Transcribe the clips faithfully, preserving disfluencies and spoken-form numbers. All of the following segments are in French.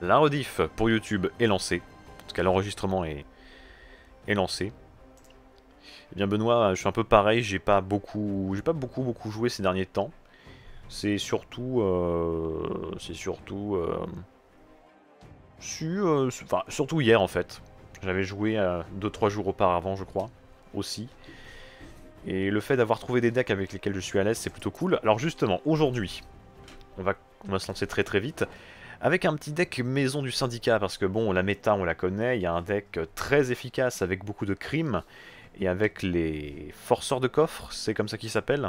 La rediff pour YouTube est lancée. En tout cas, l'enregistrement est, est lancé. Eh bien Benoît, je suis un peu pareil, j'ai pas beaucoup, j'ai pas beaucoup beaucoup joué ces derniers temps. C'est surtout, euh, c'est surtout, euh, su, euh, enfin surtout hier en fait. J'avais joué deux trois jours auparavant, je crois, aussi. Et le fait d'avoir trouvé des decks avec lesquels je suis à l'aise, c'est plutôt cool. Alors justement, aujourd'hui, on va, on va se lancer très très vite avec un petit deck maison du syndicat, parce que bon, la méta on la connaît, il y a un deck très efficace avec beaucoup de crimes, et avec les forceurs de coffre, c'est comme ça qu'ils s'appellent.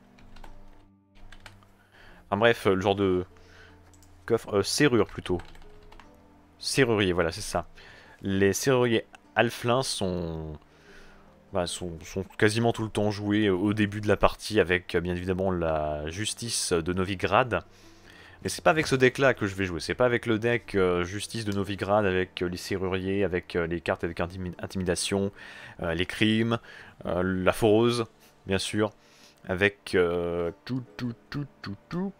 Enfin bref, le genre de coffre, euh, serrure plutôt. Serrurier, voilà, c'est ça. Les serruriers alflins sont... Bah, sont, sont quasiment tout le temps joués au début de la partie avec bien évidemment la justice de Novigrad. Mais c'est pas avec ce deck là que je vais jouer, c'est pas avec le deck euh, justice de Novigrad, avec euh, les serruriers, avec euh, les cartes avec intimidation, euh, les crimes, euh, la foreuse, bien sûr, avec euh, tout, tout, tout, tout, tout.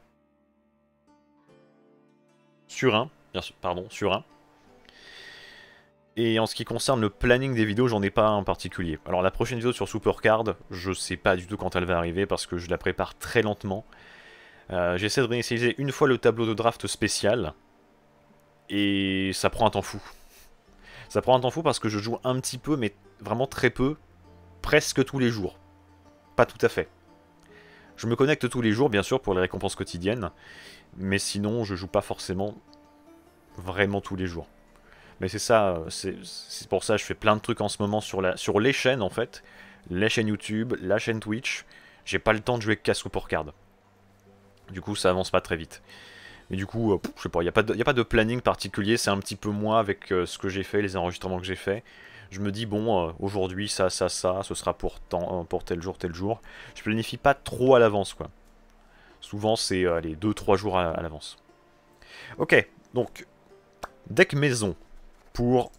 Surin, bien sûr, pardon, Surin. Et en ce qui concerne le planning des vidéos, j'en ai pas en particulier. Alors la prochaine vidéo sur Supercard, je sais pas du tout quand elle va arriver parce que je la prépare très lentement. Euh, J'essaie de réinitialiser une fois le tableau de draft spécial. Et ça prend un temps fou. Ça prend un temps fou parce que je joue un petit peu, mais vraiment très peu, presque tous les jours. Pas tout à fait. Je me connecte tous les jours, bien sûr, pour les récompenses quotidiennes. Mais sinon, je joue pas forcément vraiment tous les jours. Mais c'est ça, c'est pour ça que je fais plein de trucs en ce moment sur, la, sur les chaînes, en fait. Les chaînes YouTube, la chaîne Twitch. J'ai pas le temps de jouer qu'à Supercard. Du coup, ça avance pas très vite. Mais du coup, euh, je sais pas, il n'y a, a pas de planning particulier, c'est un petit peu moi avec euh, ce que j'ai fait, les enregistrements que j'ai fait. Je me dis, bon, euh, aujourd'hui, ça, ça, ça, ce sera pour, temps, pour tel jour, tel jour. Je planifie pas trop à l'avance, quoi. Souvent, c'est euh, les deux trois jours à, à l'avance. Ok, donc, deck maison pour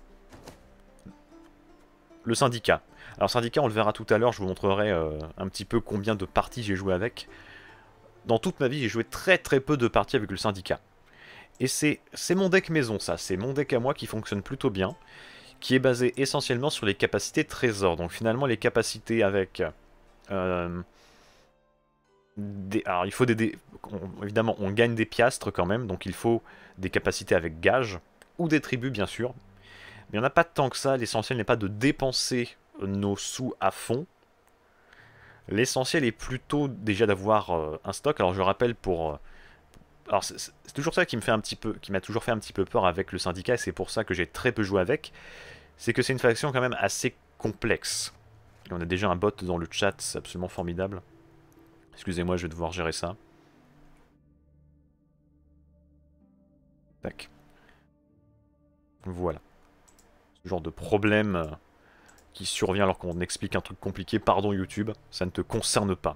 le syndicat. Alors, syndicat, on le verra tout à l'heure, je vous montrerai euh, un petit peu combien de parties j'ai joué avec. Dans toute ma vie, j'ai joué très très peu de parties avec le syndicat. Et c'est mon deck maison, ça. C'est mon deck à moi qui fonctionne plutôt bien. Qui est basé essentiellement sur les capacités trésor. Donc finalement, les capacités avec... Euh, des, alors il faut des... des on, évidemment, on gagne des piastres quand même. Donc il faut des capacités avec gage. Ou des tribus, bien sûr. Mais il n'y en a pas tant que ça. L'essentiel n'est pas de dépenser nos sous à fond. L'essentiel est plutôt déjà d'avoir euh, un stock. Alors je rappelle pour... Euh, alors c'est toujours ça qui me fait un petit peu, qui m'a toujours fait un petit peu peur avec le syndicat, et c'est pour ça que j'ai très peu joué avec. C'est que c'est une faction quand même assez complexe. Et on a déjà un bot dans le chat, c'est absolument formidable. Excusez-moi, je vais devoir gérer ça. Tac. Voilà. Ce genre de problème qui survient alors qu'on explique un truc compliqué, pardon YouTube, ça ne te concerne pas.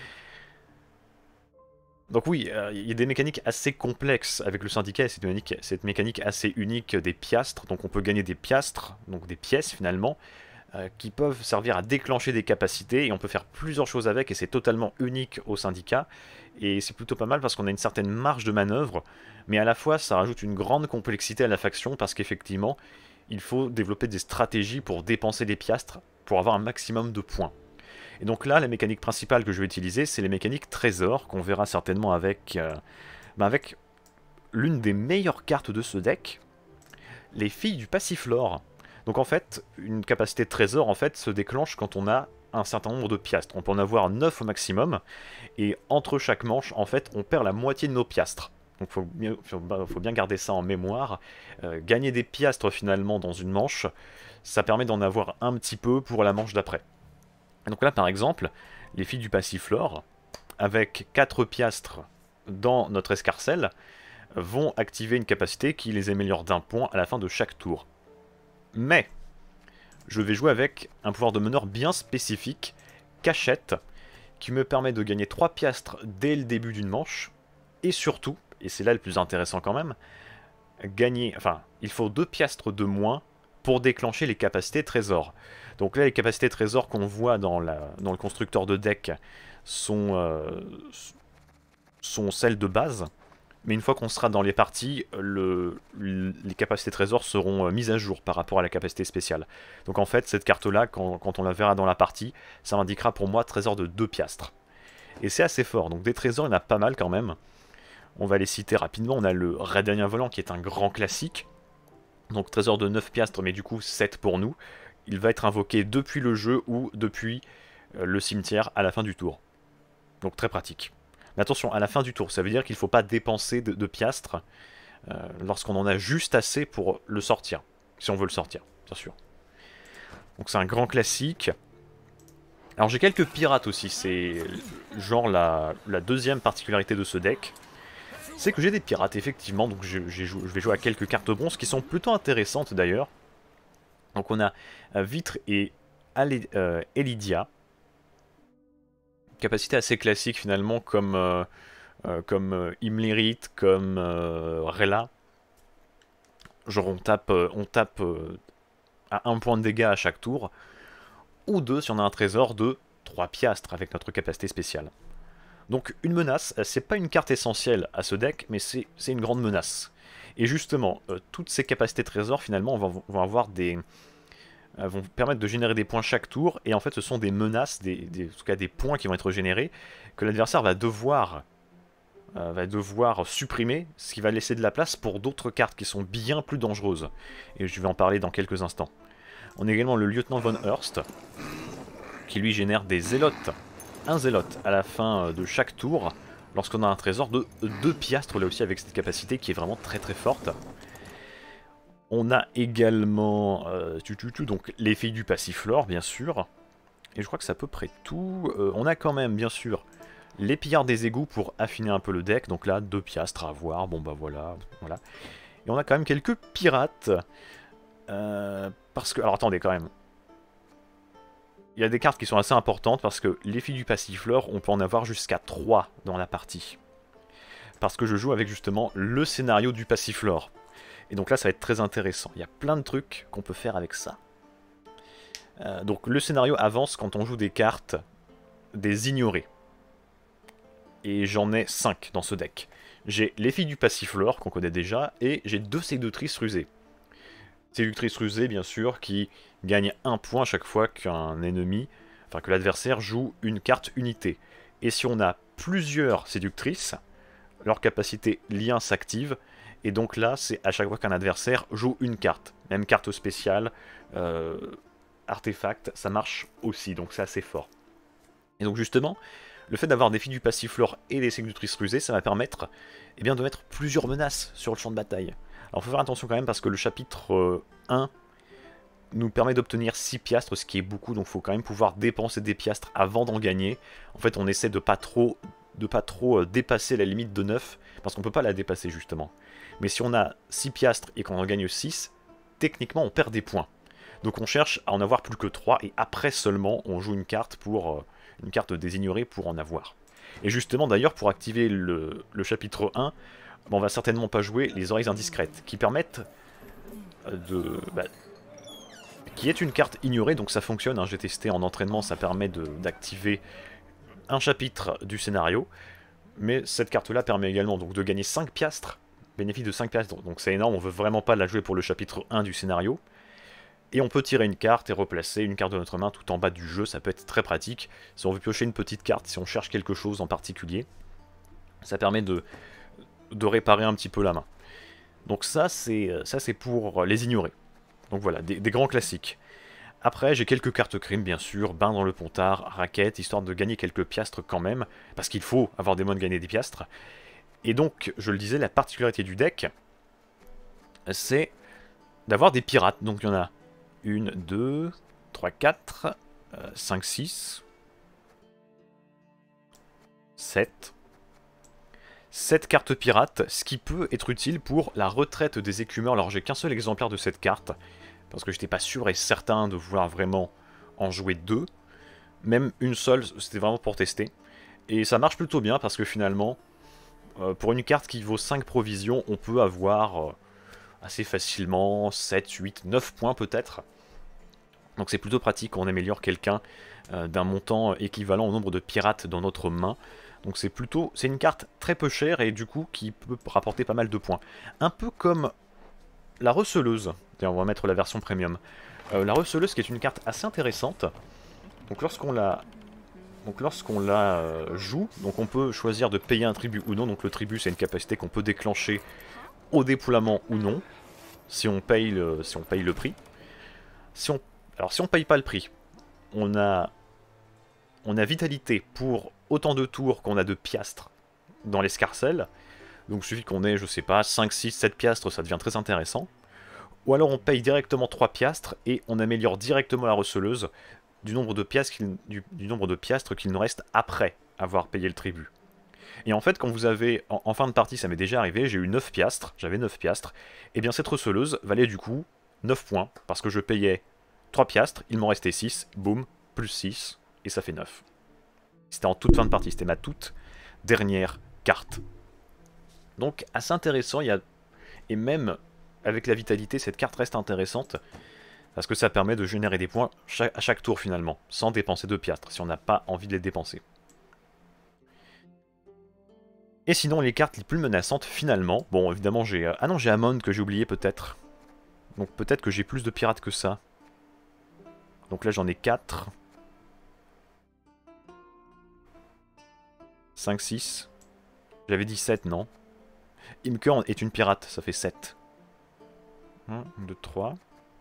Donc oui, euh, il y a des mécaniques assez complexes avec le syndicat, et cette mécanique, cette mécanique assez unique des piastres. Donc on peut gagner des piastres, donc des pièces finalement, euh, qui peuvent servir à déclencher des capacités, et on peut faire plusieurs choses avec, et c'est totalement unique au syndicat. Et c'est plutôt pas mal parce qu'on a une certaine marge de manœuvre, mais à la fois ça rajoute une grande complexité à la faction, parce qu'effectivement, il faut développer des stratégies pour dépenser des piastres, pour avoir un maximum de points. Et donc là, la mécanique principale que je vais utiliser, c'est les mécaniques trésor, qu'on verra certainement avec, euh, bah avec l'une des meilleures cartes de ce deck, les filles du passiflore. Donc en fait, une capacité de trésor en fait, se déclenche quand on a un certain nombre de piastres. On peut en avoir neuf au maximum, et entre chaque manche, en fait, on perd la moitié de nos piastres. Donc il faut, faut, faut bien garder ça en mémoire. Euh, gagner des piastres finalement dans une manche, ça permet d'en avoir un petit peu pour la manche d'après. Donc là, par exemple, les filles du passiflore, avec quatre piastres dans notre escarcelle, vont activer une capacité qui les améliore d'un point à la fin de chaque tour. Mais, je vais jouer avec un pouvoir de meneur bien spécifique, cachette, qui me permet de gagner trois piastres dès le début d'une manche, et surtout, et c'est là le plus intéressant quand même, gagner, enfin, il faut deux piastres de moins pour déclencher les capacités trésor. Donc là, les capacités trésor qu'on voit dans, la, dans le constructeur de deck sont, euh, sont celles de base. Mais une fois qu'on sera dans les parties, le, le- les capacités trésors seront euh, mises à jour par rapport à la capacité spéciale. Donc en fait, cette carte-là, quand, quand on la verra dans la partie, ça m'indiquera pour moi trésor de deux piastres. Et c'est assez fort, donc des trésors, il y en a pas mal quand même. On va les citer rapidement. On a le Radanien Volant qui est un grand classique. Donc trésor de neuf piastres, mais du coup sept pour nous. Il va être invoqué depuis le jeu ou depuis euh, le cimetière à la fin du tour. Donc très pratique. Mais attention, à la fin du tour, ça veut dire qu'il ne faut pas dépenser de, de piastres euh, lorsqu'on en a juste assez pour le sortir. Si on veut le sortir, bien sûr. Donc c'est un grand classique. Alors j'ai quelques pirates aussi, c'est genre la, la deuxième particularité de ce deck. C'est que j'ai des pirates, effectivement, donc je, je vais jouer à quelques cartes bronze qui sont plutôt intéressantes d'ailleurs. Donc on a euh, Vitre et Ale, euh, Elidia. Capacité assez classique finalement comme, euh, euh, comme euh, Imlerit, comme euh, Rella. Genre on tape, euh, on tape euh, à un point de dégâts à chaque tour. Ou deux si on a un trésor de trois piastres avec notre capacité spéciale. Donc une menace, c'est pas une carte essentielle à ce deck, mais c'est une grande menace. Et justement, euh, toutes ces capacités trésors finalement vont, vont avoir des... Euh, vont permettre de générer des points chaque tour, et en fait ce sont des menaces, des, des, en tout cas des points qui vont être générés, que l'adversaire va devoir, euh, va devoir supprimer, ce qui va laisser de la place pour d'autres cartes qui sont bien plus dangereuses. Et je vais en parler dans quelques instants. On a également le lieutenant von Hurst, qui lui génère des zélotes. Un zélote à la fin de chaque tour, lorsqu'on a un trésor de deux piastres, là aussi avec cette capacité qui est vraiment très très forte. On a également euh, tu, tu, tu, donc les filles du Passiflore, bien sûr. Et je crois que c'est à peu près tout. Euh, on a quand même, bien sûr, les pillards des égouts pour affiner un peu le deck. Donc là, deux piastres à avoir. Bon bah voilà, voilà. Et on a quand même quelques pirates. Euh, parce que... Alors attendez quand même. Il y a des cartes qui sont assez importantes parce que les filles du Passiflore, on peut en avoir jusqu'à trois dans la partie. Parce que je joue avec justement le scénario du Passiflore. Et donc là, ça va être très intéressant. Il y a plein de trucs qu'on peut faire avec ça. Euh, donc le scénario avance quand on joue des cartes des ignorés. Et j'en ai cinq dans ce deck. J'ai les filles du Passiflore, qu'on connaît déjà, et j'ai deux séductrices rusées. Séductrices rusées, bien sûr, qui gagnent un point chaque fois qu'un ennemi, enfin que l'adversaire joue une carte unité. Et si on a plusieurs séductrices, leur capacité lien s'active. Et donc là, c'est à chaque fois qu'un adversaire joue une carte. Même carte spéciale, euh, artefact, ça marche aussi, donc c'est assez fort. Et donc justement, le fait d'avoir des filles du Passiflore et des séductrices rusées, ça va permettre eh bien, de mettre plusieurs menaces sur le champ de bataille. Alors il faut faire attention quand même parce que le chapitre euh, un nous permet d'obtenir six piastres, ce qui est beaucoup, donc il faut quand même pouvoir dépenser des piastres avant d'en gagner. En fait, on essaie de pas trop, de pas trop euh, dépasser la limite de neuf, parce qu'on peut pas la dépasser justement. Mais si on a six piastres et qu'on en gagne six, techniquement on perd des points. Donc on cherche à en avoir plus que trois, et après seulement on joue une carte pour euh, une carte des ignorés pour en avoir. Et justement d'ailleurs pour activer le, le chapitre un, ben, on va certainement pas jouer les oreilles indiscrètes, qui permettent de... Bah, qui est une carte ignorée, donc ça fonctionne, hein, j'ai testé en entraînement, ça permet d'activer un chapitre du scénario, mais cette carte-là permet également donc de gagner cinq piastres, bénéfice de cinq piastres, donc c'est énorme, on veut vraiment pas la jouer pour le chapitre un du scénario. Et on peut tirer une carte et replacer une carte de notre main tout en bas du jeu, ça peut être très pratique. Si on veut piocher une petite carte, si on cherche quelque chose en particulier, ça permet de, de réparer un petit peu la main. Donc ça c'est pour les ignorer. Donc voilà, des, des grands classiques. Après, j'ai quelques cartes crime, bien sûr, bain dans le pontard, raquette, histoire de gagner quelques piastres quand même, parce qu'il faut avoir des moyens de gagner des piastres. Et donc, je le disais, la particularité du deck, c'est d'avoir des pirates. Donc il y en a une, deux, trois, quatre, cinq, six, sept. sept cartes pirates, ce qui peut être utile pour la retraite des écumeurs. Alors j'ai qu'un seul exemplaire de cette carte, parce que j'étais pas sûr et certain de vouloir vraiment en jouer deux. Même une seule, c'était vraiment pour tester. Et ça marche plutôt bien, parce que finalement, euh, pour une carte qui vaut cinq provisions, on peut avoir euh, assez facilement sept, huit, neuf points peut-être. Donc c'est plutôt pratique quand on améliore quelqu'un euh, d'un montant équivalent au nombre de pirates dans notre main. Donc c'est plutôt, c'est une carte très peu chère et du coup qui peut rapporter pas mal de points. Un peu comme la receleuse. D'ailleurs, on va mettre la version premium. Euh, la receleuse qui est une carte assez intéressante. Donc lorsqu'on la, donc lorsqu'on la euh, joue, donc on peut choisir de payer un tribut ou non. Donc le tribut c'est une capacité qu'on peut déclencher au déploiement ou non, si on paye le, si on paye le prix. Si on, alors si on paye pas le prix, on a, on a vitalité pour autant de tours qu'on a de piastres dans l'escarcelle. Donc il suffit qu'on ait, je sais pas, cinq, six, sept piastres, ça devient très intéressant. Ou alors on paye directement trois piastres et on améliore directement la receleuse du nombre de piastres qu'il, du, du nombre de piastres qu'il nous reste après avoir payé le tribut. Et en fait, quand vous avez, en, en fin de partie, ça m'est déjà arrivé, j'ai eu neuf piastres, j'avais neuf piastres, et bien cette receleuse valait du coup neuf points, parce que je payais trois piastres, il m'en restait six, boum, plus six, et ça fait neuf. C'était en toute fin de partie, c'était ma toute dernière carte. Donc assez intéressant, il y a... et même avec la vitalité, cette carte reste intéressante, parce que ça permet de générer des points à chaque tour finalement, sans dépenser de piastres, si on n'a pas envie de les dépenser. Et sinon, les cartes les plus menaçantes finalement, bon évidemment j'ai... Ah non, j'ai Amon que j'ai oublié peut-être. Donc peut-être que j'ai plus de pirates que ça. Donc là j'en ai quatre. cinq, six. J'avais dit sept, non? Imke est une pirate, ça fait sept. un, deux, trois.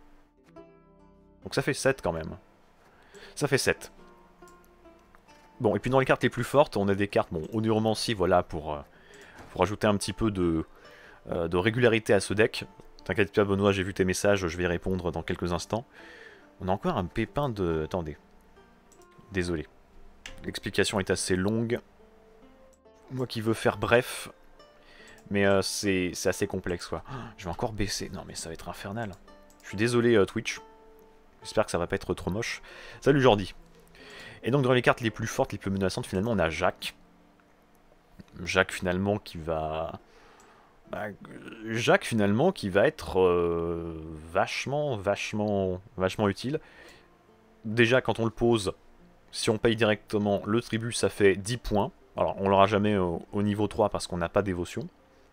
Donc ça fait sept quand même. Ça fait sept. Bon, et puis dans les cartes les plus fortes, on a des cartes, bon, Onuromancie, voilà, pour, euh, pour ajouter un petit peu de, euh, de régularité à ce deck. T'inquiète pas Benoît, j'ai vu tes messages, je vais y répondre dans quelques instants. On a encore un pépin de... Attendez. Désolé. L'explication est assez longue. Moi qui veux faire bref. Mais euh, c'est assez complexe quoi. Oh, je vais encore baisser. Non mais ça va être infernal. Je suis désolé euh, Twitch. J'espère que ça va pas être trop moche. Salut Jordi. Et donc dans les cartes les plus fortes, les plus menaçantes, finalement on a Jacques. Jacques finalement qui va... Bah, Jacques finalement qui va être euh, vachement, vachement, vachement utile. Déjà quand on le pose, si on paye directement le tribut ça fait dix points. Alors on l'aura jamais au, au niveau trois parce qu'on n'a pas dévotion.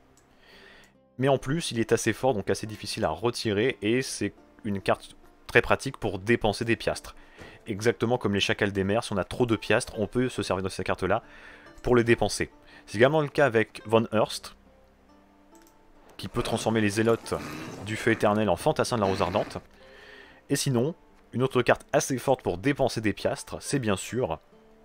Mais en plus il est assez fort donc assez difficile à retirer et c'est une carte très pratique pour dépenser des piastres. Exactement comme les chacals des mers, si on a trop de piastres, on peut se servir de cette carte là pour les dépenser. C'est également le cas avec Von Hearst, qui peut transformer les zélotes du feu éternel en fantassins de la rose ardente. Et sinon, une autre carte assez forte pour dépenser des piastres, c'est bien sûr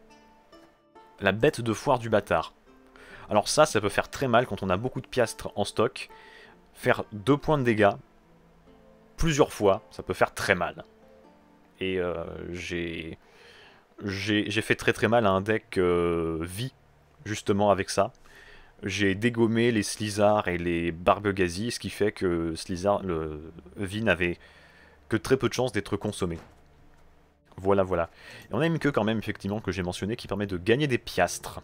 la bête de foire du bâtard. Alors ça, ça peut faire très mal quand on a beaucoup de piastres en stock. Faire deux points de dégâts, plusieurs fois, ça peut faire très mal. Et euh, j'ai fait très très mal à un deck euh, vie, justement avec ça. J'ai dégommé les Slizards et les Barbegazi, ce qui fait que Slizard, le vie n'avait que très peu de chances d'être consommé. Voilà, voilà. Et on a une queue quand même, effectivement, que j'ai mentionné, qui permet de gagner des piastres.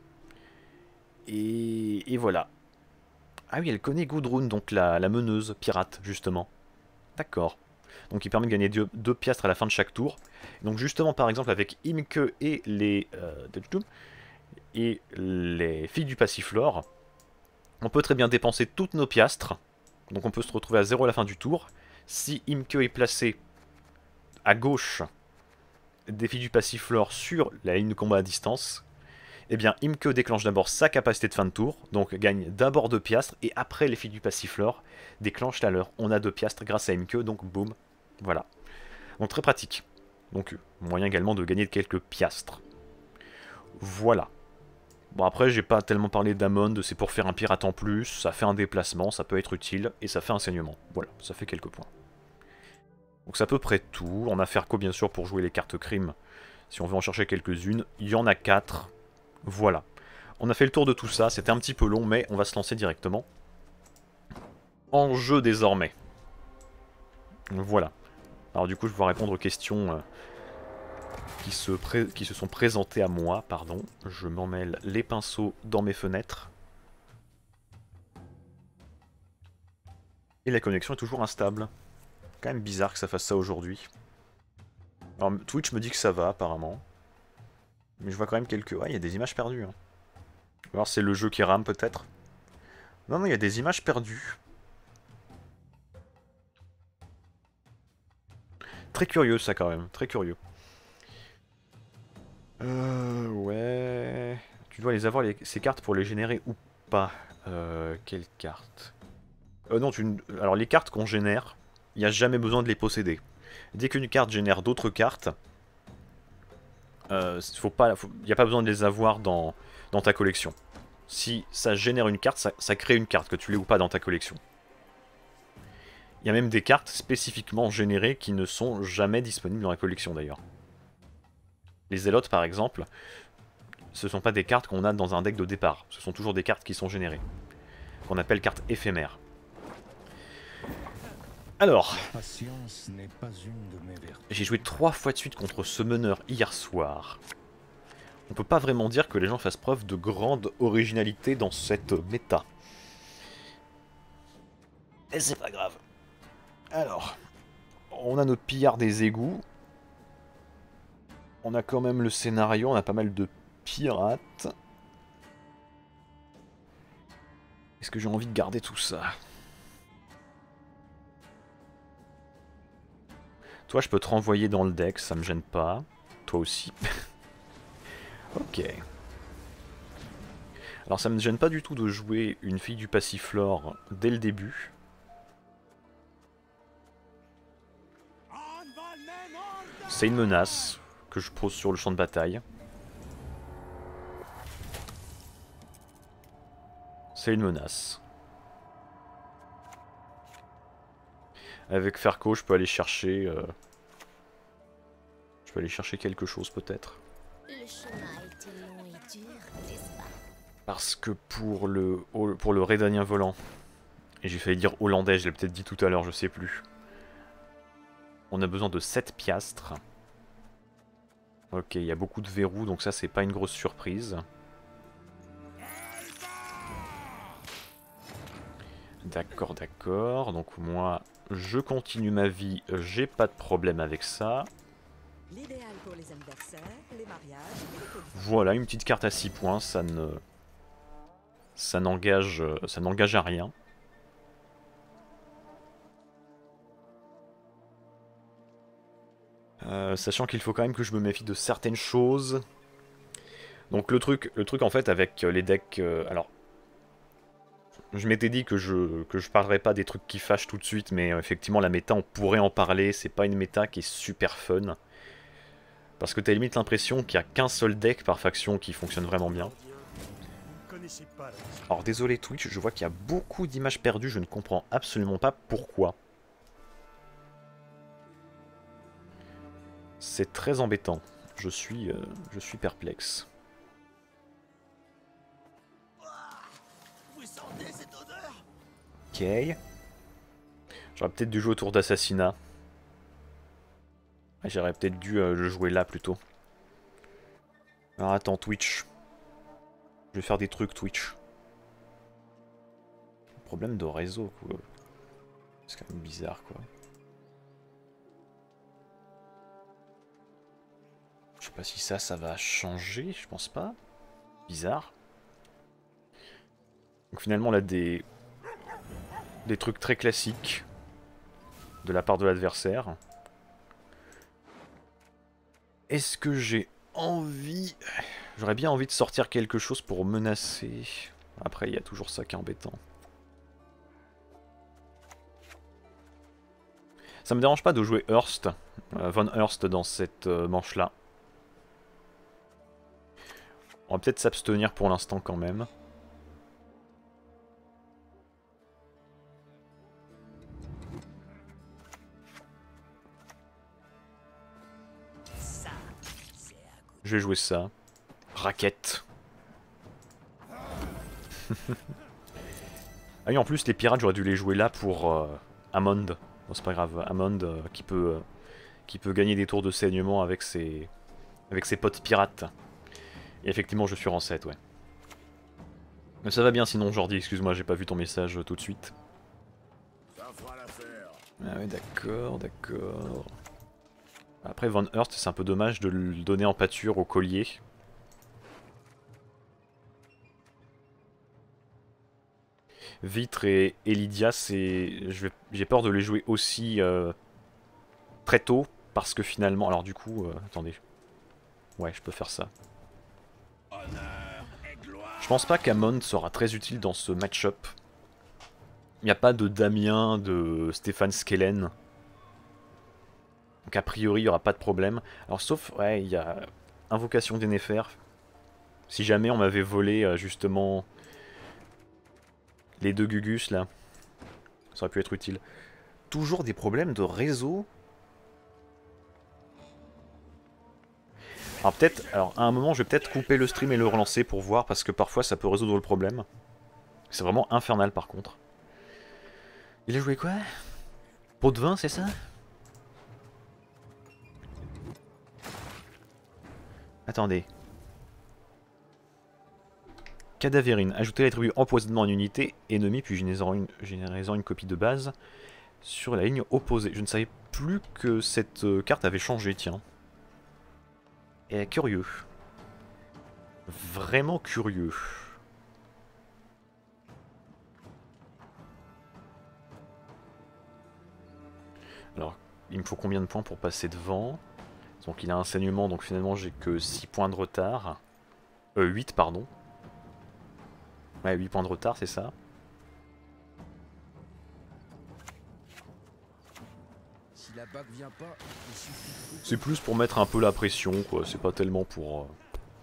Et, et voilà. Ah oui, elle connaît Gudrun, donc la, la meneuse pirate, justement. D'accord. Donc il permet de gagner deux, deux piastres à la fin de chaque tour. Donc justement, par exemple, avec Imke et les... Euh, et les filles du Passiflore, on peut très bien dépenser toutes nos piastres. Donc on peut se retrouver à zéro à la fin du tour. Si Imke est placé à gauche des filles du Passiflore sur la ligne de combat à distance, eh bien Imke déclenche d'abord sa capacité de fin de tour, donc gagne d'abord deux piastres, et après les filles du Passiflore déclenchent la leur. On a deux piastres grâce à Imke, donc boum, voilà. Donc très pratique. Donc moyen également de gagner quelques piastres. Voilà. Bon après j'ai pas tellement parlé d'Amon, c'est pour faire un pirate en plus, ça fait un déplacement, ça peut être utile, et ça fait un saignement. Voilà, ça fait quelques points. Donc c'est à peu près tout. On a Ferko bien sûr pour jouer les cartes crime. Si on veut en chercher quelques-unes, il y en a quatre. Voilà. On a fait le tour de tout ça, c'était un petit peu long, mais on va se lancer directement en jeu désormais. Voilà. Alors du coup je vais répondre aux questions... Euh, Qui se, pré... qui se sont présentés à moi, pardon. Je m'emmêle les pinceaux dans mes fenêtres. Et la connexion est toujours instable. Quand même bizarre que ça fasse ça aujourd'hui. Alors Twitch me dit que ça va apparemment. Mais je vois quand même quelques... Ouais, il y a des images perdues. Hein. voir, c'est le jeu qui rame peut-être. Non, non, il y a des images perdues. Très curieux ça quand même, très curieux. Euh, ouais... Tu dois les avoir, les... ces cartes, pour les générer ou pas. Euh, quelles cartes euh, non, tu... Alors les cartes qu'on génère, il n'y a jamais besoin de les posséder. Dès qu'une carte génère d'autres cartes, euh, faut pas... faut... il n'y a pas besoin de les avoir dans, dans ta collection. Si ça génère une carte, ça, ça crée une carte, que tu l'aies ou pas dans ta collection. Il y a même des cartes spécifiquement générées qui ne sont jamais disponibles dans la collection d'ailleurs. Les Zélotes par exemple, ce ne sont pas des cartes qu'on a dans un deck de départ, ce sont toujours des cartes qui sont générées, qu'on appelle cartes éphémères. Alors, j'ai joué trois fois de suite contre ce meneur hier soir. On peut pas vraiment dire que les gens fassent preuve de grande originalité dans cette méta. Et c'est pas grave. Alors, on a notre pillard des égouts. On a quand même le scénario, on a pas mal de pirates. Est-ce que j'ai envie de garder tout ça? Toi, je peux te renvoyer dans le deck, ça me gêne pas. Toi aussi. Ok. Alors ça me gêne pas du tout de jouer une fille du Passiflore dès le début. C'est une menace que je pose sur le champ de bataille. C'est une menace. Avec Ferko, je peux aller chercher... Euh... Je peux aller chercher quelque chose peut-être. Parce que pour le, pour le Rédanien volant, et j'ai failli dire hollandais, je l'ai peut-être dit tout à l'heure, je sais plus. On a besoin de sept piastres. Ok, il y a beaucoup de verrous, donc ça c'est pas une grosse surprise. D'accord, d'accord. Donc moi, je continue ma vie, j'ai pas de problème avec ça. Voilà, une petite carte à six points, ça ne... Ça n'engage ça n'engage à rien. Euh, sachant qu'il faut quand même que je me méfie de certaines choses. Donc le truc, le truc en fait avec les decks... Euh, alors, je m'étais dit que je que je parlerais pas des trucs qui fâchent tout de suite, mais euh, effectivement la méta on pourrait en parler, c'est pas une méta qui est super fun. Parce que t'as limite l'impression qu'il n'y a qu'un seul deck par faction qui fonctionne vraiment bien. Alors désolé Twitch, je vois qu'il y a beaucoup d'images perdues, je ne comprends absolument pas pourquoi. C'est très embêtant, je suis, euh, je suis perplexe. Ok. J'aurais peut-être dû jouer au tour d'assassinat. J'aurais peut-être dû euh, le jouer là plutôt. Alors attends, Twitch. Je vais faire des trucs Twitch. Problème de réseau, quoi. C'est quand même bizarre, quoi. Je sais pas si ça, ça va changer, je pense pas. Bizarre. Donc finalement, là, des... Des trucs très classiques de la part de l'adversaire. Est-ce que j'ai envie... J'aurais bien envie de sortir quelque chose pour menacer. Après, il y a toujours ça qui est embêtant. Ça me dérange pas de jouer Hearst, euh, Von Hearst dans cette euh, manche-là. On va peut-être s'abstenir pour l'instant quand même. Je vais jouer ça. Raquette. Ah oui, en plus, les pirates, j'aurais dû les jouer là pour euh, Hammond. Bon, c'est pas grave, Hammond euh, qui, peut, euh, qui peut gagner des tours de saignement avec ses, avec ses potes pirates. Et effectivement, je suis en sept, ouais. Mais ça va bien sinon, Jordi, excuse-moi, j'ai pas vu ton message euh, tout de suite. Ah ouais, d'accord, d'accord. Après, Von Hearst, c'est un peu dommage de le donner en pâture au collier. Vitre et, et Lydia, j'ai peur de les jouer aussi euh, très tôt, parce que finalement... Alors du coup, euh, attendez. Ouais, je peux faire ça. Je pense pas qu'Amon sera très utile dans ce match-up. Il n'y a pas de Damien, de Stéphane Skellen. Donc a priori, il n'y aura pas de problème. Alors sauf, ouais, il y a Invocation d'Yennefer. Si jamais on m'avait volé, euh, justement, les deux Gugus, là, ça aurait pu être utile. Toujours des problèmes de réseau. Alors peut-être, alors à un moment, je vais peut-être couper le stream et le relancer pour voir, parce que parfois ça peut résoudre le problème. C'est vraiment infernal par contre. Il a joué quoi? Pot de vin, c'est ça? Attendez. Cadavérine. Ajoutez l'attribut empoisonnement en unité ennemie, puis générant une, générant une copie de base sur la ligne opposée. Je ne savais plus que cette euh, carte avait changé, tiens. Et curieux. Vraiment curieux. Alors, il me faut combien de points pour passer devant? Donc il a un saignement, donc finalement j'ai que six points de retard. Euh, huit, pardon. Ouais, huit points de retard, c'est ça. Si la bague vient pas, il suffit. C'est plus pour mettre un peu la pression, quoi. C'est pas tellement pour... Euh...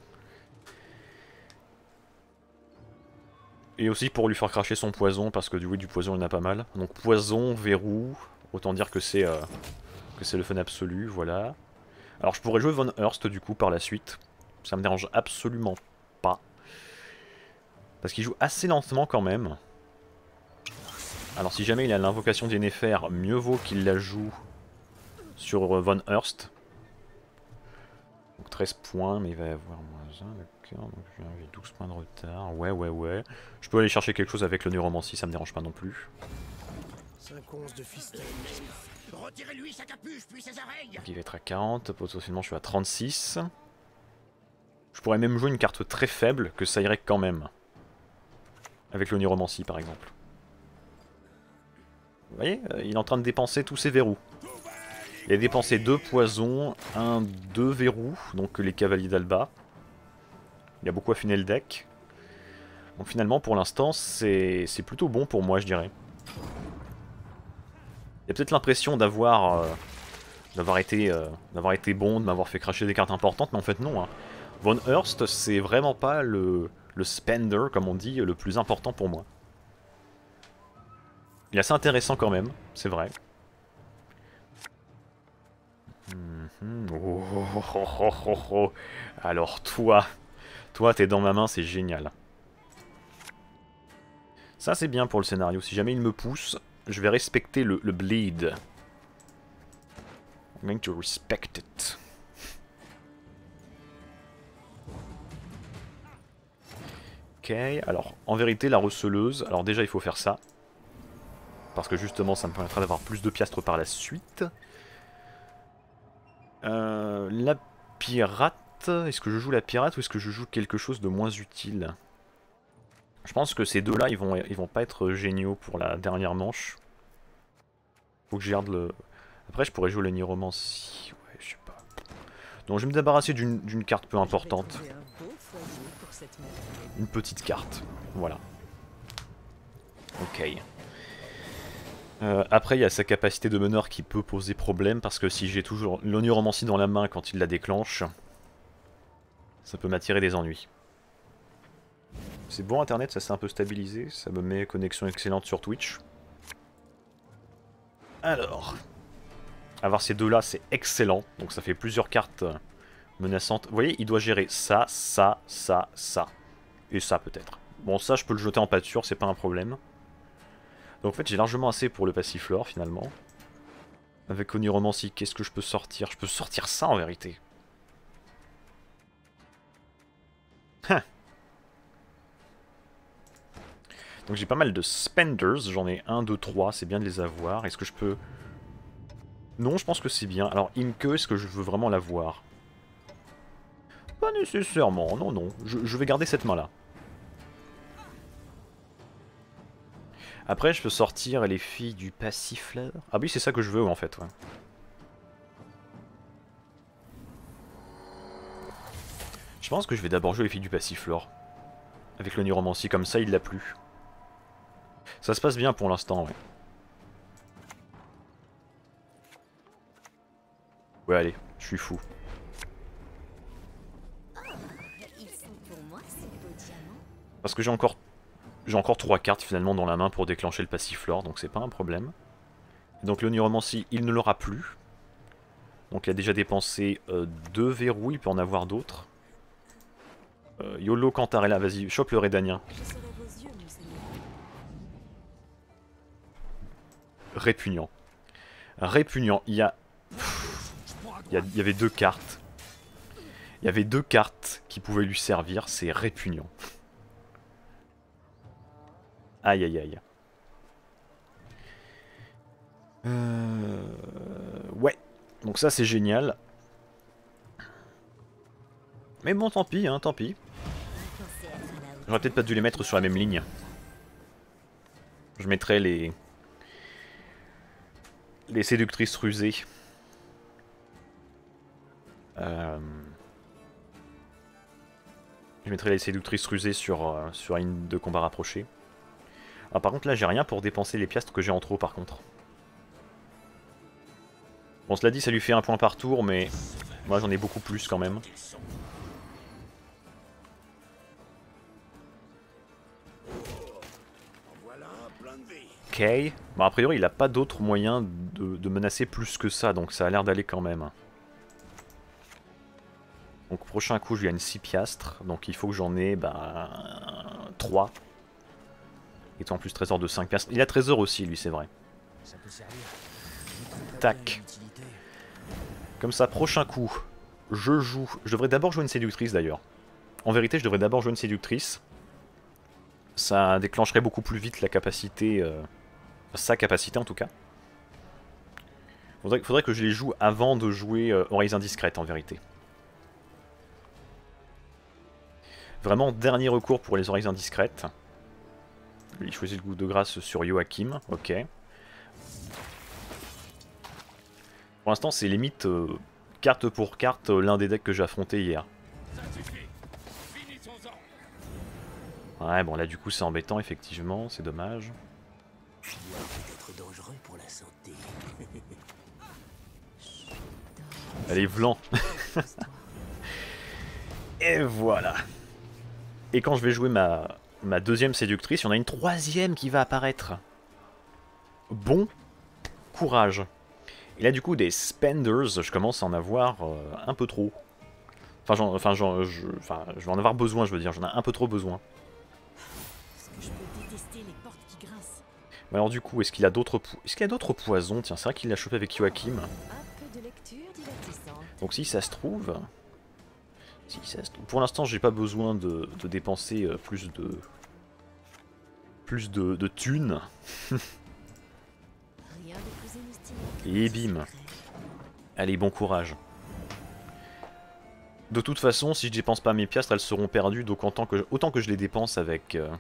Et aussi pour lui faire cracher son poison, parce que du, oui, du poison il en a pas mal. Donc poison, verrou, autant dire que c'est euh, que c'est le fun absolu, voilà. Alors je pourrais jouer Von Hurst du coup par la suite. Ça me dérange absolument pas. Parce qu'il joue assez lentement quand même. Alors si jamais il a l'invocation d'Yennefer, mieux vaut qu'il la joue sur Von Hurst. Donc treize points, mais il va y avoir moins un, d'accord. Donc j'ai douze points de retard. Ouais, ouais, ouais. Je peux aller chercher quelque chose avec le Neuromancie, ça me dérange pas non plus. cinq onces de fistel. Retirez-lui sa capuche, puis ses oreilles. Donc il va être à quarante, potentiellement je suis à trente-six. Je pourrais même jouer une carte très faible, que ça irait quand même. Avec le Neuromancie par exemple. Vous voyez, il est en train de dépenser tous ses verrous. Il a dépensé deux poisons, un, deux verrous, donc les cavaliers d'Alba. Il a beaucoup affiné le deck. Donc finalement, pour l'instant, c'est plutôt bon pour moi, je dirais. Il y a peut-être l'impression d'avoir euh, d'avoir été, euh, d'avoir été bon, de m'avoir fait cracher des cartes importantes, mais en fait non. Hein. Von Hurst, c'est vraiment pas le, le spender, comme on dit, le plus important pour moi. Il est assez intéressant quand même, c'est vrai. Mm-hmm. Oh, oh, oh, oh, oh, oh. Alors toi, toi t'es dans ma main, c'est génial. Ça c'est bien pour le scénario, si jamais il me pousse, je vais respecter le, le bleed. I'm going to respect it. Ok, alors en vérité la receleuse, alors déjà il faut faire ça. Parce que justement ça me permettra d'avoir plus de piastres par la suite. Euh, la pirate, est-ce que je joue la pirate ou est-ce que je joue quelque chose de moins utile? Je pense que ces deux-là, ils vont, ils vont pas être géniaux pour la dernière manche. Faut que je garde le... Après, je pourrais jouer le Neuromancie. Ouais, je sais pas. Donc, je vais me débarrasser d'une carte peu importante. Une petite carte. Voilà. Ok. Euh, après, il y a sa capacité de meneur qui peut poser problème, parce que si j'ai toujours le Neuromancie dans la main quand il la déclenche, ça peut m'attirer des ennuis. C'est bon internet, ça s'est un peu stabilisé, ça me met connexion excellente sur Twitch. Alors, avoir ces deux-là, c'est excellent, donc ça fait plusieurs cartes menaçantes. Vous voyez, il doit gérer ça, ça, ça, ça, et ça peut-être. Bon, ça, je peux le jeter en pâture, c'est pas un problème. Donc en fait j'ai largement assez pour le passiflore finalement. Avec Oniromancie, qu'est-ce que je peux sortir? Je peux sortir ça en vérité. Hein. Donc j'ai pas mal de spenders, j'en ai un, deux, trois, c'est bien de les avoir. Est-ce que je peux... Non, je pense que c'est bien. Alors Imke, est-ce que je veux vraiment l'avoir? Pas nécessairement, non, non. Je, je vais garder cette main-là. Après, je peux sortir les filles du passifleur. Ah oui, c'est ça que je veux en fait, ouais. Je pense que je vais d'abord jouer les filles du passiflore. Avec le Neuromancie, comme ça il l'a plus. Ça se passe bien pour l'instant, ouais. Ouais, allez, je suis fou. Parce que j'ai encore j'ai encore trois cartes finalement dans la main pour déclencher le passiflore, donc c'est pas un problème. Donc le Neuromancie, il ne l'aura plus. Donc il a déjà dépensé euh, deux verrous, il peut en avoir d'autres. Euh, YOLO Cantarella, vas-y, chope le Rédanien. Répugnant. Répugnant, il y a... Il y, a... il y avait deux cartes. Il y avait deux cartes qui pouvaient lui servir, c'est répugnant. Aïe aïe aïe. Euh... Ouais, donc ça c'est génial. Mais bon, tant pis, hein, tant pis. J'aurais peut-être pas dû les mettre sur la même ligne. Je mettrais les... Les séductrices rusées. Euh... Je mettrais les séductrices rusées sur, euh, sur une de combat rapproché. Ah, par contre là j'ai rien pour dépenser les piastres que j'ai en trop par contre. Bon, cela dit, ça lui fait un point par tour, mais moi j'en ai beaucoup plus quand même. Ok. Bon, a priori il a pas d'autre moyen de, de menacer plus que ça, donc ça a l'air d'aller quand même. Donc prochain coup je lui gagne six piastres, donc il faut que j'en ai bah, trois. Et en plus trésor de cinq piastres. Il a trésor aussi lui, c'est vrai. Tac. Comme ça, prochain coup, je joue... Je devrais d'abord jouer une séductrice d'ailleurs. En vérité, je devrais d'abord jouer une séductrice. Ça déclencherait beaucoup plus vite la capacité... Euh... Sa capacité en tout cas. Faudrait, faudrait que je les joue avant de jouer euh, Oreilles Indiscrètes en vérité. Vraiment, dernier recours pour les Oreilles Indiscrètes. Il choisit le goût de grâce sur Joachim, ok. Pour l'instant, c'est limite euh, carte pour carte euh, l'un des decks que j'ai affronté hier. Ouais, bon là du coup c'est embêtant effectivement, c'est dommage. Allez, vlan. Et voilà. Et quand je vais jouer ma, ma deuxième séductrice, il y en a une troisième qui va apparaître. Bon courage. Et là du coup des spenders, je commence à en avoir euh, un peu trop. Enfin, genre, enfin, genre, je, enfin, je vais en avoir besoin, je veux dire, j'en ai un peu trop besoin. Mais alors du coup, est-ce qu'il a d'autres po est-ce qu'il a d'autres poisons? Tiens, c'est vrai qu'il l'a chopé avec Joachim. Donc si ça se trouve... Si ça se trouve... Pour l'instant, j'ai pas besoin de, de dépenser euh, plus de... Plus de, de thunes. Et bim. Allez, bon courage. De toute façon, si je dépense pas mes piastres, elles seront perdues, donc autant que je, autant que je les dépense avec... Euh,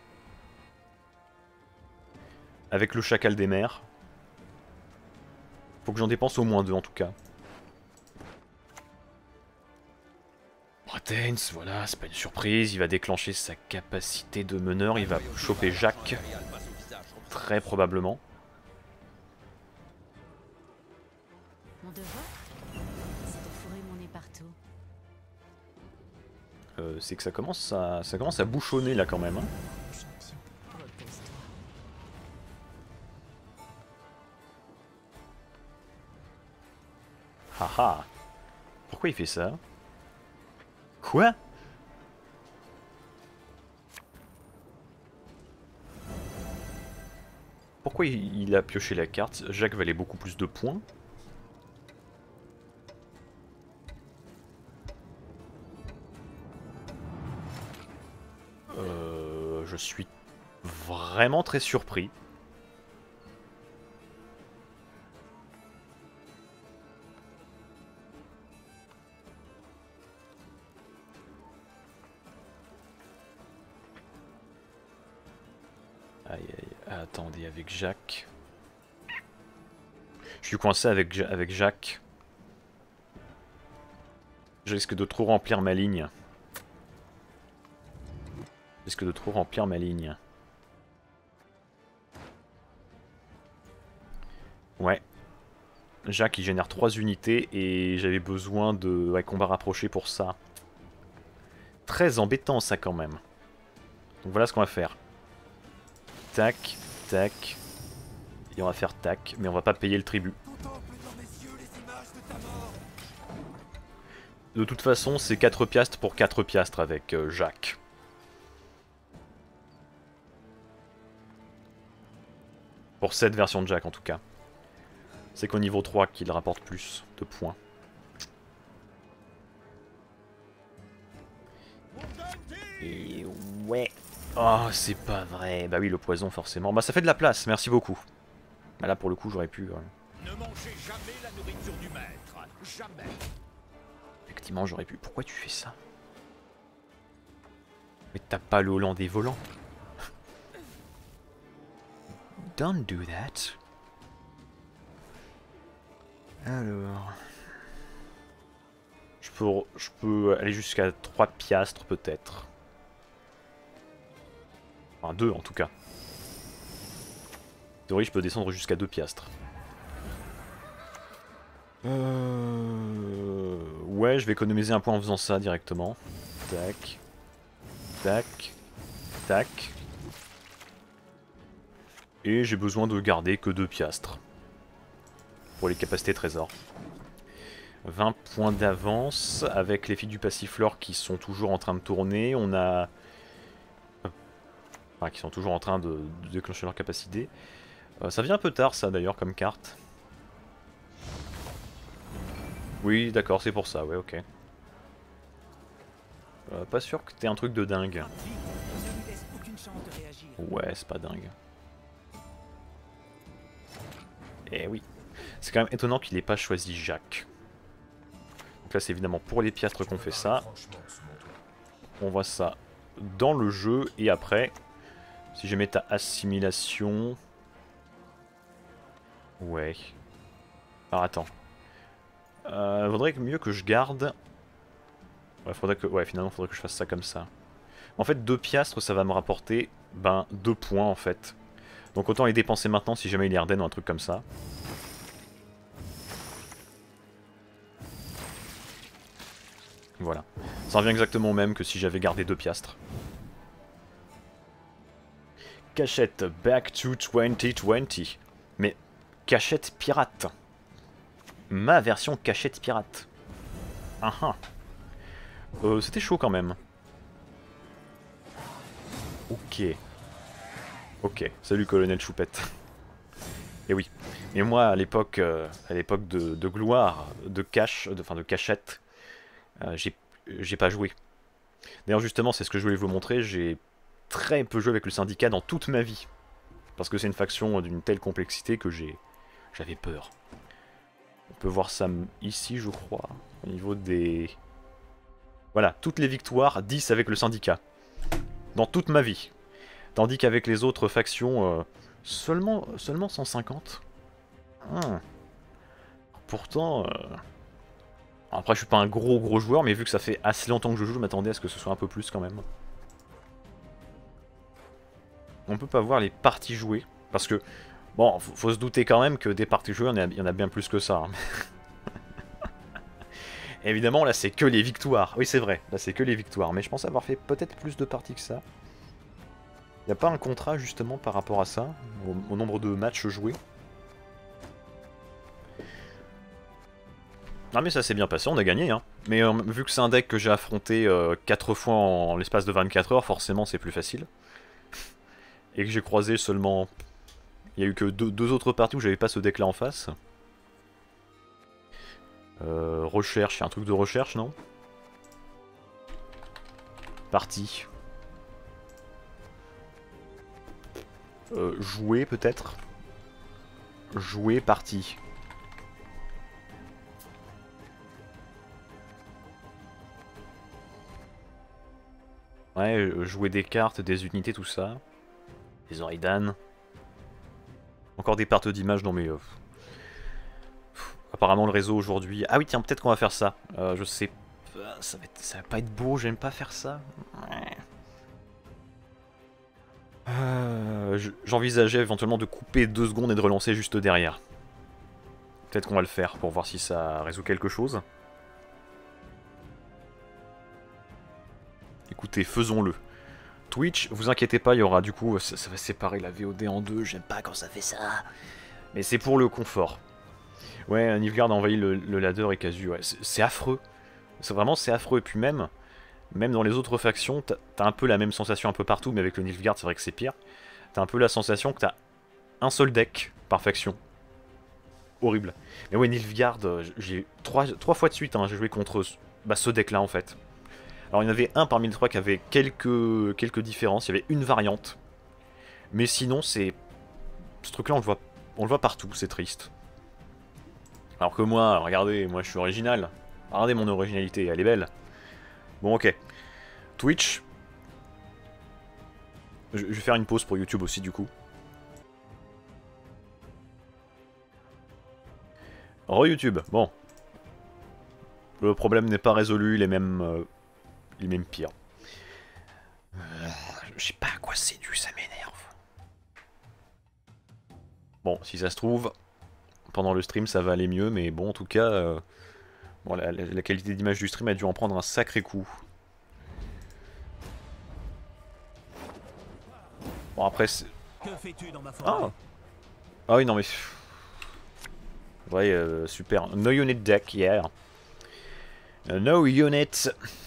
avec le chacal des mers. Faut que j'en dépense au moins deux en tout cas. Brattens, voilà, c'est pas une surprise, il va déclencher sa capacité de meneur, il va choper Jacques. Très probablement. Euh, c'est que ça commence à, ça commence à bouchonner là quand même. Hein. Haha. Pourquoi il fait ça? Quoi? Pourquoi il, il a pioché la carte? Jacques valait beaucoup plus de points. Euh, je suis vraiment très surpris. Aïe aïe, attendez, avec Jacques. Je suis coincé avec, avec Jacques. Je risque de trop remplir ma ligne. Je risque de trop remplir ma ligne. Ouais. Jacques il génère trois unités et j'avais besoin de ouais, combat rapproché pour ça. Très embêtant ça quand même. Donc voilà ce qu'on va faire. Tac, tac. Et on va faire tac, mais on va pas payer le tribut. De toute façon, c'est quatre piastres pour quatre piastres avec euh, Jacques. Pour cette version de Jacques en tout cas. C'est qu'au niveau trois qu'il rapporte plus de points. Et ouais. Oh, c'est pas vrai. Bah oui, le poison forcément. Bah ça fait de la place, merci beaucoup. Bah là pour le coup j'aurais pu... Euh... Ne mangez jamais la nourriture du maître. Jamais. Effectivement j'aurais pu. Pourquoi tu fais ça? Mais t'as pas le hollandais volant. Don't do that. Alors... Je peux, je peux aller jusqu'à trois piastres peut-être. Enfin deux en tout cas. En théorie je peux descendre jusqu'à deux piastres. Euh... Ouais, je vais économiser un point en faisant ça directement. Tac. Tac. Tac. Et j'ai besoin de garder que deux piastres. Pour les capacités trésor. vingt points d'avance avec les filles du Passiflore qui sont toujours en train de tourner. On a... Enfin, qui sont toujours en train de, de déclencher leur capacité. Euh, ça vient un peu tard ça d'ailleurs comme carte. Oui d'accord c'est pour ça, ouais ok. Euh, pas sûr que t'aies un truc de dingue. Ouais c'est pas dingue. Eh oui. C'est quand même étonnant qu'il ait pas choisi Jacques. Donc là c'est évidemment pour les piastres qu'on fait ça. On voit ça dans le jeu et après, si je mets ta assimilation... Ouais. Alors attends. Euh, faudrait mieux que je garde... Ouais, faudrait que... ouais finalement faudrait que je fasse ça comme ça. En fait deux piastres ça va me rapporter ben deux points en fait. Donc autant les dépenser maintenant si jamais il est Ardennes ou un truc comme ça. Voilà. Ça revient exactement au même que si j'avais gardé deux piastres. Cachette back to twenty twenty. Mais cachette pirate. Ma version cachette pirate. Ah ah. Euh, C'était chaud quand même. Ok. Ok. Salut colonel Choupette. Et oui. Et moi à l'époque, euh, à l'époque de, de gloire, de cache, de, enfin de cachette. Euh, j'ai pas joué. D'ailleurs justement c'est ce que je voulais vous montrer, j'ai très peu joué avec le syndicat dans toute ma vie. Parce que c'est une faction d'une telle complexité que j'ai j'avais peur. On peut voir ça ici je crois, au niveau des... Voilà, toutes les victoires, dix avec le syndicat. Dans toute ma vie. Tandis qu'avec les autres factions, euh, seulement, seulement cent cinquante. Hum. Pourtant... Euh... Après je suis pas un gros gros joueur, mais vu que ça fait assez longtemps que je joue, je m'attendais à ce que ce soit un peu plus quand même. On peut pas voir les parties jouées, parce que, bon, faut, faut se douter quand même que des parties jouées, il y en a bien plus que ça. Hein. Évidemment, là c'est que les victoires. Oui c'est vrai, là c'est que les victoires, mais je pense avoir fait peut-être plus de parties que ça. Il n'y a pas un contrat justement par rapport à ça, au, au nombre de matchs joués. Ah mais ça s'est bien passé, on a gagné hein. Mais euh, vu que c'est un deck que j'ai affronté euh, quatre fois en, en l'espace de vingt-quatre heures, forcément c'est plus facile. Et que j'ai croisé seulement... Il y a eu que deux, deux autres parties où j'avais pas ce deck là en face. Euh, recherche, il y a un truc de recherche non? Partie. Euh, jouer peut-être? Jouer partie. Ouais, jouer des cartes, des unités, tout ça. Des oreilles d'âne. Encore des pertes d'image, non mais... Euh, pff, apparemment le réseau aujourd'hui... Ah oui tiens, peut-être qu'on va faire ça. Euh, je sais pas, ça va, être, ça va pas être beau, j'aime pas faire ça. Ouais. Euh, J'envisageais éventuellement de couper deux secondes et de relancer juste derrière. Peut-être qu'on va le faire pour voir si ça résout quelque chose. Écoutez, faisons-le. Twitch, vous inquiétez pas, il y aura du coup, ça, ça va séparer la V O D en deux, j'aime pas quand ça fait ça. Mais c'est pour le confort. Ouais, Nilfgaard a envahi le, le ladder et Casu, ouais, c'est affreux. C'est vraiment, c'est affreux, et puis même, même dans les autres factions, t'as as un peu la même sensation un peu partout, mais avec le Nilfgaard, c'est vrai que c'est pire. T'as un peu la sensation que t'as un seul deck par faction. Horrible. Mais ouais, Nilfgaard, j'ai trois, trois fois de suite, hein, j'ai joué contre bah, ce deck-là, en fait. Alors il y en avait un parmi les trois qui avait quelques, quelques différences, il y avait une variante. Mais sinon, c'est... Ce truc-là, on le voit, on le voit partout, c'est triste. Alors que moi, regardez, moi je suis original. Regardez mon originalité, elle est belle. Bon, ok. Twitch. Je, je vais faire une pause pour YouTube aussi, du coup. Re-YouTube, bon. Le problème n'est pas résolu, il est même... Euh, il est même pire. Euh, je sais pas à quoi c'est dû, ça m'énerve. Bon, si ça se trouve, pendant le stream ça va aller mieux, mais bon, en tout cas, euh, bon, la, la, la qualité d'image du stream a dû en prendre un sacré coup. Bon, après, c'est... Ah Ah oui, non, mais... Ouais, euh, super. No unit deck, yeah. Uh, no unit...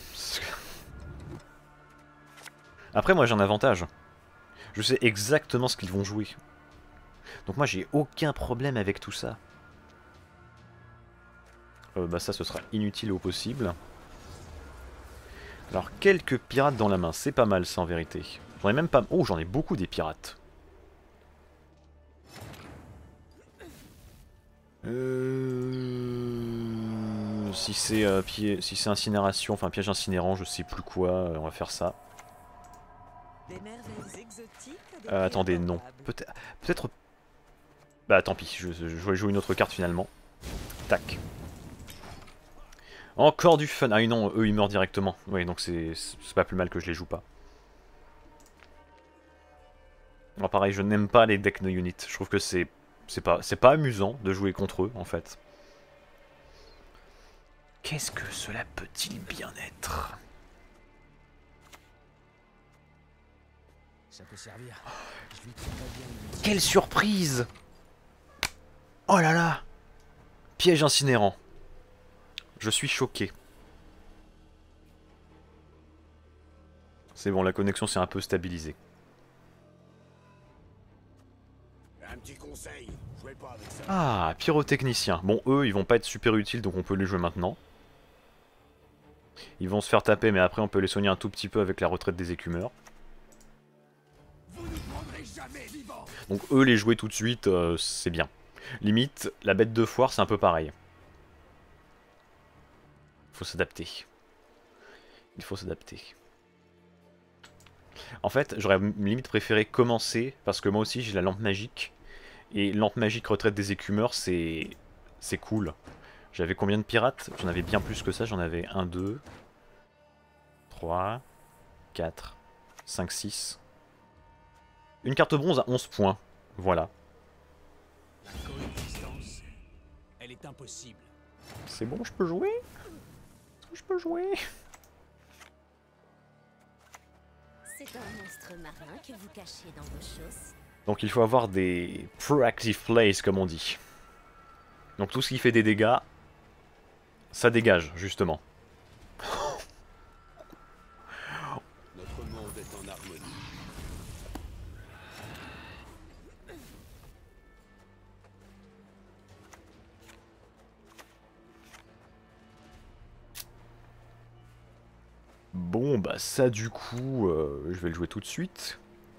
Après, moi, j'ai un avantage. Je sais exactement ce qu'ils vont jouer. Donc moi, j'ai aucun problème avec tout ça. Euh, bah ça, ce sera inutile au possible. Alors, quelques pirates dans la main, c'est pas mal, ça, en vérité. J'en ai même pas... Oh, j'en ai beaucoup, des pirates. Euh... Si c'est euh, pied... si c'est incinération, enfin piège incinérant, je sais plus quoi, euh, on va faire ça. Euh, attendez, non. Peut-être... Peut-être... Bah tant pis, je, je vais jouer une autre carte finalement. Tac. Encore du fun. Ah oui non, eux ils meurent directement. Oui, donc c'est pas plus mal que je les joue pas. Alors pareil, je n'aime pas les decks no unit. Je trouve que c'est c'est pas, c'est pas amusant de jouer contre eux en fait. Qu'est-ce que cela peut-il bien être? Ça peut servir. Je lui bien. Quelle surprise! Oh là là! Piège incinérant. Je suis choqué. C'est bon, la connexion s'est un peu stabilisée. Un petit conseil, jouez pas avec ça. Ah, pyrotechnicien. Bon, eux, ils vont pas être super utiles, donc on peut les jouer maintenant. Ils vont se faire taper, mais après on peut les soigner un tout petit peu avec la retraite des écumeurs. Vous ne prendrez jamais vivant. Donc eux, les jouer tout de suite, euh, c'est bien. Limite, la bête de foire, c'est un peu pareil. Faut s'adapter. Il faut s'adapter. En fait, j'aurais limite préféré commencer, parce que moi aussi j'ai la lampe magique. Et lampe magique retraite des écumeurs, c'est c'est cool. J'avais combien de pirates? J'en avais bien plus que ça, j'en avais un, deux, trois, quatre, cinq, six. Une carte bronze à onze points, voilà. La coexistence, elle est impossible. C'est bon, je peux jouer? Est-ce que je peux jouer? C'est un monstre marin que vous cachez dans vos chausses. Donc il faut avoir des proactive plays comme on dit. Donc tout ce qui fait des dégâts, ça dégage justement. Notre monde est en harmonie. Bon bah ça du coup, euh, je vais le jouer tout de suite.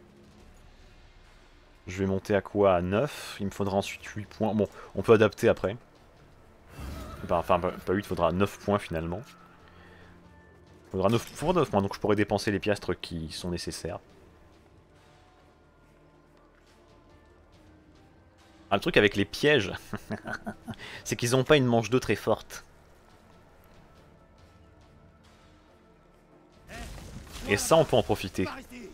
Je vais monter à quoi? À neuf. Il me faudra ensuite huit points. Bon, on peut adapter après. Enfin, pas huit, il faudra neuf points finalement. Il faudra neuf pour neuf points, donc je pourrais dépenser les piastres qui sont nécessaires. Ah, le truc avec les pièges, c'est qu'ils n'ont pas une manche d'eau très forte. Et ça, on peut en profiter.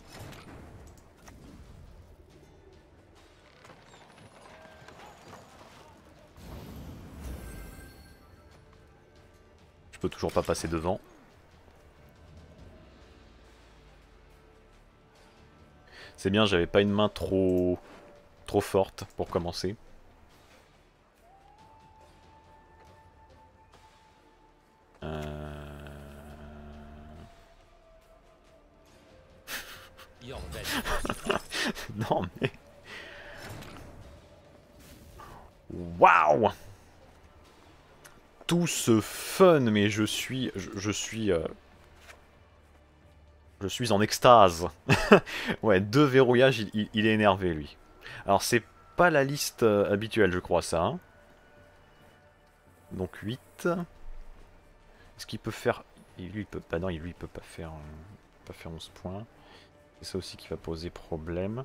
Je peux toujours pas passer devant. C'est bien, j'avais pas une main trop trop forte pour commencer. Euh... non mais... Waouh! Tout ce fun, mais je suis... Je, je suis... Euh... Je suis en extase. Ouais, deux verrouillages, il, il, il est énervé lui. Alors c'est pas la liste euh, habituelle je crois ça. Hein. Donc huit. Est-ce qu'il peut faire... Lui il peut pas... Non, lui il peut pas faire... Euh... pas faire onze points. C'est ça aussi qui va poser problème.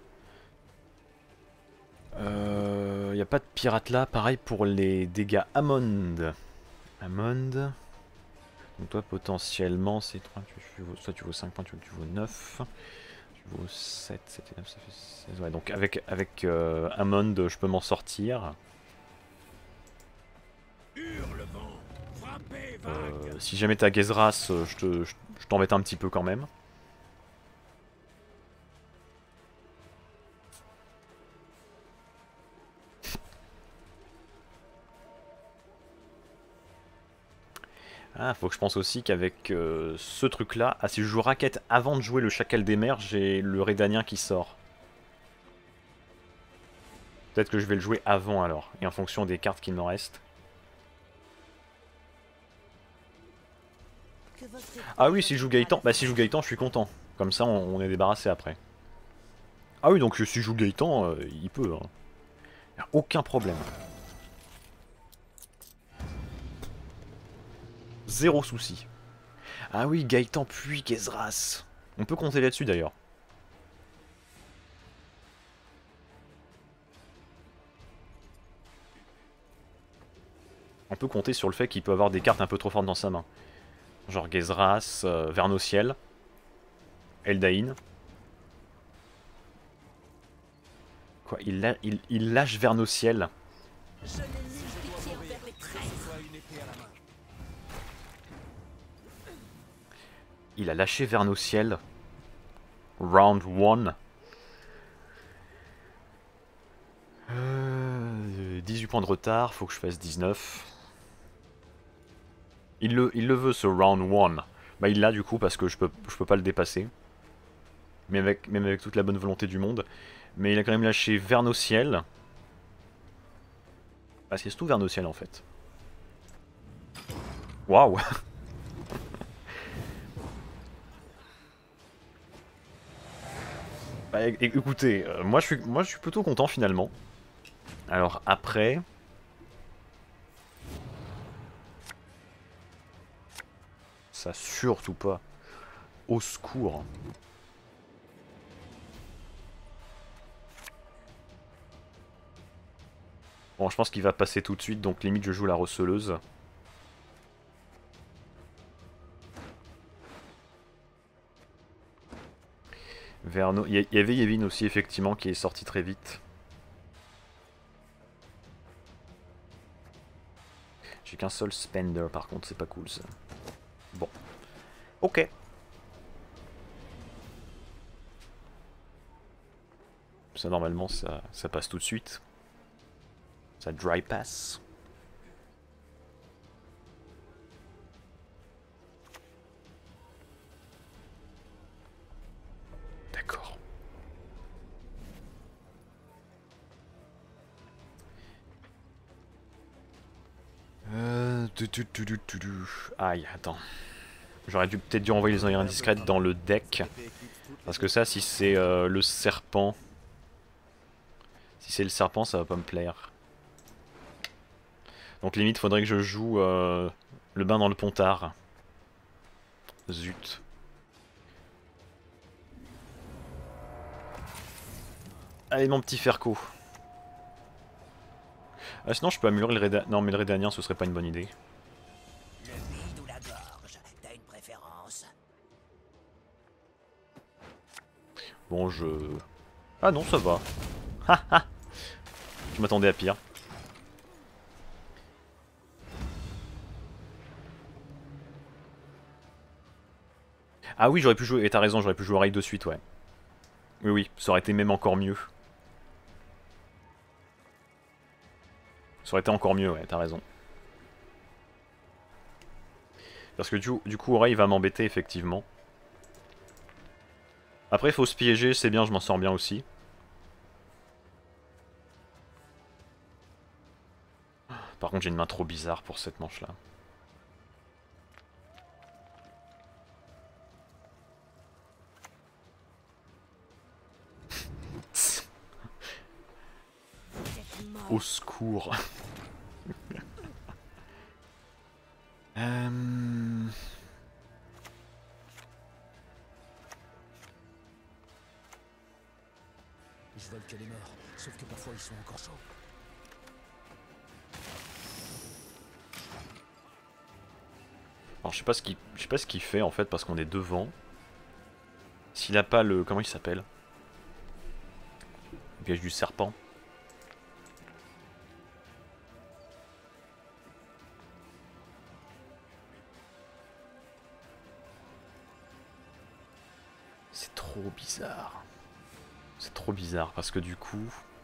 Il euh, n'y a pas de pirate là. Pareil pour les dégâts Hammond. Hammond. Donc toi potentiellement c'est trois. Tu vaux, soit tu vaux cinq points, tu, tu vaux neuf. Tu vaux sept, sept et neuf, ça fait seize. Ouais, donc avec, avec euh, Hammond je peux m'en sortir. Euh, si jamais t'as Gezras, je te, je, je t'embête un petit peu quand même. Ah, faut que je pense aussi qu'avec euh, ce truc-là, ah, si je joue raquette avant de jouer le chacal des mers, j'ai le Rédanien qui sort. Peut-être que je vais le jouer avant alors, et en fonction des cartes qu'il me reste. Ah oui, si je joue Gaëtan, bah si je joue Gaëtan, je suis content. Comme ça, on, on est débarrassé après. Ah oui, donc si je joue Gaëtan, euh, il peut. Hein. Y a aucun problème. Zéro souci. Ah oui, Gaëtan puis Gezras. On peut compter là-dessus d'ailleurs. On peut compter sur le fait qu'il peut avoir des cartes un peu trop fortes dans sa main. Genre Gezras, euh, Vernociel, Eldain. Quoi, il, la, il, il lâche Vernociel. Il a lâché Vernociel. Round one. Euh, dix-huit points de retard, faut que je fasse dix-neuf. Il le, il le veut ce round one. Bah il l'a du coup parce que je peux, je peux pas le dépasser. Même avec, même avec toute la bonne volonté du monde. Mais il a quand même lâché Vernociel. Ah c'est tout Vernociel en fait. Waouh. Bah, écoutez, euh, moi, je suis, moi je suis plutôt content finalement. Alors après... Ça surtout pas. Au secours. Bon, je pense qu'il va passer tout de suite, donc limite je joue la receleuse. Verno... Il y avait Yevin aussi effectivement qui est sorti très vite. J'ai qu'un seul spender par contre, c'est pas cool ça. Bon. Ok. Ça normalement ça, ça passe tout de suite. Ça dry pass. D'accord. Euh... Aïe, attends. J'aurais dû peut-être dû envoyer les envoyer indiscrètes dans le deck. Parce que ça, si c'est euh, le serpent... Si c'est le serpent, ça va pas me plaire. Donc limite, faudrait que je joue euh, le bain dans le pontard. Zut. Allez mon petit Ferco. Ah, sinon je peux améliorer le Rédanien. Non mais le Rédanien ce serait pas une bonne idée. Le bide ou la gorge, t'as une préférence? Bon je... Ah non ça va. Haha. Je m'attendais à pire. Ah oui j'aurais pu jouer, et t'as raison, j'aurais pu jouer raid de suite, ouais. Oui oui, ça aurait été même encore mieux. Ça aurait été encore mieux, ouais, t'as raison. Parce que du, du coup, Ray va m'embêter, effectivement. Après, il faut se piéger, c'est bien, je m'en sors bien aussi. Par contre, j'ai une main trop bizarre pour cette manche-là. Au secours. euh... Je vole qu'elle est morte, sauf que parfois ils sont encore chauds. Alors je sais pas ce qu'il je sais pas ce qu'il fait en fait parce qu'on est devant. S'il a pas le... Comment il s'appelle? Le piège du serpent. C'est trop bizarre. C'est trop bizarre parce que du coup...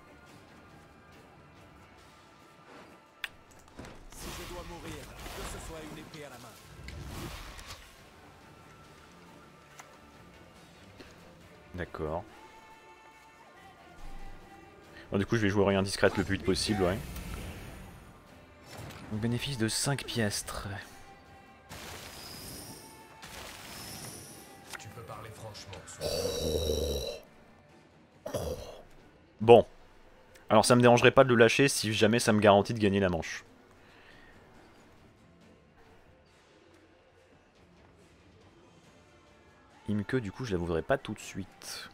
Si je dois mourir, que ce soit une épée à la main. D'accord. Bon, du coup, je vais jouer rien discrète le plus vite possible, ouais. Donc, bénéfice de cinq piastres. Tu peux parler franchement. Bon. Alors, ça me dérangerait pas de le lâcher si jamais ça me garantit de gagner la manche. Imke, du coup, je la voudrais pas tout de suite.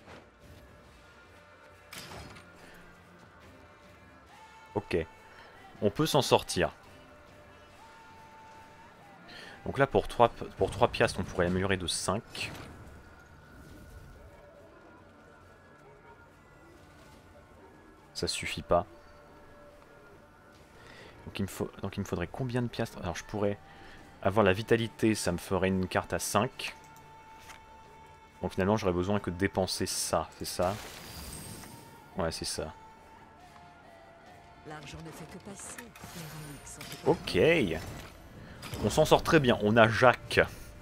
Ok. On peut s'en sortir. Donc là, pour trois, pour trois piastres, on pourrait améliorer de cinq. Ça suffit pas. Donc il, me faut, donc il me faudrait combien de piastres? Alors je pourrais avoir la vitalité, ça me ferait une carte à cinq. Donc finalement j'aurais besoin que de dépenser ça, c'est ça? Ouais, c'est ça. L'argent ne fait que passer. Ok. On s'en sort très bien, on a Jacques.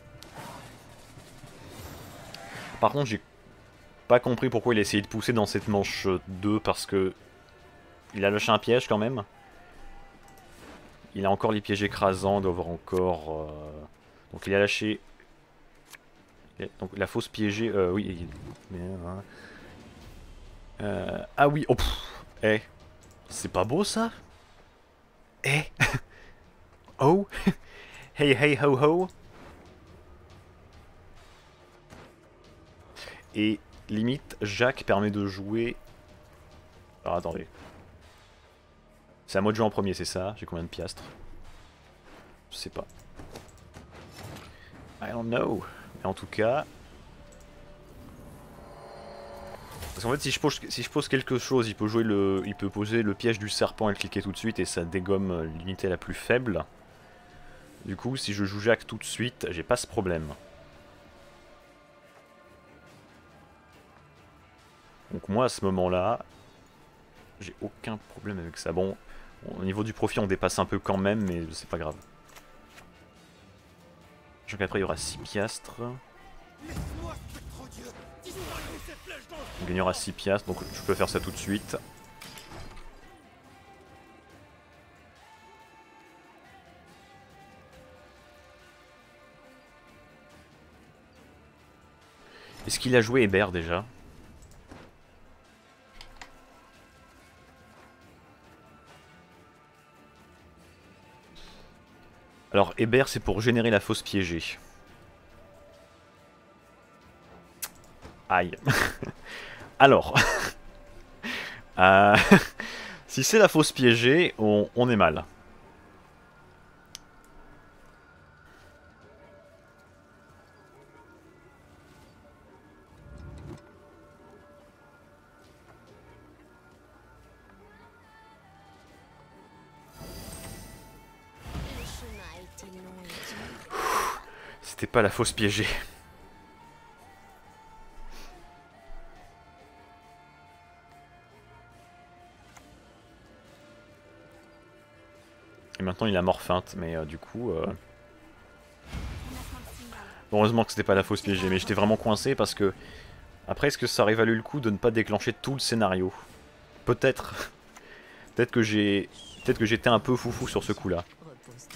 Par contre j'ai pas compris pourquoi il a essayé de pousser dans cette manche deux parce que... Il a lâché un piège quand même. Il a encore les pièges écrasants, il doit avoir encore... Euh... Donc il a lâché... Donc la fausse piégée... Euh, oui... Euh... Ah oui, oh pff. Eh. C'est pas beau ça? Eh. Oh. Hey hey ho ho. Et limite, Jacques permet de jouer... Alors attendez. C'est à moi de jouer en premier, c'est ça? J'ai combien de piastres? Je sais pas. I don't know. Mais en tout cas... Parce qu'en fait, si je, pose, si je pose quelque chose, il peut, jouer le, il peut poser le piège du serpent et le cliquer tout de suite et ça dégomme l'unité la plus faible. Du coup, si je joue Jacques tout de suite, j'ai pas ce problème. Donc moi, à ce moment-là, j'ai aucun problème avec ça. Bon, au niveau du profit, on dépasse un peu quand même, mais c'est pas grave. Je crois qu'après, il y aura six piastres. On gagnera six piastres, donc je peux faire ça tout de suite. Est-ce qu'il a joué Hébert déjà? Alors Hébert c'est pour générer la fausse piégée. Aïe. Alors. euh... Si c'est la fausse piégée, on, on est mal. Le chemin a été long et dur. C'était pas la fausse piégée. Et maintenant il a mort feinte, mais euh, du coup... Euh... Heureusement que c'était pas la fausse piégée, mais j'étais vraiment coincé parce que... Après, est-ce que ça aurait valu le coup de ne pas déclencher tout le scénario? Peut-être. Peut-être que j'ai... Peut-être que j'étais un peu foufou sur ce coup-là. Repose-toi.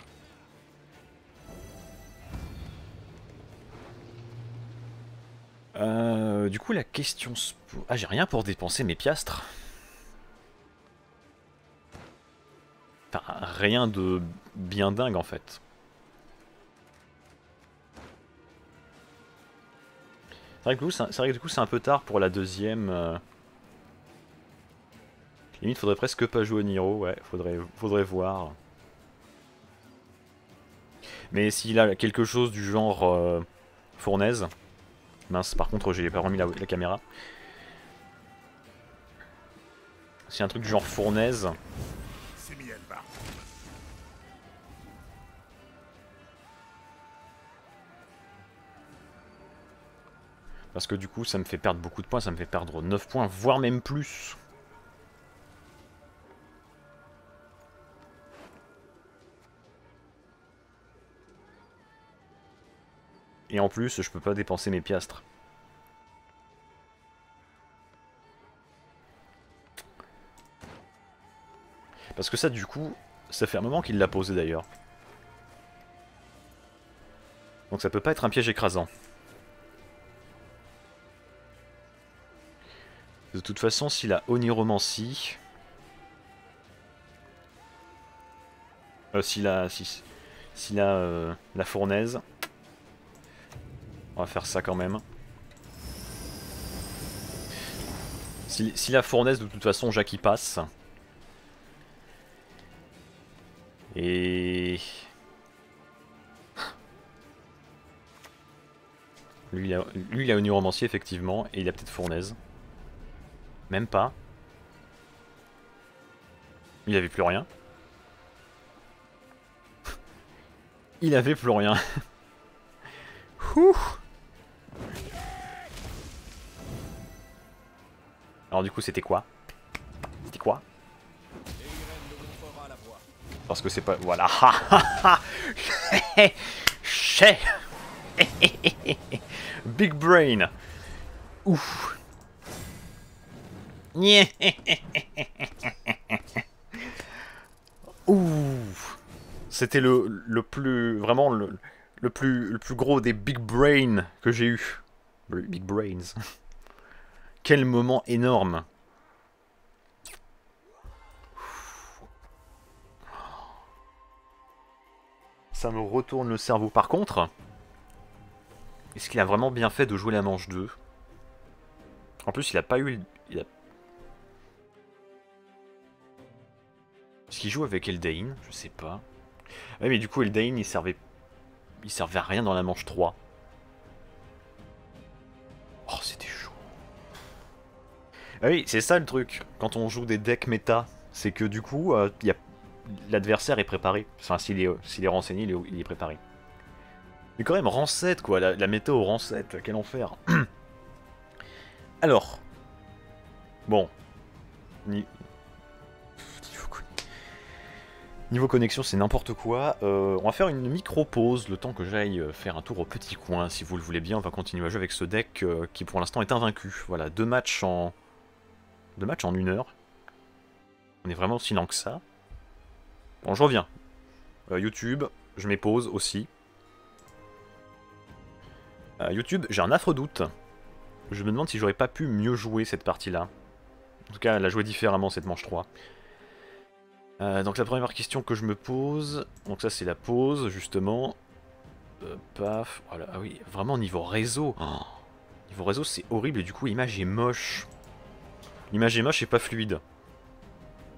Euh, du coup, la question se pose... Ah, j'ai rien pour dépenser mes piastres. Enfin, rien de bien dingue, en fait. C'est vrai que du coup, c'est vrai que du coup, c'est un peu tard pour la deuxième... Euh... Limite, faudrait presque pas jouer au Niro, ouais, faudrait, faudrait voir. Mais s'il a quelque chose du genre euh, fournaise... Mince, par contre, j'ai pas remis la, la caméra. S'il y a un truc du genre fournaise... Parce que du coup, ça me fait perdre beaucoup de points, ça me fait perdre neuf points, voire même plus. Et en plus, je peux pas dépenser mes piastres. Parce que ça, du coup, ça fait un moment qu'il l'a posé d'ailleurs. Donc ça peut pas être un piège écrasant. De toute façon, s'il a Oniromancie... Euh, s'il a... Si, s'il a euh, la fournaise... On va faire ça quand même. Si, si la fournaise, de toute façon, Jacques y passe. Et... Lui, il a, lui, il a Oniromancie, effectivement, et il a peut-être fournaise. Même pas. Il avait plus rien. Il avait plus rien. Ouh. Alors du coup c'était quoi? C'était quoi? Parce que c'est pas... Voilà. Big brain. Ouf. Ouh. C'était le, le plus... Vraiment le, le, plus, le plus gros des big brains que j'ai eu. Big brains. Quel moment énorme. Ça me retourne le cerveau. Par contre, est-ce qu'il a vraiment bien fait de jouer la manche deux? En plus, il a pas eu... Il a... Est-ce qu'il joue avec Eldain? Je sais pas. Oui, mais du coup, Eldain, il servait... Il servait à rien dans la manche trois. Oh, c'était chaud. Ah oui, c'est ça le truc. Quand on joue des decks méta, c'est que du coup, euh, y a... l'adversaire est préparé. Enfin, s'il est, euh, s'il est renseigné, il est, il est préparé. Mais quand même, rang sept, quoi. La, la méta au rang sept, quel enfer. Alors. Bon. Ni... Niveau connexion, c'est n'importe quoi. Euh, on va faire une micro-pause, le temps que j'aille faire un tour au petit coin. Si vous le voulez bien, on va continuer à jouer avec ce deck euh, qui pour l'instant est invaincu. Voilà, deux matchs en... Deux matchs en une heure. On est vraiment aussi lent que ça. Bon, je reviens. Euh, YouTube, je mets pause aussi. Euh, YouTube, j'ai un affreux doute. Je me demande si j'aurais pas pu mieux jouer cette partie-là. En tout cas, la jouer différemment, cette manche trois. Euh, donc la première question que je me pose, donc ça c'est la pause justement, euh, paf, voilà, ah oui, vraiment niveau réseau, oh, niveau réseau c'est horrible et du coup l'image est moche, l'image est moche et pas fluide.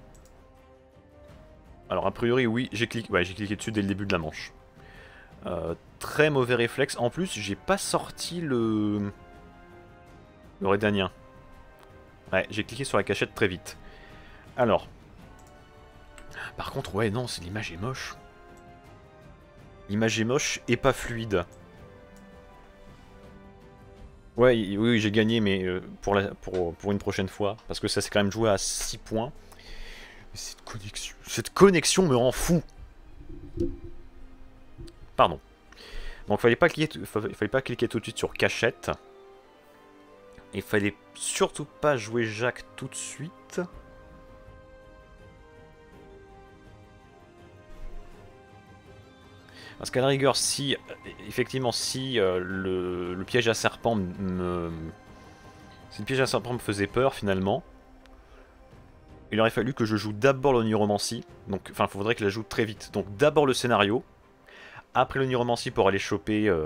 Alors a priori oui, j'ai cliqué, ouais, j'ai cliqué dessus dès le début de la manche. Euh, très mauvais réflexe. En plus, j'ai pas sorti le... Le Redanien. Ouais, j'ai cliqué sur la cachette très vite. Alors. Par contre, ouais, non, l'image est moche. L'image est moche et pas fluide. Ouais, oui, oui j'ai gagné, mais euh, pour, la, pour, pour une prochaine fois. Parce que ça s'est quand même joué à six points. Mais cette connexion, cette connexion me rend fou. Pardon. Donc fallait pas cliquer, fallait pas cliquer tout de suite sur cachette. Il fallait surtout pas jouer Jacques tout de suite. Parce qu'à la rigueur, si effectivement si euh, le, le piège à serpent me, si le piège à serpent me faisait peur finalement, il aurait fallu que je joue d'abord l'oniromancie. Donc, enfin, il faudrait que je la joue très vite. Donc d'abord le scénario. Après l'oniromancie pour aller choper euh,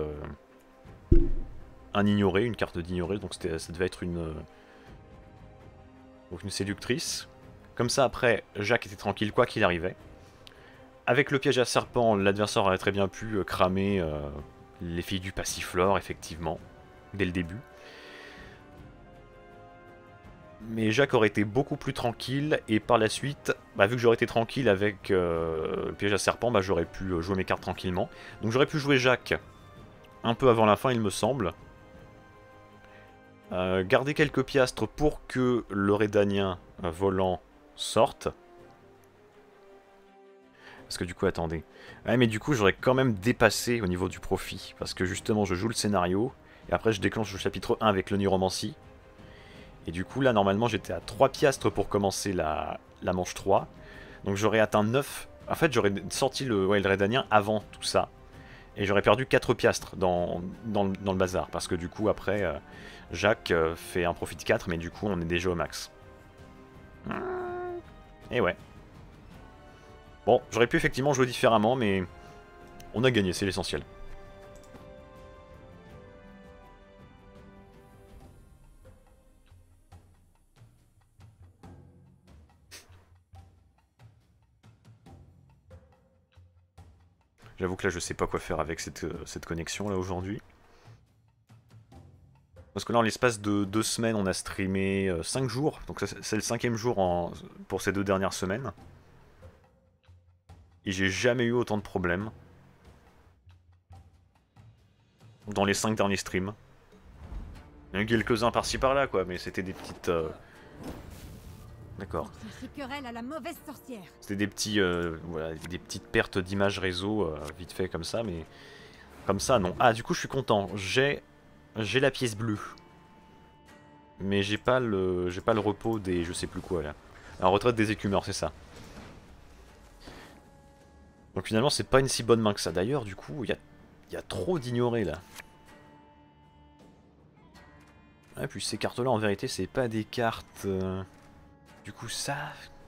un ignoré, une carte d'ignoré, donc ça devait être une, euh, donc une séductrice. Comme ça après, Jacques était tranquille quoi qu'il arrivait. Avec le piège à serpent, l'adversaire aurait très bien pu euh, cramer euh, les filles du passiflore, effectivement, dès le début. Mais Jacques aurait été beaucoup plus tranquille, et par la suite, bah, vu que j'aurais été tranquille avec euh, le piège à serpent, bah, j'aurais pu jouer mes cartes tranquillement. Donc j'aurais pu jouer Jacques un peu avant la fin, il me semble. Euh, garder quelques piastres pour que le Redanien euh, volant sorte. Parce que du coup, attendez. Ouais, mais du coup, j'aurais quand même dépassé au niveau du profit. Parce que justement, je joue le scénario, et après je déclenche le chapitre un avec l'oniromancie. Et du coup, là, normalement, j'étais à trois piastres pour commencer la, la manche trois. Donc j'aurais atteint neuf. En fait, j'aurais sorti le, ouais, le Redanien avant tout ça. Et j'aurais perdu quatre piastres dans, dans, le, dans le bazar. Parce que du coup, après, euh, Jacques euh, fait un profit de quatre, mais du coup, on est déjà au max. Et ouais. Bon, j'aurais pu effectivement jouer différemment, mais on a gagné, c'est l'essentiel. J'avoue que là, je sais pas quoi faire avec cette, euh, cette connexion là aujourd'hui. Parce que là, en l'espace de deux semaines, on a streamé euh, cinq jours. Donc c'est le cinquième jour en, pour ces deux dernières semaines. Et j'ai jamais eu autant de problèmes. Dans les cinq derniers streams. Il y en a eu quelques-uns par-ci par-là, quoi, mais c'était des petites... Euh... D'accord. C'était des petits, euh, voilà, des petites pertes d'image réseau, euh, vite fait comme ça, mais... Comme ça, non. Ah, du coup, je suis content. J'ai... J'ai la pièce bleue. Mais j'ai pas le... J'ai pas le repos des... Je sais plus quoi, là. La retraite des écumeurs, c'est ça. Donc finalement, c'est pas une si bonne main que ça. D'ailleurs, du coup, il y a... y a trop d'ignorés, là. Et puis ces cartes-là, en vérité, c'est pas des cartes... Euh... Du coup, ça...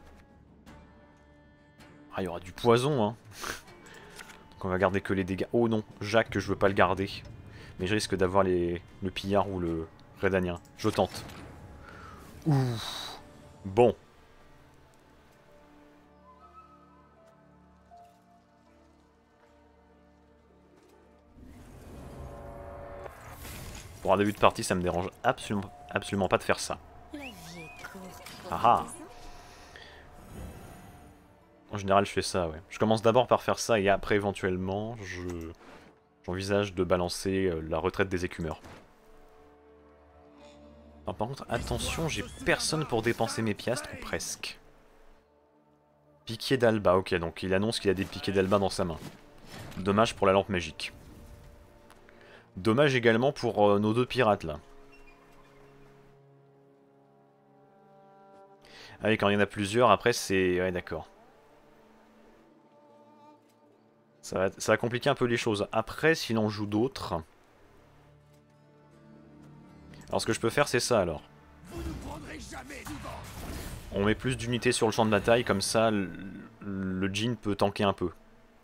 Ah, il y aura du poison, hein. Donc on va garder que les dégâts. Oh non, Jacques, je veux pas le garder. Mais je risque d'avoir les... le pillard ou le Redanien. Je tente. Ouh. Bon. Pour un début de partie, ça me dérange absolument, absolument pas de faire ça. Ah ah. En général, je fais ça, ouais. Je commence d'abord par faire ça et après, éventuellement, je j'envisage de balancer euh, la retraite des écumeurs. Alors, par contre, attention, j'ai personne pour dépenser mes piastres, ou presque. Piquet d'Alba, ok, donc il annonce qu'il a des piquets d'Alba dans sa main. Dommage pour la lampe magique. Dommage également pour euh, nos deux pirates, là. Ah oui, quand il y en a plusieurs, après, c'est... Ouais, d'accord. Ça va, ça va compliquer un peu les choses. Après, si l'on joue d'autres... Alors ce que je peux faire, c'est ça, alors. On met plus d'unités sur le champ de bataille, comme ça, le, le djinn peut tanker un peu.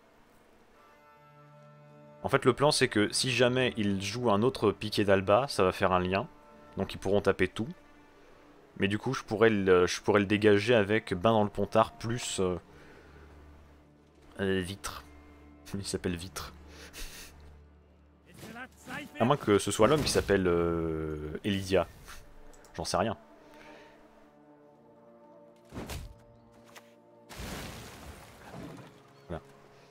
En fait, le plan, c'est que si jamais il joue un autre piquet d'Alba, ça va faire un lien. Donc ils pourront taper tout. Mais du coup, je pourrais le, je pourrais le dégager avec bain dans le pontard, plus... Euh, Euh, Vitre. Il s'appelle Vitre. À moins que ce soit l'homme qui s'appelle euh, Elydia. J'en sais rien. Voilà.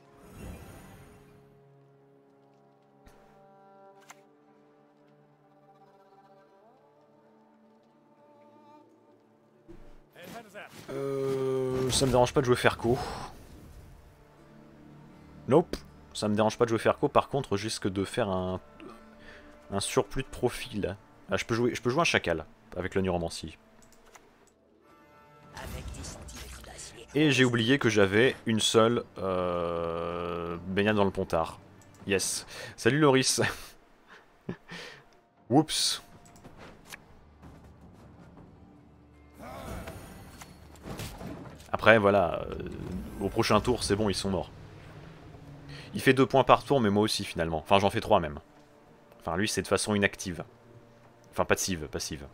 Euh, ça me dérange pas de jouer Ferco. Nope. Ça me dérange pas de jouer Ferco. Par contre, je risque de faire un, un surplus de profil. Ah, je peux jouer, je peux jouer un chacal avec le Neuromancie. Et j'ai oublié que j'avais une seule euh, baignade dans le pontard. Yes. Salut Loris. Oups. Après, voilà. Euh, au prochain tour, c'est bon, ils sont morts. Il fait deux points par tour, mais moi aussi finalement. Enfin, j'en fais trois même. Enfin, lui, c'est de façon inactive. Enfin, passive, passive.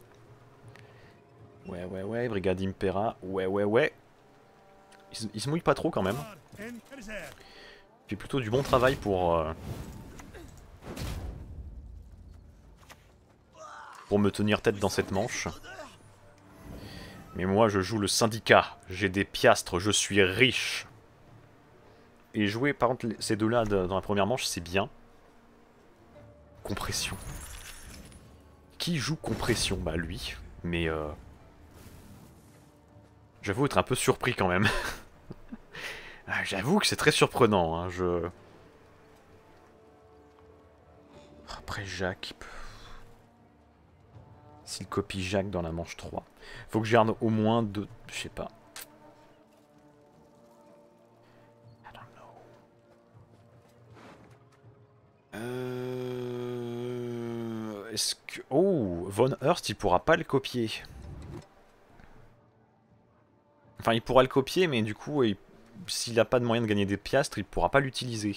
Ouais, ouais, ouais, Brigade Impera. Ouais, ouais, ouais. Il se, il se mouille pas trop quand même. Il fait plutôt du bon travail pour... Euh, pour me tenir tête dans cette manche. Mais moi, je joue le syndicat. J'ai des piastres, je suis riche. Et jouer, par contre, ces deux-là dans la première manche, c'est bien. Compression. Qui joue compression? Bah lui. Mais euh... j'avoue être un peu surpris quand même. J'avoue que c'est très surprenant. Hein, je... Après Jacques... S'il copie Jacques dans la manche trois. Faut que je garde au moins deux... Je sais pas. Euh... Est-ce que... Oh, Von Hurst, il pourra pas le copier. Enfin, il pourra le copier, mais du coup, il... s'il n'a pas de moyen de gagner des piastres, il pourra pas l'utiliser.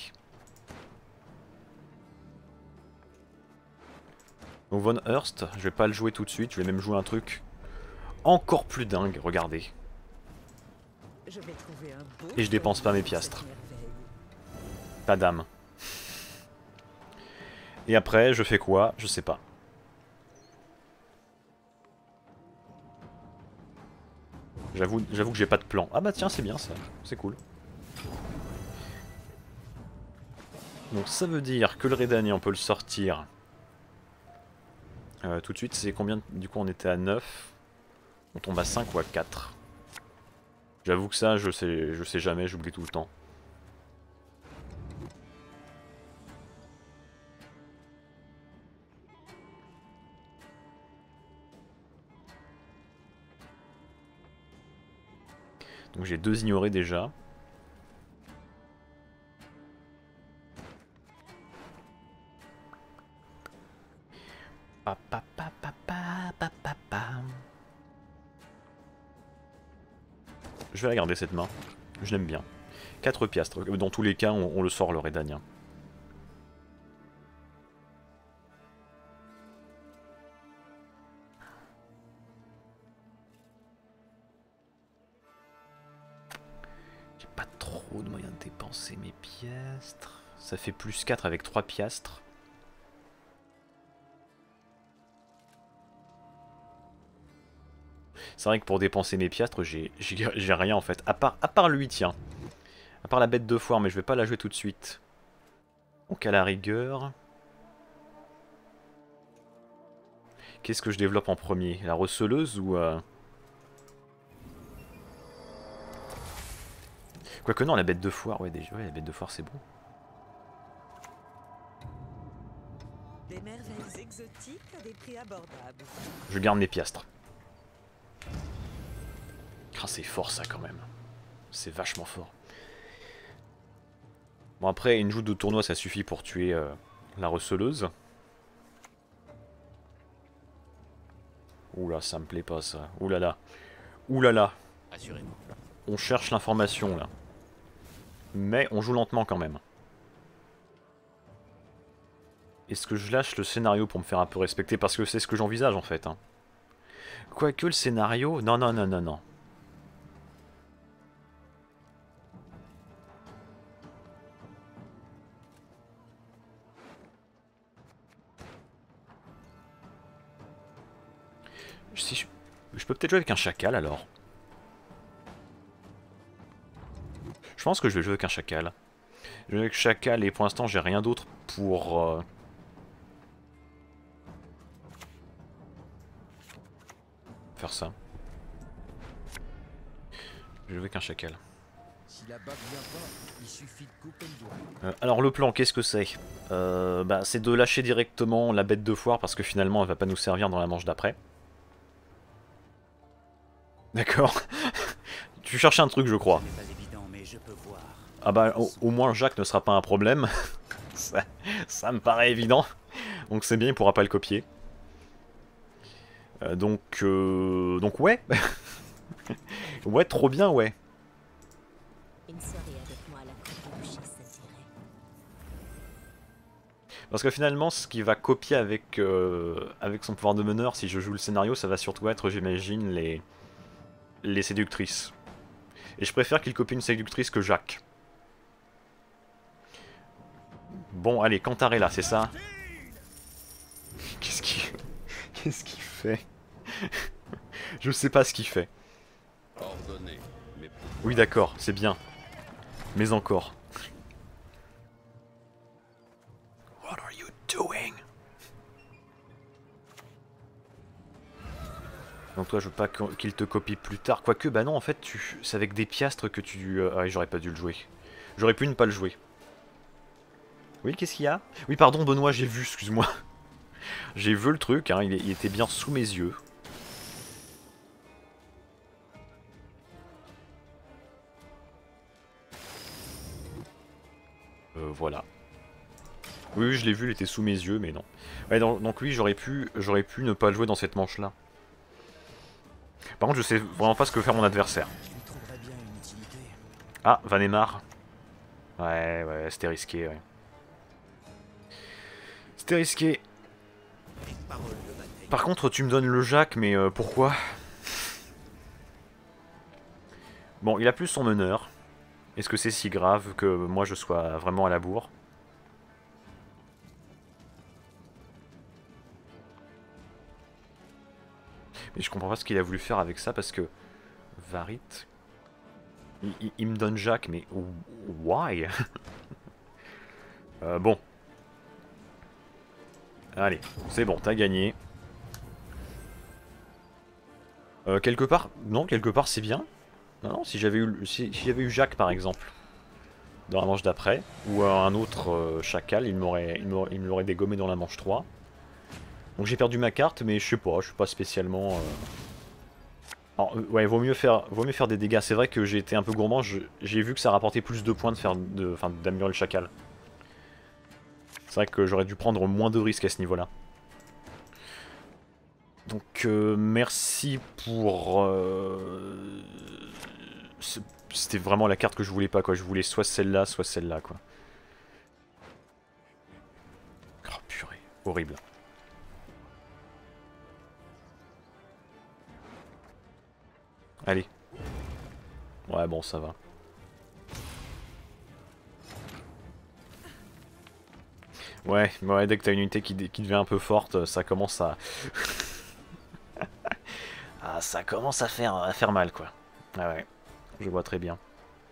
Donc Von Hurst, je vais pas le jouer tout de suite, je vais même jouer un truc encore plus dingue, regardez. Je vais trouver un beau Et je dépense pas mes piastres. Pas d'âme. Et après, je fais quoi? Je sais pas. J'avoue j'avoue que j'ai pas de plan. Ah bah tiens, c'est bien ça. C'est cool. Donc ça veut dire que le Redania, on peut le sortir. Euh, tout de suite, c'est combien? Du coup, on était à neuf. On tombe à cinq ou à quatre. J'avoue que ça, je sais, je sais jamais, j'oublie tout le temps. Donc j'ai deux ignorés déjà. Pa, pa, pa, pa, pa, pa, pa, pa. Je vais la garder cette main. Je l'aime bien. quatre piastres. Dans tous les cas, on, on le sort le Redania. J'ai pas trop de moyens de dépenser mes piastres. Ça fait plus quatre avec trois piastres. C'est vrai que pour dépenser mes piastres, j'ai rien en fait. À part, à part lui, tiens. À part la bête de foire, mais je vais pas la jouer tout de suite. Donc à la rigueur... Qu'est-ce que je développe en premier? La receleuse ou... Euh... Quoique non, la bête de foire, ouais, déjà, ouais, la bête de foire c'est bon. Des merveilles exotiques à des prix abordables. Je garde mes piastres. Ah, c'est fort ça quand même. C'est vachement fort. Bon après, une joute de tournoi ça suffit pour tuer euh, la receleuse. Oula, ça me plaît pas ça. Oulala. Oulala. On cherche l'information là. Mais on joue lentement quand même. Est-ce que je lâche le scénario pour me faire un peu respecter? Parce que c'est ce que j'envisage en fait. Hein. Quoique le scénario... Non, non, non, non, non. Si je, je peux peut-être jouer avec un chacal alors. Je pense que je vais jouer avec un chacal. Je vais jouer avec chacal et pour l'instant j'ai rien d'autre pour... Euh... faire ça. Je vais jouer avec un chacal. Si la bague vient pas, il suffit de couper le doigt. Euh, alors le plan, qu'est-ce que c'est euh, bah, c'est de lâcher directement la bête de foire parce que finalement elle va pas nous servir dans la manche d'après. D'accord. Tu cherchais un truc je crois. Pas évident, mais je peux voir. Ah bah au, au moins Jacques ne sera pas un problème. ça, ça me paraît évident. Donc c'est bien, il pourra pas le copier. Euh, donc, euh, donc ouais. Ouais, trop bien, ouais. Une soirée avec moi à la cour de boucher, ça dirait. Parce que finalement, ce qui va copier avec, euh, avec son pouvoir de meneur, si je joue le scénario, ça va surtout être, j'imagine, les, les séductrices. Et je préfère qu'il copie une séductrice que Jacques. Bon, allez, Cantarella, c'est ça? Qu'est-ce qu'il... Qu'est-ce qu'il fait? Je sais pas ce qu'il fait. Ordonné, mais Oui, d'accord, c'est bien. Mais encore. What are you doing? Donc toi, je veux pas qu'il te copie plus tard. Quoique, bah non, en fait, tu... c'est avec des piastres que tu... Ah ouais, j'aurais pas dû le jouer. J'aurais pu ne pas le jouer. Oui, qu'est-ce qu'il y a? Oui, pardon, Benoît, j'ai vu, excuse-moi. J'ai vu le truc, hein, il, il était bien sous mes yeux. Euh, voilà. Oui, oui, je l'ai vu, il était sous mes yeux, mais non. Ouais, donc, donc oui, j'aurais pu, j'aurais pu ne pas le jouer dans cette manche-là. Par contre, je sais vraiment pas ce que veut faire mon adversaire. je lui trouverais bien une utilité. Ah, Vanemar. Ouais, ouais, c'était risqué, ouais. C'était risqué. Parole de bataille. Par contre, tu me donnes le Jacques, mais euh, pourquoi? Bon, il a plus son meneur. Est-ce que c'est si grave que moi je sois vraiment à la bourre? Mais je comprends pas ce qu'il a voulu faire avec ça parce que... Varit... Il, il, il me donne Jacques, mais... Why? euh, Bon. Allez, c'est bon, t'as gagné. Euh, quelque part... Non, quelque part c'est bien. Non, non, si j'avais eu, si, si j'avais eu Jacques par exemple, dans la manche d'après, ou un autre euh, chacal, il m'aurait il m'aurait- il me l'aurait dégommé dans la manche trois. Donc j'ai perdu ma carte, mais je sais pas, je suis pas spécialement... euh, Alors, euh, ouais, vaut mieux faire, vaut mieux faire des dégâts. C'est vrai que j'ai été un peu gourmand, je- j'ai vu que ça rapportait plus de points de faire de, enfin, d'améliorer le chacal. C'est vrai que j'aurais dû prendre moins de risques à ce niveau-là. Donc euh, merci pour... euh, ce- C'était vraiment la carte que je voulais pas, quoi. Je voulais soit celle-là, soit celle-là, quoi. Oh purée, horrible. Allez. Ouais, bon, ça va. Ouais, ouais, dès que t'as une unité qui, qui devient un peu forte, ça commence à... ah, ça commence à faire, à faire mal, quoi. Ah ouais, je vois très bien.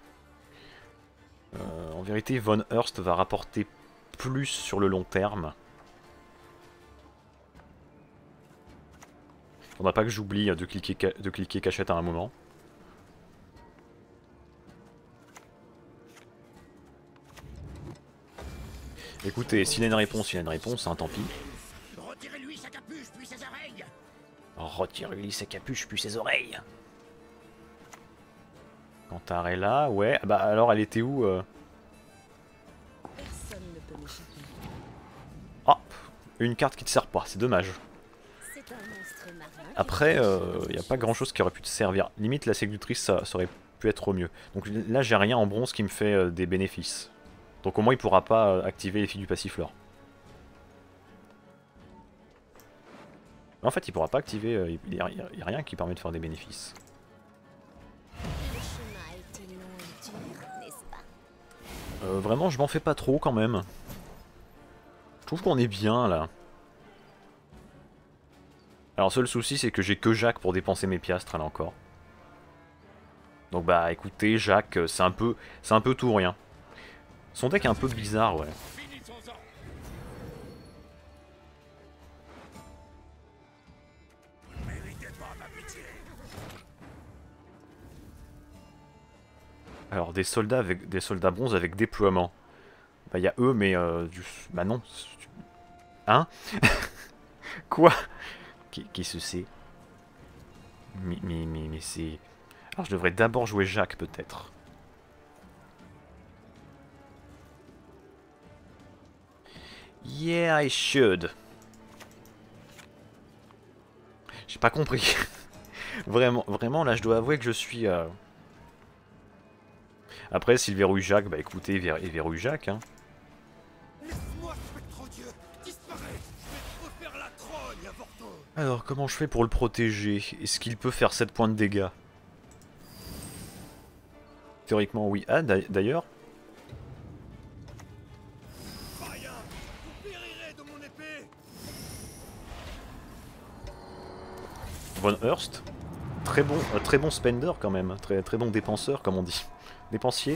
Euh, en vérité, Von Hurst va rapporter plus sur le long terme. Faudra pas que j'oublie de cliquer, de cliquer cachette à un moment. Écoutez, s'il a une réponse, il a une réponse, hein, tant pis. Retirez-lui sa capuche, puis ses oreilles. Retirez-lui sa capuche, puis ses oreilles. Cantarella, ouais. Bah alors, elle était où euh... Personne ne peut m'échapper. Ah, une carte qui te sert pas, c'est dommage. C'est un monstre marin. qui Après, vous il cache n'y dans a vos pas grand choses. chose qui aurait pu te servir. Limite, la séductrice, ça, ça aurait pu être au mieux. Donc là, j'ai rien en bronze qui me fait euh, des bénéfices. Donc au moins, il pourra pas euh, activer les filles du passiflore. En fait, il pourra pas activer, euh, il n'y a, a rien qui permet de faire des bénéfices. Le chemin a été long et dur, n'est-ce pas? Euh, vraiment, je m'en fais pas trop quand même. Je trouve qu'on est bien là. Alors seul souci c'est que j'ai que Jacques pour dépenser mes piastres là encore. Donc bah écoutez, Jacques, c'est un peu c'est un peu tout ou rien. Son deck est un peu bizarre, ouais. Alors des soldats avec des soldats bronze avec déploiement. Bah il y a eux mais euh, du... bah non. Hein? Quoi? Qu'est-ce que c'est? Mais, mais, mais, mais c'est... Alors je devrais d'abord jouer Jacques peut-être. Yeah, I should. J'ai pas compris. Vraiment, vraiment, là je dois avouer que je suis... Euh... Après, s'il verrouille Jacques, bah écoutez, il verrouille Jacques, hein. Alors, comment je fais pour le protéger? Est-ce qu'il peut faire sept points de dégâts? Théoriquement, oui. Ah, d'ailleurs... Von Hurst, très bon, euh, très bon spender quand même, très, très bon dépenseur comme on dit. Dépensier.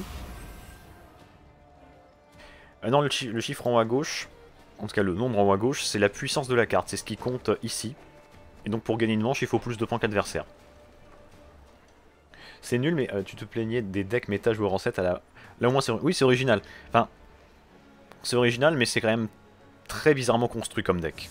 Ah non, le, chi le chiffre en haut à gauche, en tout cas le nombre en haut à gauche, c'est la puissance de la carte, c'est ce qui compte ici. Et donc pour gagner une manche, il faut plus de points qu'adversaire. C'est nul, mais euh, tu te plaignais des decks méta joueurs en sept à la... Là au moins c'est... Oui, c'est original. Enfin, c'est original, mais c'est quand même très bizarrement construit comme deck.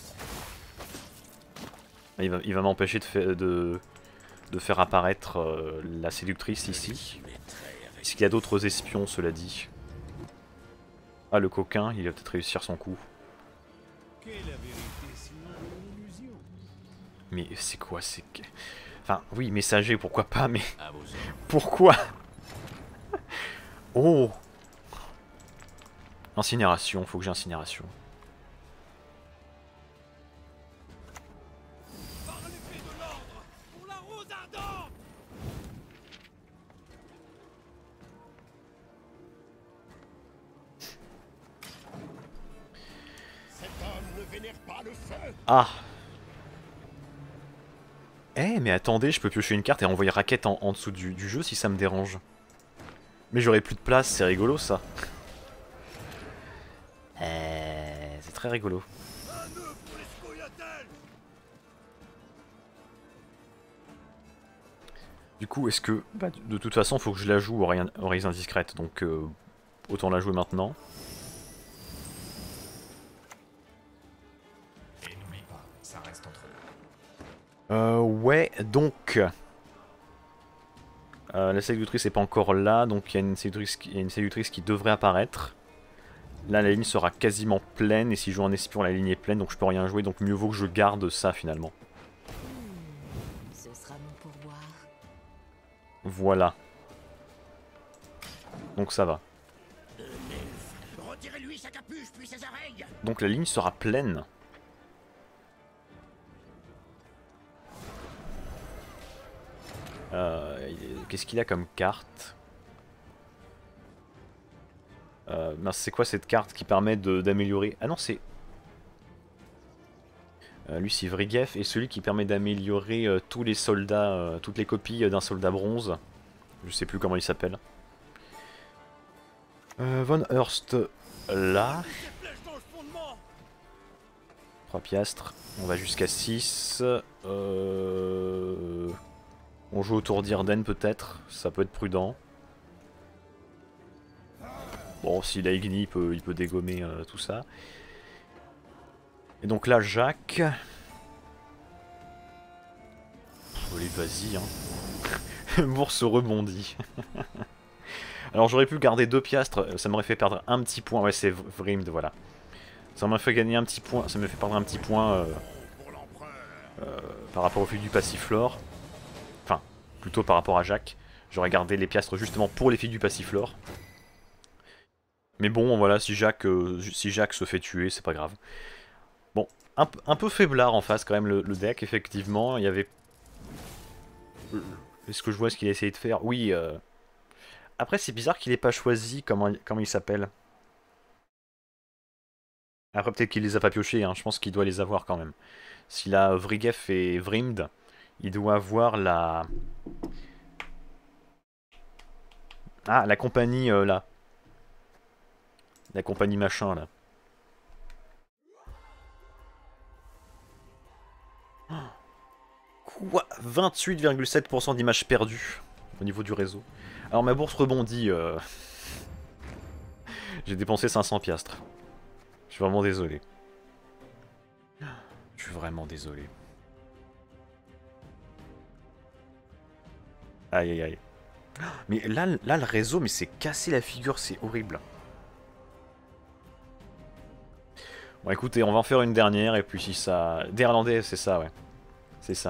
Il va, il va m'empêcher de, de, de faire apparaître euh, la séductrice ici. Est-ce qu'il y a d'autres espions, cela dit? Ah, le coquin, il va peut-être réussir son coup. Mais c'est quoi? C'est... Enfin, oui, messager, pourquoi pas, mais... Pourquoi? Oh! Incinération, faut que j'ai incinération. Ah! Eh, mais attendez, je peux piocher une carte et envoyer raquette en, en dessous du, du jeu si ça me dérange. Mais j'aurai plus de place, c'est rigolo ça. Euh, c'est très rigolo. Du coup, est-ce que... Bah, de toute façon, il faut que je la joue oreilles indiscrètes, donc euh, autant la jouer maintenant. Euh, ouais, donc... Euh, la séductrice n'est pas encore là, donc il y a une séductrice qui, il y a une séductrice qui devrait apparaître. Là, la ligne sera quasiment pleine, et si je joue un espion, la ligne est pleine, donc je peux rien jouer, donc mieux vaut que je garde ça, finalement. Ce sera mon pourboire. Voilà. Donc ça va. Retirez-lui sa capuche, puis ses oreilles. Donc la ligne sera pleine. Euh, Qu'est-ce qu'il a comme carte? euh, C'est quoi cette carte qui permet d'améliorer... Ah non, c'est... Euh, lui c'est Vrigef, et celui qui permet d'améliorer euh, tous les soldats, euh, toutes les copies euh, d'un soldat bronze. Je sais plus comment il s'appelle. Euh, Von Hurst, là. trois piastres. On va jusqu'à six. Euh... On joue autour d'Irden peut-être, ça peut être prudent. Bon, s'il a Igni, il peut, il peut dégommer euh, tout ça. Et donc là, Jacques... Allez, vas-y, hein. Bourse rebondit. Alors j'aurais pu garder deux piastres, ça m'aurait fait perdre un petit point. Ouais, c'est Vrimd, voilà. Ça m'a fait gagner un petit point, ça me fait perdre un petit point euh, euh, par rapport au fil du Passiflore. Enfin, plutôt par rapport à Jacques. J'aurais gardé les piastres justement pour les filles du Passiflore. Mais bon, voilà, si Jacques, euh, si Jacques se fait tuer, c'est pas grave. Bon, un, un peu faiblard en face quand même le, le deck, effectivement. Il y avait... Est-ce que je vois ce qu'il a essayé de faire? Oui. Euh... Après, c'est bizarre qu'il ait pas choisi comment, comment il s'appelle. Après, peut-être qu'il les a pas piochés, hein. Je pense qu'il doit les avoir quand même. S'il a Vrigef et Vrimd, il doit avoir la... Ah, la compagnie, euh, là. La compagnie machin, là. Quoi, vingt-huit virgule sept pour cent d'images perdues au niveau du réseau. Alors ma bourse rebondit. Euh... J'ai dépensé cinq cents piastres. Je suis vraiment désolé. Je suis vraiment désolé. Aïe aïe aïe. Mais là, là le réseau, mais c'est cassé la figure, c'est horrible. Bon écoutez, on va en faire une dernière et puis si ça... D'Irlandais, c'est ça, ouais. C'est ça.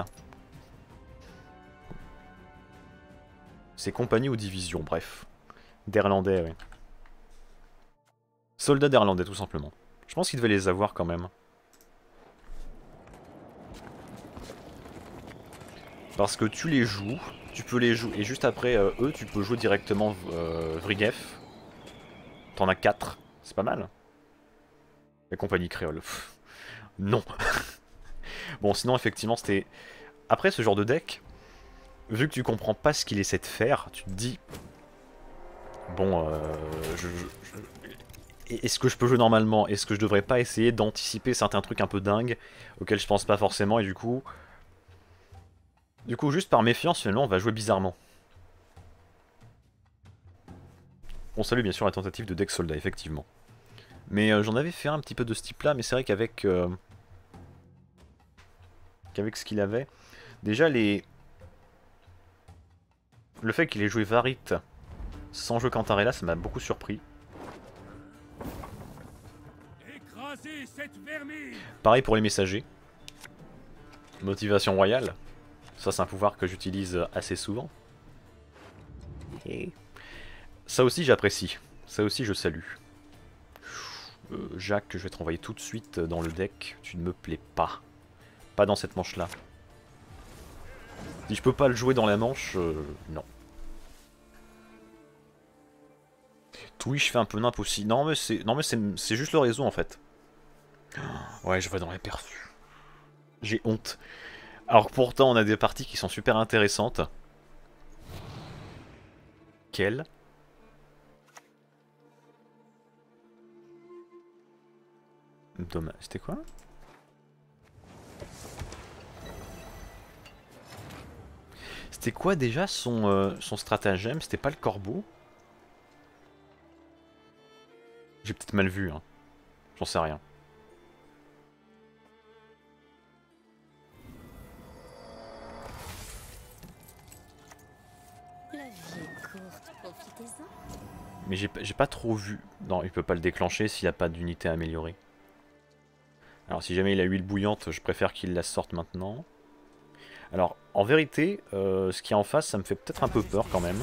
C'est compagnie ou division, bref. D'Irlandais, ouais. Soldats d'Irlandais, tout simplement. Je pense qu'il devait les avoir quand même. Parce que tu les joues, tu peux les jouer, et juste après euh, eux, tu peux jouer directement euh, Vrigef. T'en as quatre, c'est pas mal. La compagnie créole. Pff, non. Bon, sinon, effectivement, c'était... Après, ce genre de deck, vu que tu comprends pas ce qu'il essaie de faire, tu te dis... Bon, euh, je... je... Est-ce que je peux jouer normalement? Est-ce que je devrais pas essayer d'anticiper certains trucs un peu dingues auxquels je pense pas forcément et du coup... Du coup, juste par méfiance, finalement, on va jouer bizarrement. On salue bien sûr la tentative de deck soldat, effectivement. Mais euh, j'en avais fait un petit peu de ce type-là, mais c'est vrai qu'avec... Euh... qu'avec ce qu'il avait... Déjà, les... Le fait qu'il ait joué Varit sans jouer Cantarella, ça m'a beaucoup surpris. Pareil pour les messagers. Motivation royale. Ça, c'est un pouvoir que j'utilise assez souvent. Et ça aussi, j'apprécie. Ça aussi, je salue. Euh, Jacques, je vais te renvoyer tout de suite dans le deck. Tu ne me plais pas. Pas dans cette manche-là. Si je peux pas le jouer dans la manche, euh, non. Twitch fait un peu nimp aussi. Non, mais c'est non mais c'est juste le réseau, en fait. Ouais, je vais dans les perfus. J'ai honte. Alors pourtant, on a des parties qui sont super intéressantes. Quelle? Dommage. C'était quoi? C'était quoi déjà son, euh, son stratagème? C'était pas le corbeau? J'ai peut-être mal vu, hein. J'en sais rien. Mais j'ai pas trop vu. Non, il peut pas le déclencher s'il a pas d'unité améliorée. Alors si jamais il a huile bouillante, je préfère qu'il la sorte maintenant. Alors, en vérité, euh, ce qui est en face, ça me fait peut-être un peu peur quand même.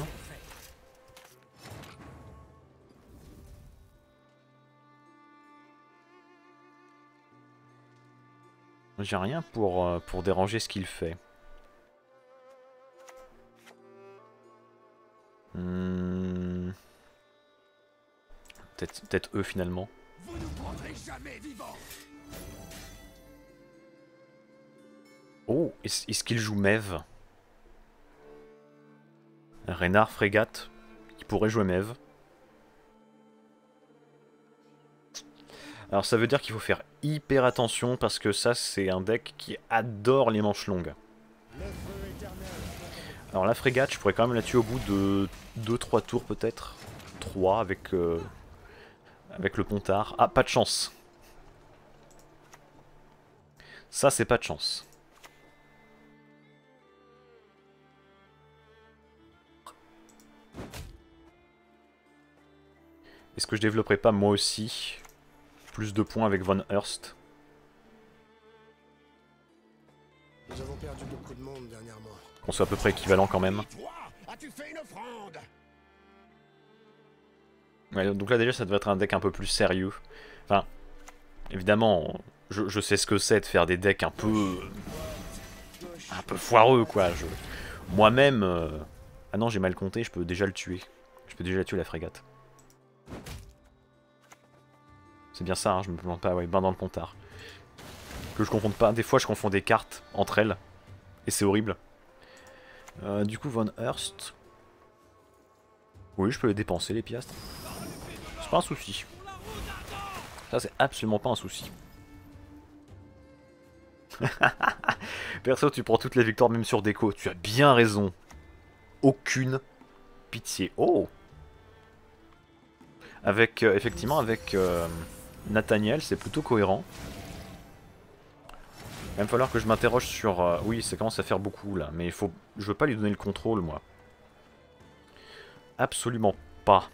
J'ai rien pour, euh, pour déranger ce qu'il fait. Hmm... Peut-être peut-être eux finalement. Vous nous prendrez jamais vivants. Oh, est-ce est qu'il joue Mev? Reynard Frégate, qui pourrait jouer Mev. Alors ça veut dire qu'il faut faire hyper attention parce que ça c'est un deck qui adore les manches longues. Alors la Frégate, je pourrais quand même la tuer au bout de deux trois tours peut-être. trois avec, euh, avec le Pontard. Ah, pas de chance. Ça c'est pas de chance. Est-ce que je développerai pas moi aussi plus de points avec Von Hurst? Nous avons perdu beaucoup de monde dernièrement. Qu'on soit à peu près équivalent quand même. Ouais, donc là déjà ça devrait être un deck un peu plus sérieux. Enfin, évidemment, je, je sais ce que c'est de faire des decks un peu... un peu foireux quoi. Je... Moi-même... Euh... Ah non, j'ai mal compté, je peux déjà le tuer. Je peux déjà tuer la frégate. C'est bien ça, hein, je me plante pas, ouais, bain dans le Pontard. Que je confonde pas, des fois je confonds des cartes entre elles. Et c'est horrible. Euh, du coup, Von Hurst. Oui, je peux les dépenser, les piastres. C'est pas un souci. Ça, c'est absolument pas un souci. Perso, tu prends toutes les victoires, même sur déco. Tu as bien raison. Aucune pitié. Oh! Avec, euh, effectivement, avec euh, Nathaniel, c'est plutôt cohérent. Il va falloir que je m'interroge sur... Euh, oui, ça commence à faire beaucoup, là. Mais il faut... je veux pas lui donner le contrôle, moi. Absolument pas.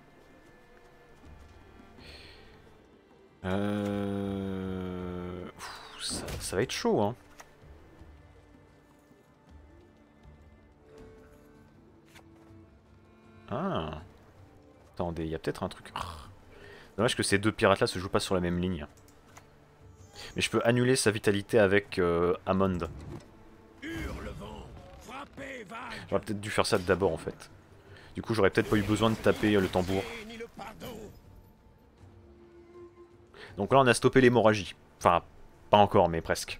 Euh... Pff, ça, ça va être chaud, hein. Ah. Attendez, il y a peut-être un truc... Oh. Dommage que ces deux pirates-là se jouent pas sur la même ligne. Mais je peux annuler sa vitalité avec euh, Hammond. J'aurais peut-être dû faire ça d'abord, en fait. Du coup, j'aurais peut-être pas eu besoin de taper euh, le tambour. Donc là, on a stoppé l'hémorragie. Enfin, pas encore, mais presque.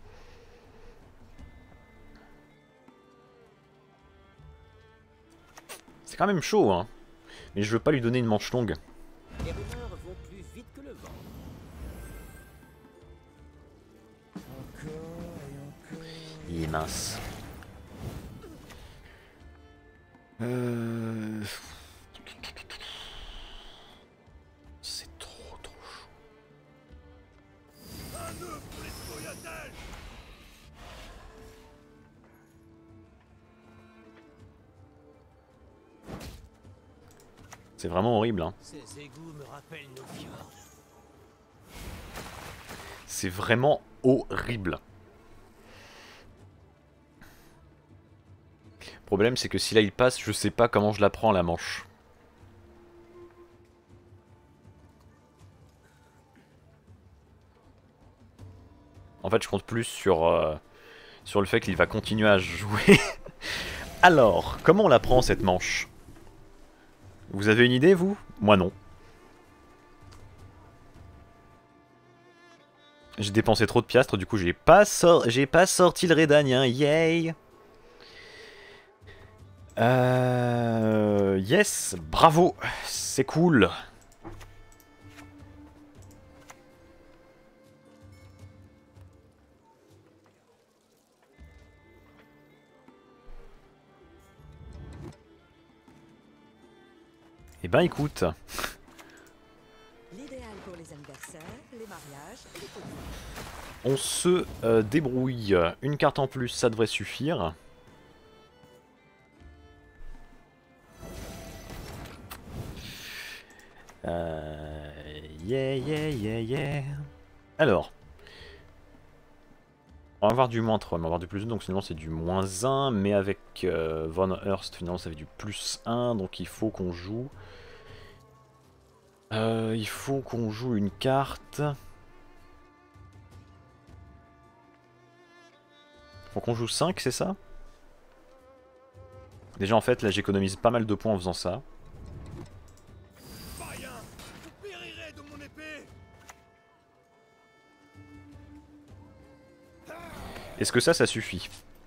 C'est quand même chaud, hein. Mais je veux pas lui donner une manche longue. Les rumeurs vont plus vite que le vent. Encore et encore. Il est mince. Euh... C'est trop, trop chaud. C'est vraiment horrible, hein. Ces égouts me rappellent nos fjords. C'est vraiment horrible. Le problème, c'est que si là il passe, je sais pas comment je la prends la manche. En fait, je compte plus sur, euh, sur le fait qu'il va continuer à jouer. Alors, comment on la prend cette manche? Vous avez une idée, vous? Moi non. J'ai dépensé trop de piastres, du coup j'ai pas, sor j'ai pas sorti le Rédanien, yay! Euh... Yes, bravo, c'est cool. Eh ben écoute. L'idéal pour les anniversaires, les mariages et les folies. On se euh, débrouille. Une carte en plus, ça devrait suffire. Euh... Yeah, yeah, yeah, yeah. Alors. On va avoir du moins trois, mais on va avoir du plus deux, donc finalement c'est du moins un. Mais avec euh, Von Hurst, finalement ça fait du plus un, donc il faut qu'on joue... Euh, il faut qu'on joue une carte. Faut qu'on joue cinq, c'est ça? Déjà en fait, là j'économise pas mal de points en faisant ça. Est-ce que ça, ça suffit?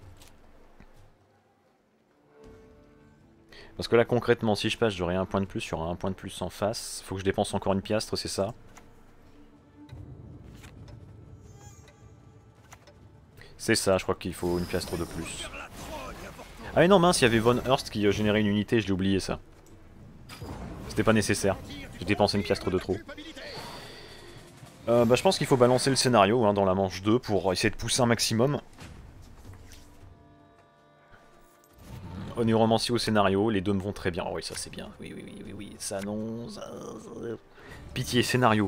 Parce que là concrètement, si je passe, j'aurai un point de plus, il y aura un point de plus en face. Faut que je dépense encore une piastre, c'est ça? C'est ça, je crois qu'il faut une piastre de plus. Ah mais non mince, il y avait Von Hurst qui générait une unité, je l'ai oublié ça. C'était pas nécessaire, j'ai dépensé une piastre de trop. Euh, bah, je pense qu'il faut balancer le scénario hein, dans la manche deux pour essayer de pousser un maximum. Onéromancie au scénario, les deux me vont très bien. Oh oui, ça c'est bien. Oui, oui, oui, oui, oui, ça non. Ça... Pitié, scénario.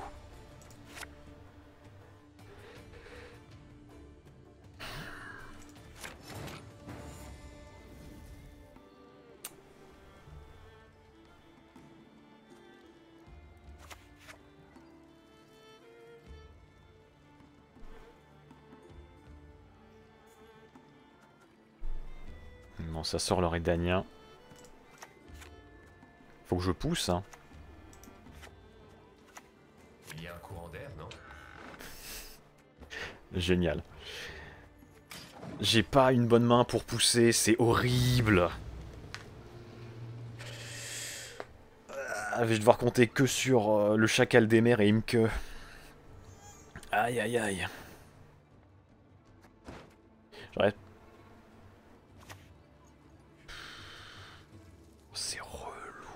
Non, ça sort le Rédanien. Faut que je pousse. Hein. Il y a un courant d'air, non? Génial. J'ai pas une bonne main pour pousser, c'est horrible. Ah, je vais devoir compter que sur euh, le chacal des mers et Imke. Aïe aïe aïe. J'aurais... C'est relou.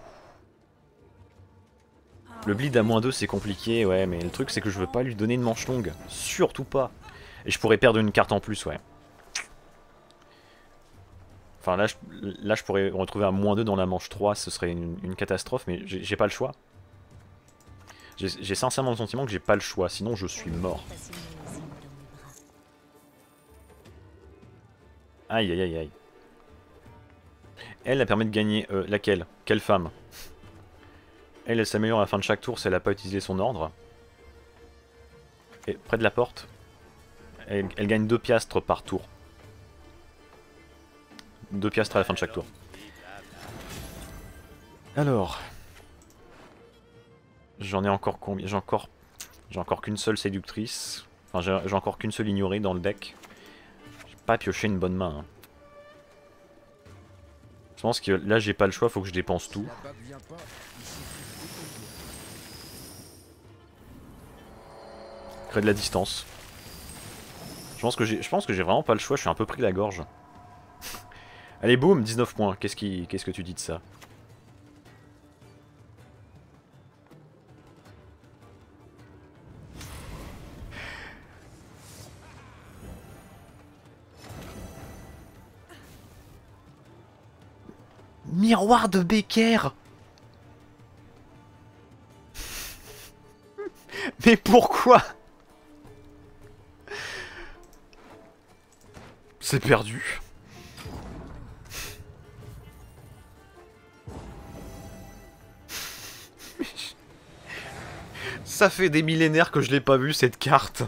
Le bleed à moins deux c'est compliqué, ouais, mais le truc c'est que je veux pas lui donner une manche longue. Surtout pas. Et je pourrais perdre une carte en plus, ouais. Enfin là je, là, je pourrais retrouver un moins deux dans la manche trois, ce serait une, une catastrophe, mais j'ai pas le choix. J'ai sincèrement le sentiment que j'ai pas le choix, sinon je suis mort. Aïe aïe aïe aïe. Elle, elle permet de gagner... Euh, laquelle? Quelle femme? Elle, elle s'améliore à la fin de chaque tour si elle n'a pas utilisé son ordre. Et près de la porte, elle, elle gagne deux piastres par tour. deux piastres à la fin de chaque tour. Alors... J'en ai encore combien? J'ai encore... J'ai encore qu'une seule séductrice. Enfin, j'ai encore qu'une seule ignorée dans le deck. J'ai pas pioché une bonne main. Hein. Je pense que là, j'ai pas le choix, faut que je dépense tout. Créer de la distance. Je pense que j'ai, je pense que j'ai vraiment pas le choix, je suis un peu pris la gorge. Allez, boum, dix-neuf points. Qu'est-ce qui, qu'est-ce que tu dis de ça? Miroir de Becker. Mais pourquoi? C'est perdu. Ça fait des millénaires que je l'ai pas vu cette carte.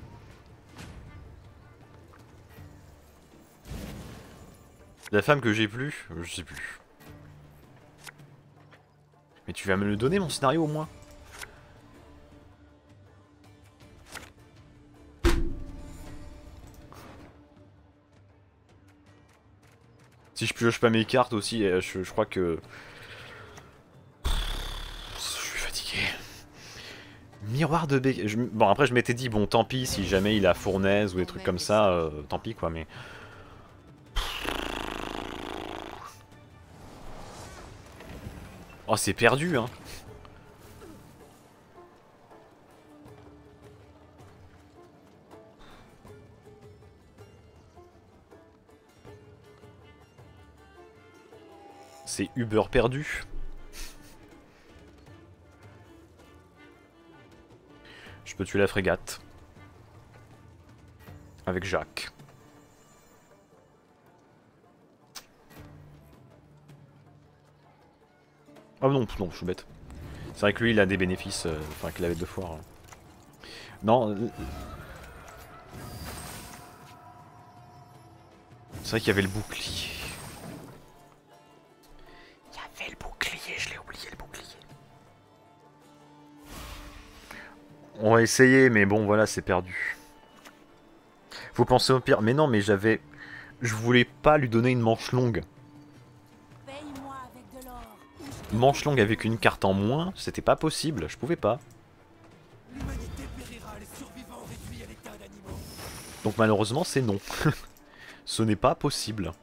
La femme que j'ai plus, je sais plus. Mais tu vas me le donner mon scénario au moins. Si je pioche pas mes cartes aussi, je, je crois que... Je suis fatigué. Miroir de bec... Je... Bon après je m'étais dit, bon tant pis si jamais il a fournaise ou des trucs comme ça, euh, tant pis quoi, mais... Oh c'est perdu hein. C'est Uber perdu. Je peux tuer la frégate. Avec Jacques. Oh non, non, je suis bête. C'est vrai que lui, il a des bénéfices, euh, enfin, qu'il avait deux fois. Hein. Non. Euh... C'est vrai qu'il y avait le bouclier. Il y avait le bouclier, je l'ai oublié, le bouclier. On va essayer, mais bon, voilà, c'est perdu. Faut penser au pire. Mais non, mais j'avais... Je voulais pas lui donner une manche longue. Manche longue avec une carte en moins, c'était pas possible, je pouvais pas. Donc malheureusement c'est non. Ce n'est pas possible.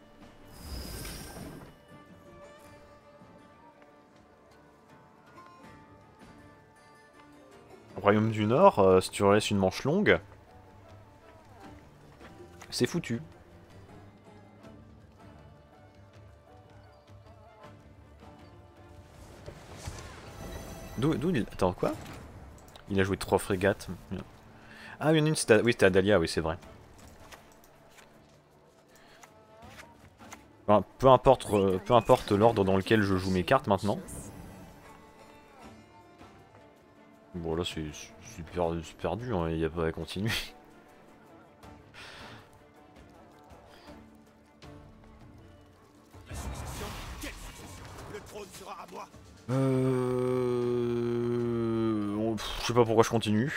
Royaume du Nord, euh, si tu laisses une manche longue, c'est foutu. D'où il... Attends, quoi? Il a joué trois frégates. Ah, il y en a une, c'était... Oui, c'était Adalia, oui, c'est vrai. Enfin, peu importe, euh, peu importe l'ordre dans lequel je joue mes cartes maintenant. Bon, là, c'est super, perdu, hein, il n'y a pas à continuer. Euh... Je sais pas pourquoi je continue.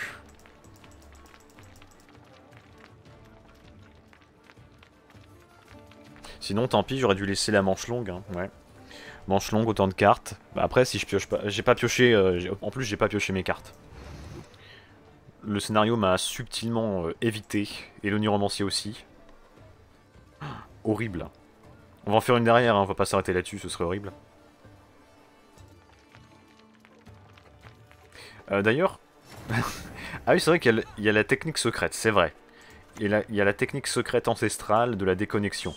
Sinon, tant pis, j'aurais dû laisser la manche longue. Hein. Ouais. Manche longue, autant de cartes. Bah, après, si je pioche pas... J'ai pas pioché... Euh, en plus, j'ai pas pioché mes cartes. Le scénario m'a subtilement euh, évité. Et le néromancier aussi. Oh, horrible. On va en faire une derrière, hein. On va pas s'arrêter là-dessus, ce serait horrible. Euh, D'ailleurs... ah oui, c'est vrai qu'il y, y a la technique secrète, c'est vrai. Il y, a la, il y a la technique secrète ancestrale de la déconnexion.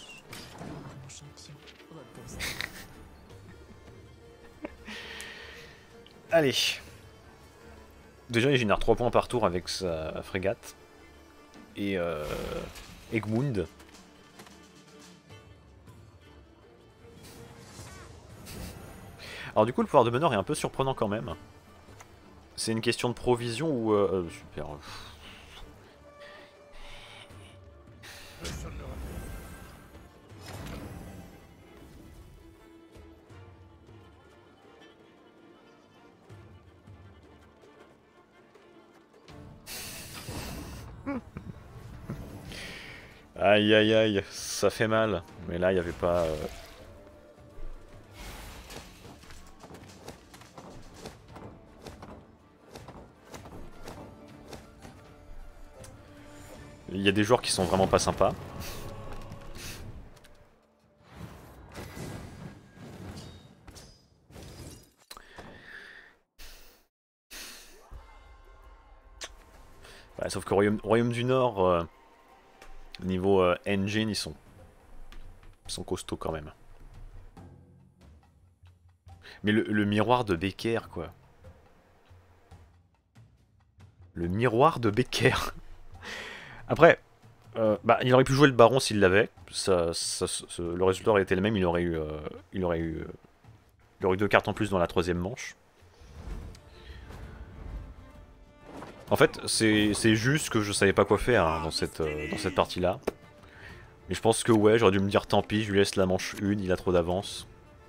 Allez. Déjà, il génère trois points par tour avec sa frégate. Et euh, Egmund. Alors du coup, le pouvoir de meneur est un peu surprenant quand même. C'est une question de provision ou... Euh, super... Aïe aïe aïe, ça fait mal. Mais là, il n'y avait pas... Euh... Il y a des joueurs qui sont vraiment pas sympas. Ouais, sauf qu'au Royaume, Royaume du Nord... Euh... Niveau euh, engine, ils sont... ils sont costauds quand même. Mais le, le miroir de Becker, quoi. Le miroir de Becker. Après, euh, bah, il aurait pu jouer le baron s'il l'avait. Ça, ça, ça, le résultat aurait été le même. Il aurait eu, euh, il aurait eu, euh, il aurait eu deux cartes en plus dans la troisième manche. En fait, c'est juste que je savais pas quoi faire hein, dans cette, euh, dans cette partie-là. Mais je pense que ouais, j'aurais dû me dire tant pis, je lui laisse la manche une, il a trop d'avance.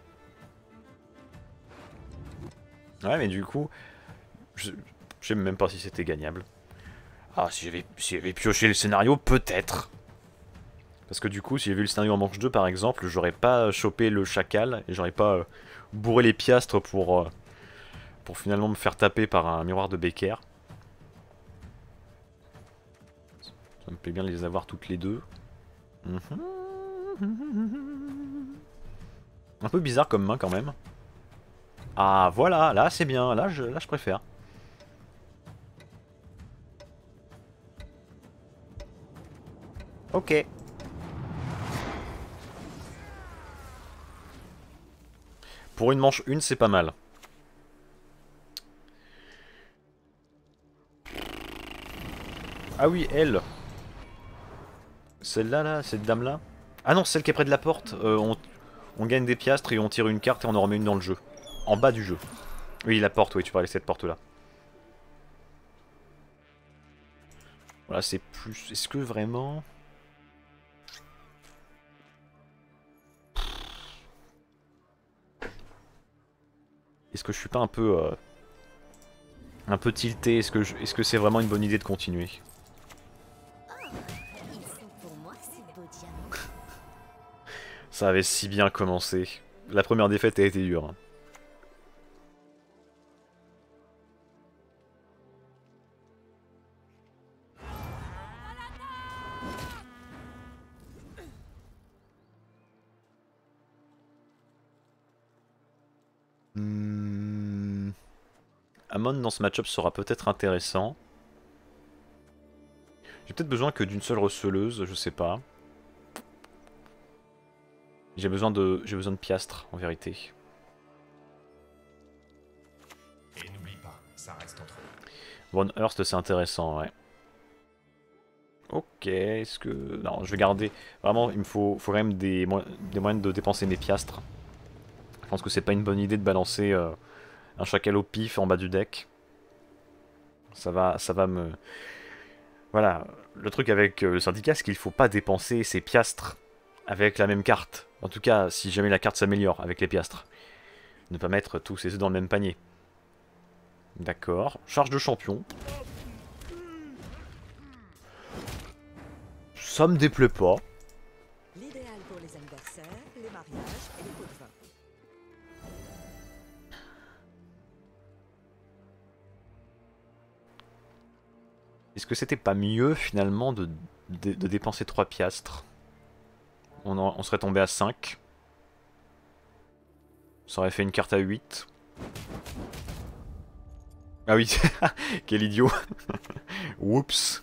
Ouais, mais du coup, je, je sais même pas si c'était gagnable. Ah, si j'avais si pioché le scénario, peut-être. Parce que du coup, si j'avais vu le scénario en manche deux par exemple, j'aurais pas chopé le chacal et j'aurais pas euh, bourré les piastres pour, euh, pour finalement me faire taper par un miroir de Becker. Ça me plaît bien de les avoir toutes les deux. Un peu bizarre comme main quand même. Ah voilà, là c'est bien, là je, là je préfère. Ok. Pour une manche une, c'est pas mal. Ah oui, elle. Celle-là, là, cette dame-là. Ah non, celle qui est près de la porte. Euh, on, on gagne des piastres et on tire une carte et on en remet une dans le jeu. En bas du jeu. Oui, la porte, oui, tu parlais de cette porte-là. Voilà, c'est plus... Est-ce que vraiment... Est-ce que je suis pas un peu... Euh, un peu tilté? Est-ce que je... est-ce que c'est vraiment une bonne idée de continuer? Ça avait si bien commencé. La première défaite a été dure. Hein. Hmm... Amon dans ce match-up sera peut-être intéressant. J'ai peut-être besoin que d'une seule receleuse, je sais pas. J'ai besoin de j'ai besoin de piastres, en vérité. Et n'oublie pas, ça reste entre eux. Von Hurst, c'est intéressant, ouais. Ok, est-ce que... Non, je vais garder... Vraiment, il me faut, faut quand même des, mo des moyens de dépenser mes piastres. Je pense que c'est pas une bonne idée de balancer euh, un chacal au pif en bas du deck. Ça va, ça va me... Voilà, le truc avec euh, le syndicat, c'est qu'il faut pas dépenser ses piastres avec la même carte. En tout cas, si jamais la carte s'améliore avec les piastres. Ne pas mettre tous ses œufs dans le même panier. D'accord. Charge de champion. Ça me déplaît pas. L'idéal pour les anniversaires, les mariages et les pots de vin. Est-ce que c'était pas mieux finalement de, de, de dépenser trois piastres? on, en, on serait tombé à cinq. Ça aurait fait une carte à huit. Ah oui, quel idiot. Oups.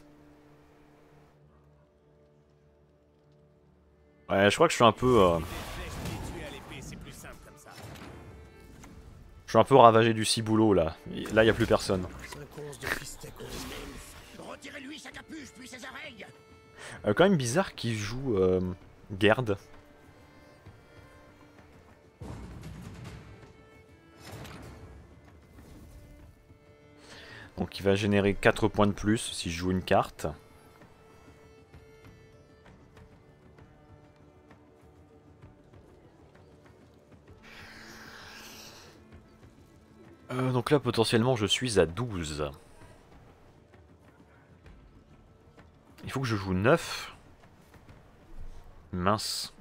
Ouais, je crois que je suis un peu... Euh... Je suis un peu ravagé du ciboulot là. Là, il n'y a plus personne. Retirez-lui sa capuche, puis ses oreilles. Euh, quand même bizarre qu'il joue euh, Gerd. Donc il va générer quatre points de plus si je joue une carte. Euh, donc là potentiellement je suis à douze. Il faut que je joue neuf. Mince.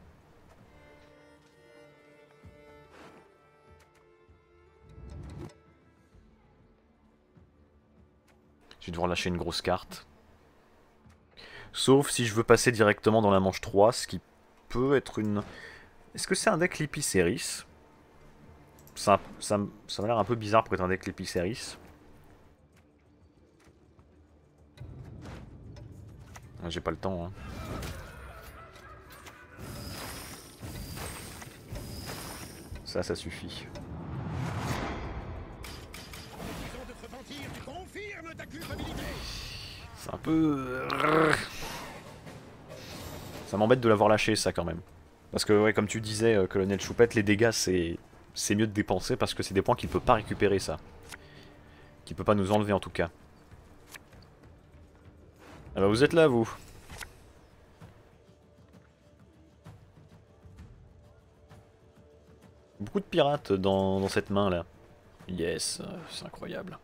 Je vais devoir lâcher une grosse carte. Sauf si je veux passer directement dans la manche trois, ce qui peut être une... Est-ce que c'est un deck Lipiceris? Ça, ça, ça m'a l'air un peu bizarre pour être un deck Lipiceris. J'ai pas le temps, hein. Ça, ça suffit. C'est un peu... Ça m'embête de l'avoir lâché, ça, quand même. Parce que, ouais, comme tu disais, euh, Colonel Choupette, les dégâts, c'est c'est mieux de dépenser parce que c'est des points qu'il peut pas récupérer, ça. Qu'il peut pas nous enlever, en tout cas. Ah bah, vous êtes là, vous. Beaucoup de pirates dans, dans cette main, là. Yes, euh, c'est incroyable.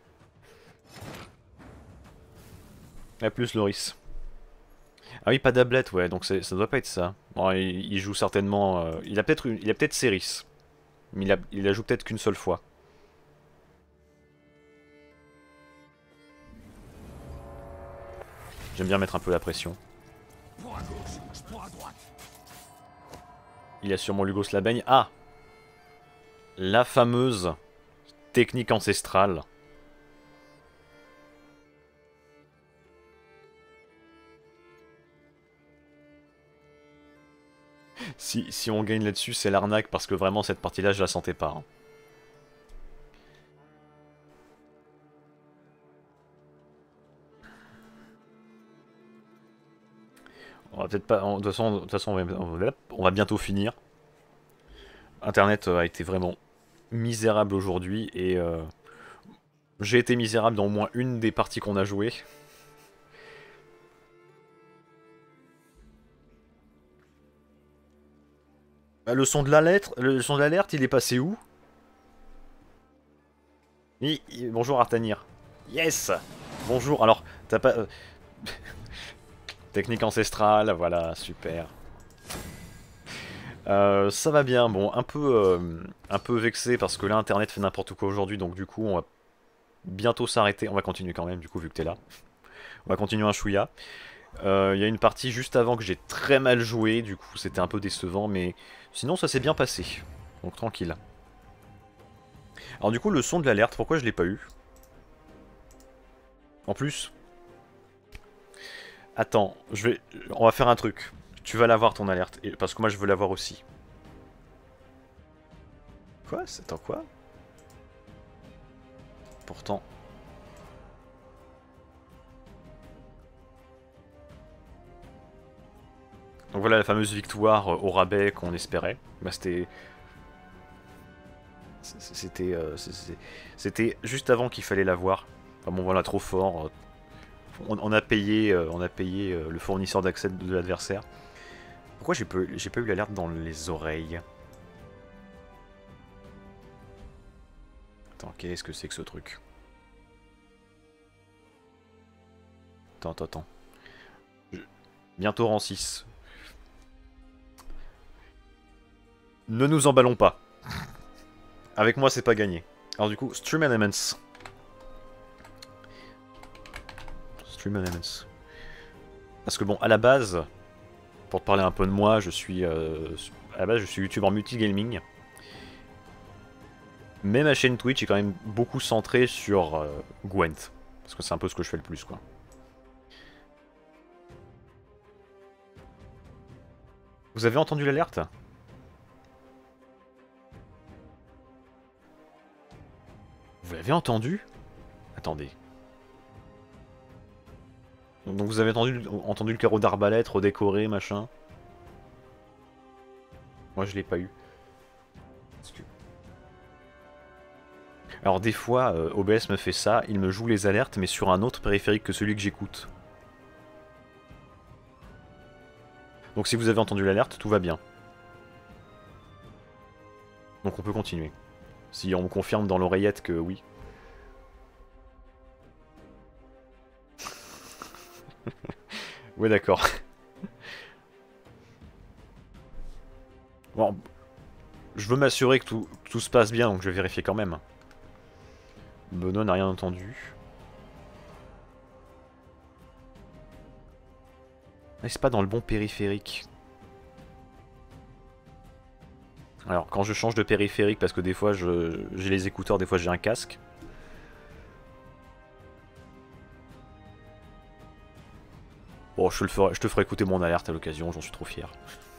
A plus, Loris. Ah oui, pas d'ablette, ouais, donc ça doit pas être ça. Bon, il, il joue certainement... Euh, il a peut-être il a peut-être Céris. Mais il, a, il la joue peut-être qu'une seule fois. J'aime bien mettre un peu la pression. Il a sûrement Lugos la baigne. Ah! La fameuse technique ancestrale. Si, si on gagne là-dessus, c'est l'arnaque, parce que vraiment, cette partie-là, je la sentais pas. Hein. On va peut-être pas... De toute façon, de toute façon on, va, on va bientôt finir. Internet a été vraiment misérable aujourd'hui, et... Euh, j'ai été misérable dans au moins une des parties qu'on a jouées. Le son de l'alerte, le son de l'alerte, il est passé où? Oui, bonjour Artanir. Yes. Bonjour. Alors, t'as pas... Euh... Technique ancestrale, voilà, super. Euh, ça va bien, bon, un peu, euh, un peu vexé parce que là, Internet fait n'importe quoi aujourd'hui, donc du coup, on va bientôt s'arrêter. On va continuer quand même, du coup, vu que t'es là. On va continuer un chouïa. Il euh, y a une partie juste avant que j'ai très mal joué, du coup, c'était un peu décevant, mais... Sinon, ça s'est bien passé. Donc, tranquille. Alors, du coup, le son de l'alerte, pourquoi je l'ai pas eu? En plus... Attends, je vais... On va faire un truc. Tu vas l'avoir, ton alerte. Et... Parce que moi, je veux l'avoir aussi. Quoi? Attends, quoi? Pourtant... Donc voilà la fameuse victoire au rabais qu'on espérait. Bah, c'était... C'était... Euh, C'était juste avant qu'il fallait l'avoir. Enfin bon voilà, trop fort. On, on a payé, euh, on a payé euh, le fournisseur d'accès de l'adversaire. Pourquoi j'ai pas, j'ai pas eu l'alerte dans les oreilles? Attends, qu'est-ce que c'est que ce truc? Attends, attends, attends. Je... Bientôt rang six. Ne nous emballons pas. Avec moi, c'est pas gagné. Alors du coup, Stream Elements. Stream Elements. Parce que bon, à la base, pour te parler un peu de moi, je suis... Euh, à la base, je suis youtubeur multigaming. Mais ma chaîne Twitch est quand même beaucoup centrée sur euh, Gwent. Parce que c'est un peu ce que je fais le plus, quoi. Vous avez entendu l'alerte? Vous l'avez entendu? Attendez. Donc vous avez entendu, entendu le carreau d'arbalète redécoré, machin? Moi je l'ai pas eu. Que... Alors des fois, euh, O B S me fait ça, il me joue les alertes, mais sur un autre périphérique que celui que j'écoute. Donc si vous avez entendu l'alerte, tout va bien. Donc on peut continuer. Si on me confirme dans l'oreillette que oui. Ouais d'accord. Bon, je veux m'assurer que tout, tout se passe bien, donc je vais vérifier quand même. Benoît n'a rien entendu. Mais c'est pas dans le bon périphérique. Alors quand je change de périphérique, parce que des fois j'ai les écouteurs, des fois j'ai un casque. Bon, je, le ferai, je te ferai écouter mon alerte à l'occasion, j'en suis trop fier.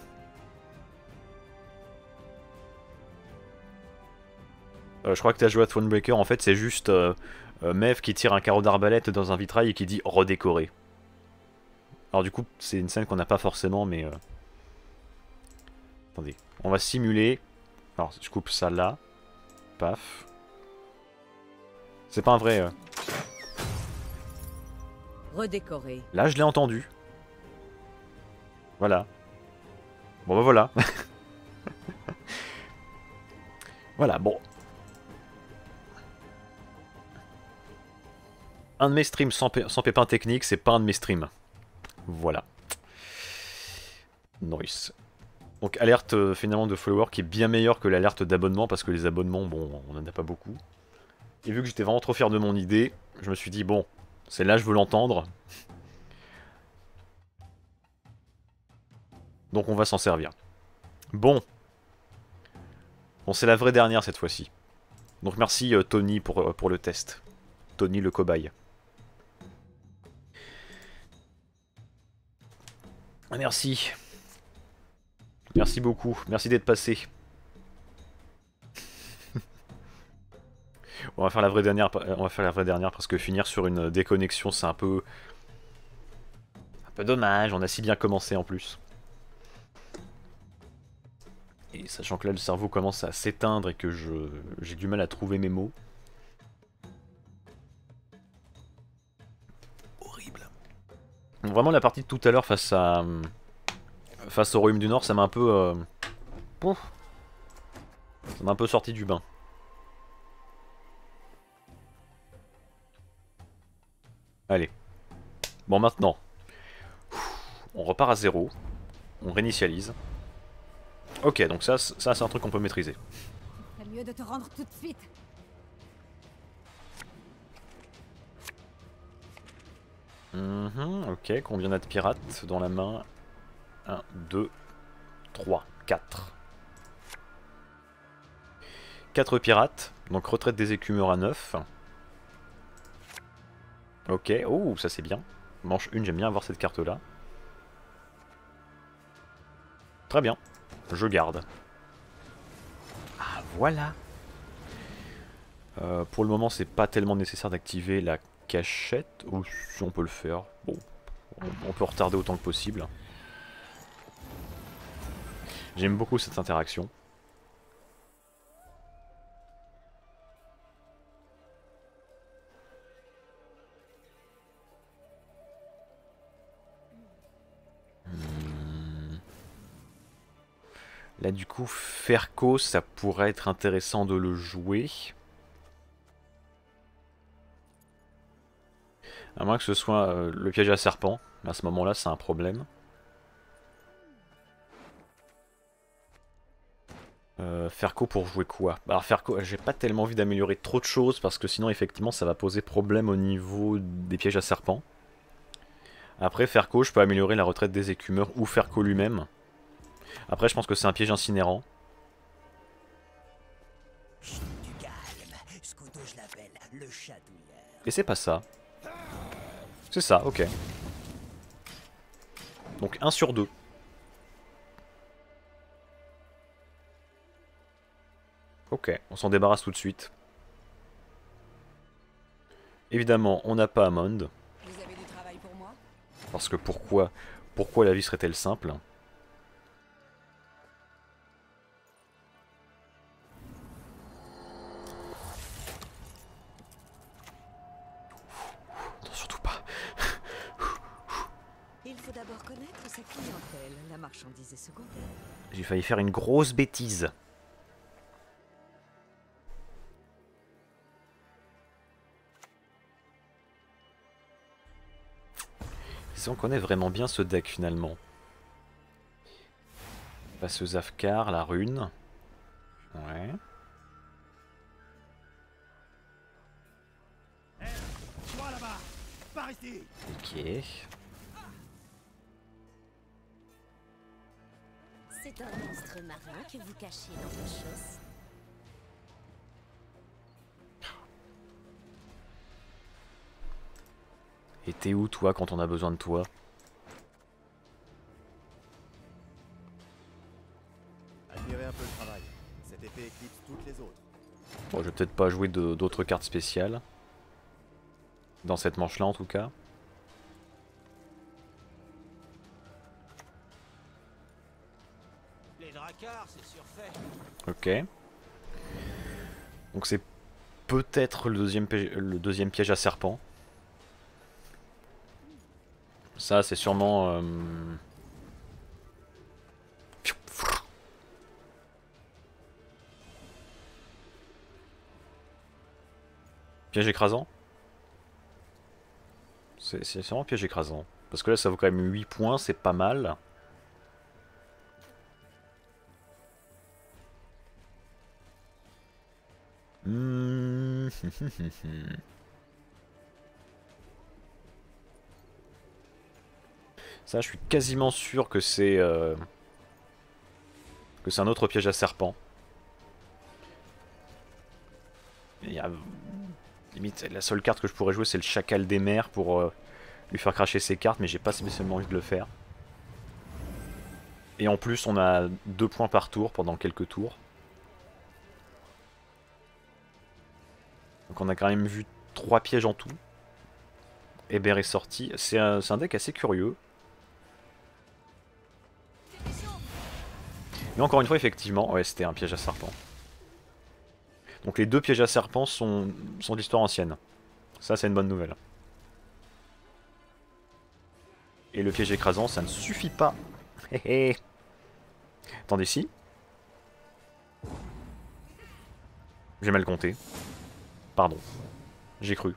Euh, je crois que tu as joué à Thronebreaker, en fait c'est juste euh, euh, Mev qui tire un carreau d'arbalète dans un vitrail et qui dit redécorer. Alors du coup c'est une scène qu'on n'a pas forcément, mais... Euh... Attendez, on va simuler. Alors je coupe ça là. Paf. C'est pas un vrai... Euh... Redécorer. Là je l'ai entendu. Voilà. Bon bah voilà. Voilà, bon. Un de mes streams sans, pé sans pépin technique, c'est pas un de mes streams. Voilà. Nice. Donc alerte euh, finalement de follower qui est bien meilleure que l'alerte d'abonnement, parce que les abonnements, bon, on en a pas beaucoup. Et vu que j'étais vraiment trop fier de mon idée, je me suis dit, bon, c'est là je veux l'entendre. Donc on va s'en servir. Bon. Bon, c'est la vraie dernière cette fois-ci. Donc merci euh, Tony pour, euh, pour le test. Tony le cobaye. Merci. Merci beaucoup. Merci d'être passé. On va faire la vraie dernière. On va faire la vraie dernière parce que finir sur une déconnexion, c'est un peu un peu dommage. On a si bien commencé en plus. Et sachant que là le cerveau commence à s'éteindre et que je j'ai du mal à trouver mes mots. Horrible. Vraiment la partie de tout à l'heure face à face au Royaume du Nord, ça m'a un peu euh... Pouf. Ça m'a un peu sorti du bain. Allez. Bon maintenant. On repart à zéro. On réinitialise. Ok, donc ça, ça c'est un truc qu'on peut maîtriser. C'est mieux de te rendre tout de suite. Mmh, ok, combien on a de pirates dans la main? un, deux, trois, quatre. quatre pirates, donc retraite des écumeurs à neuf. Ok, oh, ça c'est bien. Manche une, j'aime bien avoir cette carte là. Très bien, je garde. Ah, voilà. Euh, pour le moment, c'est pas tellement nécessaire d'activer la cachette. Ou si on peut le faire. Bon, on peut retarder autant que possible. J'aime beaucoup cette interaction. Hmm. Là du coup, Ferco, ça pourrait être intéressant de le jouer. À moins que ce soit euh, le piège à serpent. Mais à ce moment-là, c'est un problème. Euh, Ferco pour jouer quoi? Alors Ferco, j'ai pas tellement envie d'améliorer trop de choses parce que sinon effectivement ça va poser problème au niveau des pièges à serpent. Après Ferco, je peux améliorer la retraite des écumeurs ou Ferco lui-même. Après je pense que c'est un piège incinérant. Chut, du calme. Ce couteau, je l'appelle le chatouilleur. Et c'est pas ça. C'est ça, ok. Donc un sur deux. Ok, on s'en débarrasse tout de suite. Évidemment, on n'a pas Amond. Vous avez du travail pour moi? Parce que pourquoi Pourquoi la vie serait-elle simple? Non, surtout pas. Il faut d'abord connaître sa clientèle, la marchandise est secondaire. J'ai failli faire une grosse bêtise. Si on connaît vraiment bien ce deck finalement. Passeuse Afkar, la rune. Ouais. Toi là-bas, par ici. Ok. C'est un monstre marin que vous cachez dans vos choses. Et t'es où toi quand on a besoin de toi? Admirez un peu le travail. Cet effet éclipse toutes les autres. Bon, je vais peut-être pas jouer de- d'autres cartes spéciales. Dans cette manche là en tout cas. Les dracars, c'est surfait. Ok. Donc c'est peut-être le deuxième, piège- le deuxième piège à serpent. Ça c'est sûrement... Euh... Piège écrasant? C'est c'est sûrement piège écrasant. Parce que là ça vaut quand même huit points, c'est pas mal. Hmm. Ça, je suis quasiment sûr que c'est euh, que c'est un autre piège à serpent. Il y a... Limite, la seule carte que je pourrais jouer, c'est le chacal des mers pour euh, lui faire cracher ses cartes, mais j'ai pas spécialement envie de le faire. Et en plus, on a deux points par tour pendant quelques tours. Donc on a quand même vu trois pièges en tout. Hébert est sorti. C'est un, c'est un deck assez curieux. Mais encore une fois, effectivement, ouais, c'était un piège à serpent. Donc les deux pièges à serpent sont, sont d'histoire ancienne. Ça, c'est une bonne nouvelle. Et le piège écrasant, ça ne suffit pas. Hé hé. Attendez, si. J'ai mal compté. Pardon. J'ai cru.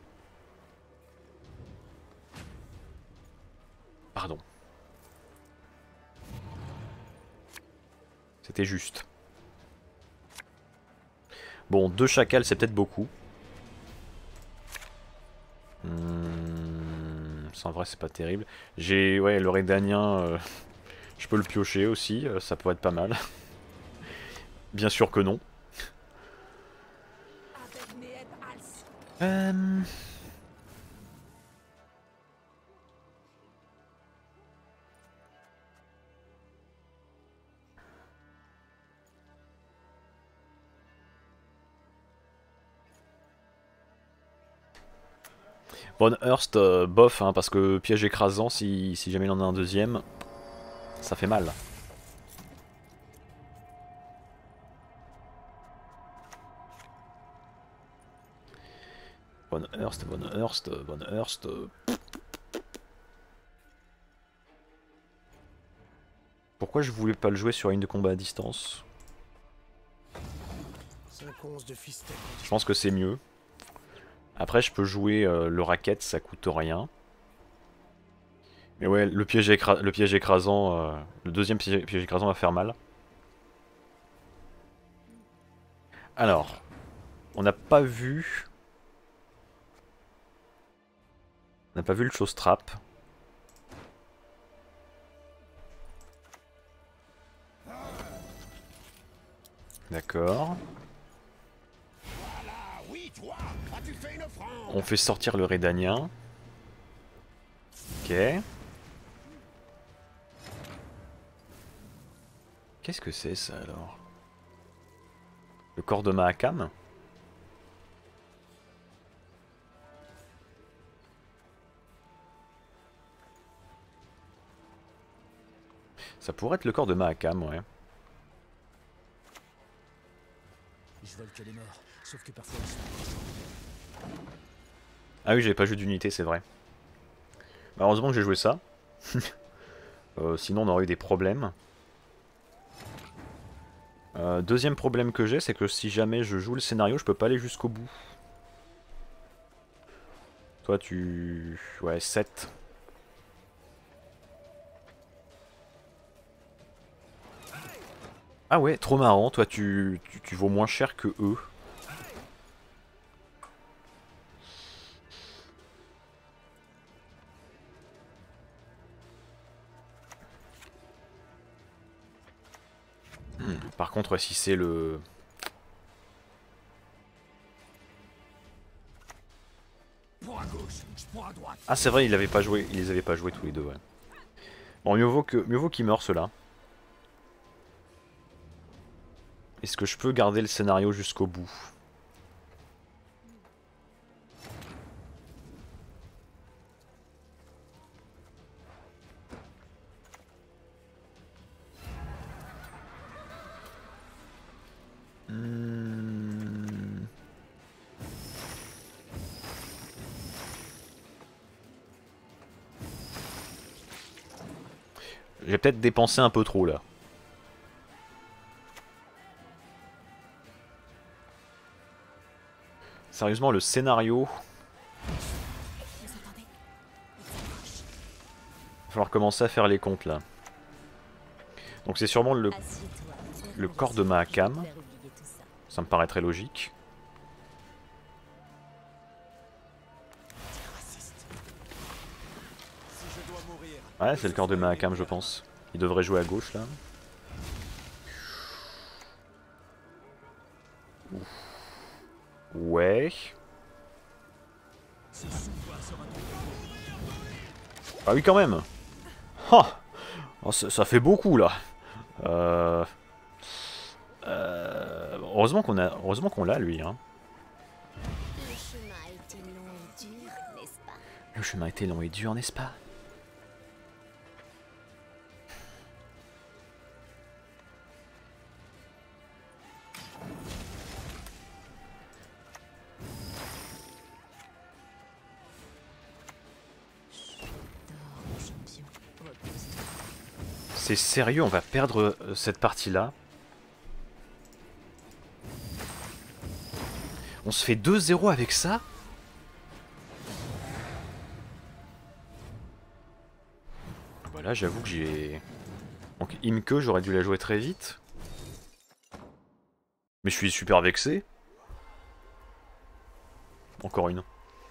Pardon. C'était juste. Bon, deux chacals, c'est peut-être beaucoup. Hum, en vrai, c'est pas terrible. J'ai, ouais, le Rédanien, euh, je peux le piocher aussi, euh, ça pourrait être pas mal. Bien sûr que non. Euh... Von Hurst, euh, bof, hein, parce que piège écrasant, si, si jamais il en a un deuxième, ça fait mal. Von Hurst, Von Hurst, Von Hurst... Euh... Pourquoi je voulais pas le jouer sur une de combat à distance? cinq onces de fistel. Je pense que c'est mieux. Après, je peux jouer euh, le racket, ça coûte rien. Mais ouais, le piège, écra le piège écrasant, euh, le deuxième piège, piège écrasant va faire mal. Alors, on n'a pas vu... On n'a pas vu le chose trap. D'accord. On fait sortir le Rédanien. Ok. Qu'est-ce que c'est ça alors? Le corps de Mahakam? Ça pourrait être le corps de Mahakam, ouais. Je vole que les morts, sauf que parfois ils sont... Ah oui, j'avais pas joué d'unité, c'est vrai. Bah, heureusement que j'ai joué ça. euh, sinon on aurait eu des problèmes. Euh, deuxième problème que j'ai, c'est que si jamais je joue le scénario, je peux pas aller jusqu'au bout. Toi tu... Ouais, sept. Ah ouais, trop marrant, toi tu, tu, tu vaux moins cher que eux. Hmm, par contre, si c'est le... Ah c'est vrai, il avait pas joué, ils les avaient pas joués tous les deux, ouais. Bon, mieux vaut que mieux vaut qu'ils meurent ceux-là. Est-ce que je peux garder le scénario jusqu'au bout? Hmm. J'ai peut-être dépensé un peu trop là. Sérieusement, le scénario... Il va falloir commencer à faire les comptes là. Donc c'est sûrement le, le corps de Mahakam. Ça me paraît très logique. Ouais, c'est le corps de Mahakam, je pense. Il devrait jouer à gauche là. Ouf. Ouais. Ah oui quand même. Oh oh, ça, ça fait beaucoup là. Euh... Euh... Heureusement qu'on a, heureusement qu'on l'a lui. Hein. Le chemin a été long et dur, n'est-ce pas? Le chemin a été long et dur, n'est-ce pas? C'est sérieux, on va perdre euh, cette partie-là. On se fait deux zéro avec ça? Voilà, j'avoue que j'ai... Donc Imke, j'aurais dû la jouer très vite. Mais je suis super vexé. Encore une.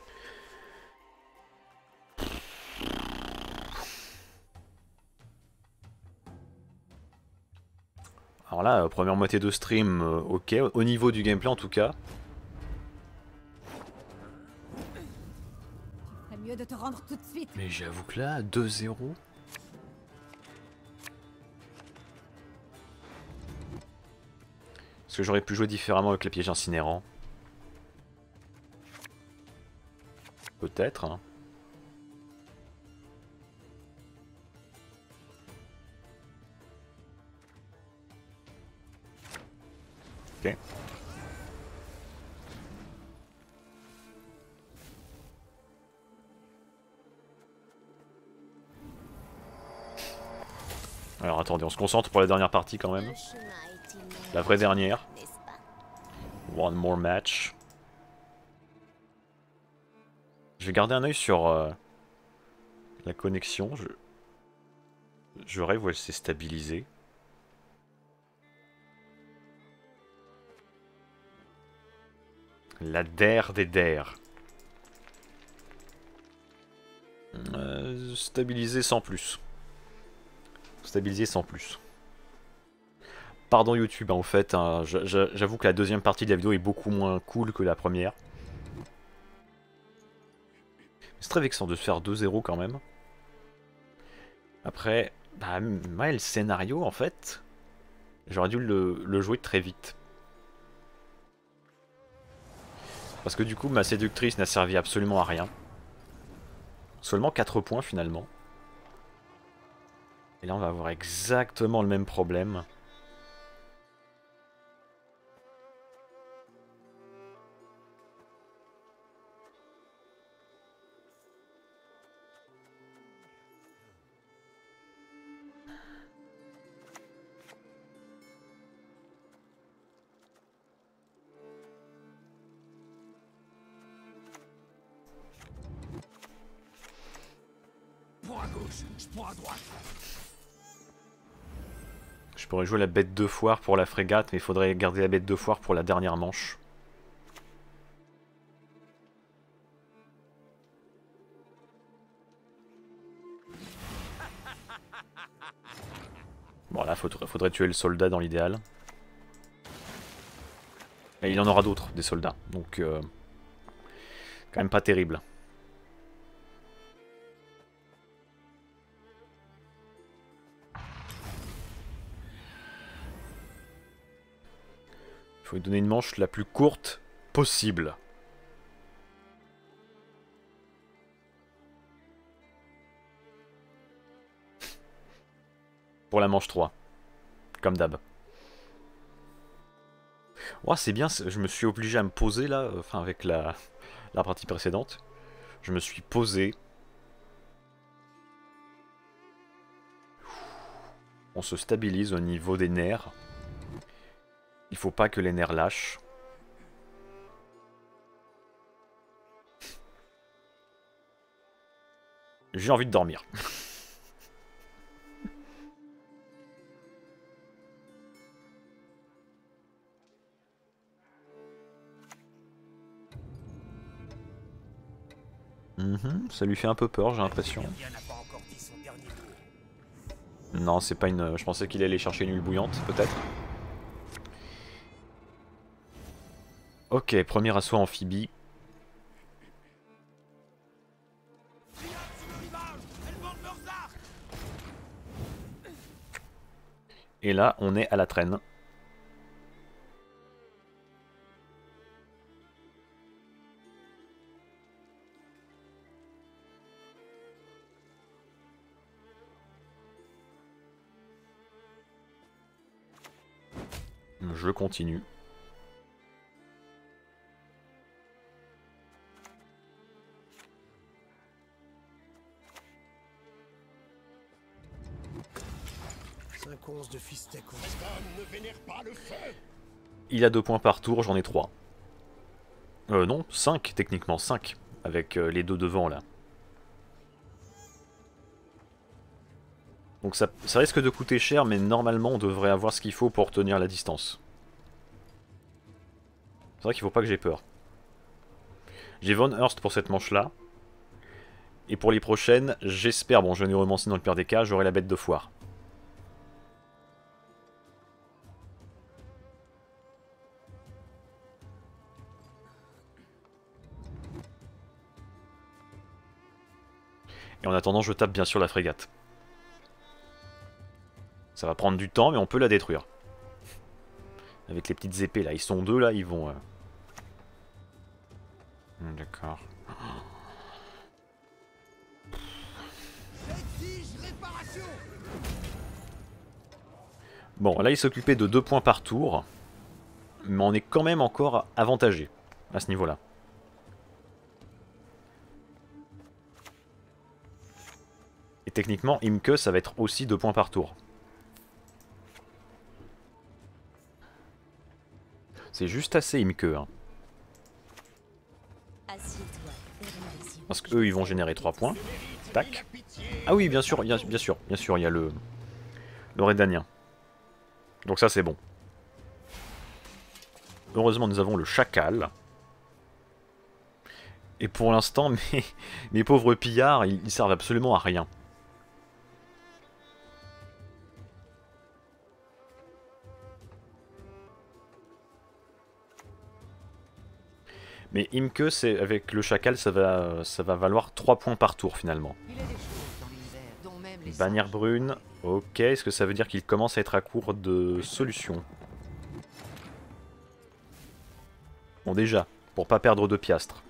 Alors là, première moitié de stream, euh, ok, au niveau du gameplay en tout cas. C'est mieux de te rendre tout de suite. Mais j'avoue que là, deux zéro. Est-ce que j'aurais pu jouer différemment avec les pièges incinérants? Peut-être, hein. Ok. Alors attendez, on se concentre pour la dernière partie quand même. Le chemin a été long La vraie dernière. n'est-ce pas? One more match. Je vais garder un œil sur euh, la connexion. Je... je rêve où elle s'est stabilisée. La D E R des D E R. Euh, stabilisé sans plus. Stabilisé sans plus. Pardon YouTube, hein, en fait, hein, j'avoue que la deuxième partie de la vidéo est beaucoup moins cool que la première. C'est très vexant de se faire deux zéro quand même. Après, bah, ouais, le scénario, en fait, j'aurais dû le, le jouer très vite. Parce que du coup, ma séductrice n'a servi absolument à rien. Seulement quatre points finalement. Et là, on va avoir exactement le même problème. Prends à gauche, je prends à droite. Je pourrais jouer la bête de foire pour la frégate, mais il faudrait garder la bête de foire pour la dernière manche. Bon là, faudrait, faudrait tuer le soldat dans l'idéal. Et il y en aura d'autres, des soldats, donc euh, quand même pas terrible. Il faut lui donner une manche la plus courte possible. Pour la manche trois. Comme d'hab. Oh, c'est bien, je me suis obligé à me poser là, enfin avec la, la partie précédente. Je me suis posé. On se stabilise au niveau des nerfs. Il faut pas que les nerfs lâchent. J'ai envie de dormir. Mmh, ça lui fait un peu peur, j'ai l'impression. Non, c'est pas une... Je pensais qu'il allait chercher une huile bouillante, peut-être. Ok, premier assaut amphibie. Et là, on est à la traîne. Je continue. cinq onces de fistek. Ne vénère pas le feu. Il a deux points par tour, j'en ai trois. Euh, non, cinq, techniquement, cinq. Avec euh, les deux devant, là. Donc ça, ça risque de coûter cher, mais normalement, on devrait avoir ce qu'il faut pour tenir la distance. C'est vrai qu'il faut pas que j'ai peur. J'ai Von Hurst pour cette manche-là. Et pour les prochaines, j'espère, bon, je vais nous remonter dans le pire des cas, j'aurai la bête de foire. Et en attendant, je tape bien sûr la frégate. Ça va prendre du temps, mais on peut la détruire. Avec les petites épées là, ils sont deux là, ils vont... Euh... D'accord. Bon, là il s'occupait de deux points par tour. Mais on est quand même encore avantagé à ce niveau-là. Et techniquement, Imke, ça va être aussi deux points par tour. C'est juste assez Imke. Hein. Assieds-toi. Parce qu'eux, ils vont générer trois points. Tac. Ah oui, bien sûr, bien, bien sûr, bien sûr, il y a le, le Rédanien. Donc ça, c'est bon. Heureusement, nous avons le chacal. Et pour l'instant, mes, mes pauvres pillards, ils, ils servent absolument à rien. Mais Imke, c'est avec le chacal, ça va, ça va valoir trois points par tour finalement. Bannière brune, ok, est-ce que ça veut dire qu'il commence à être à court de solutions? Bon déjà, pour pas perdre de piastres.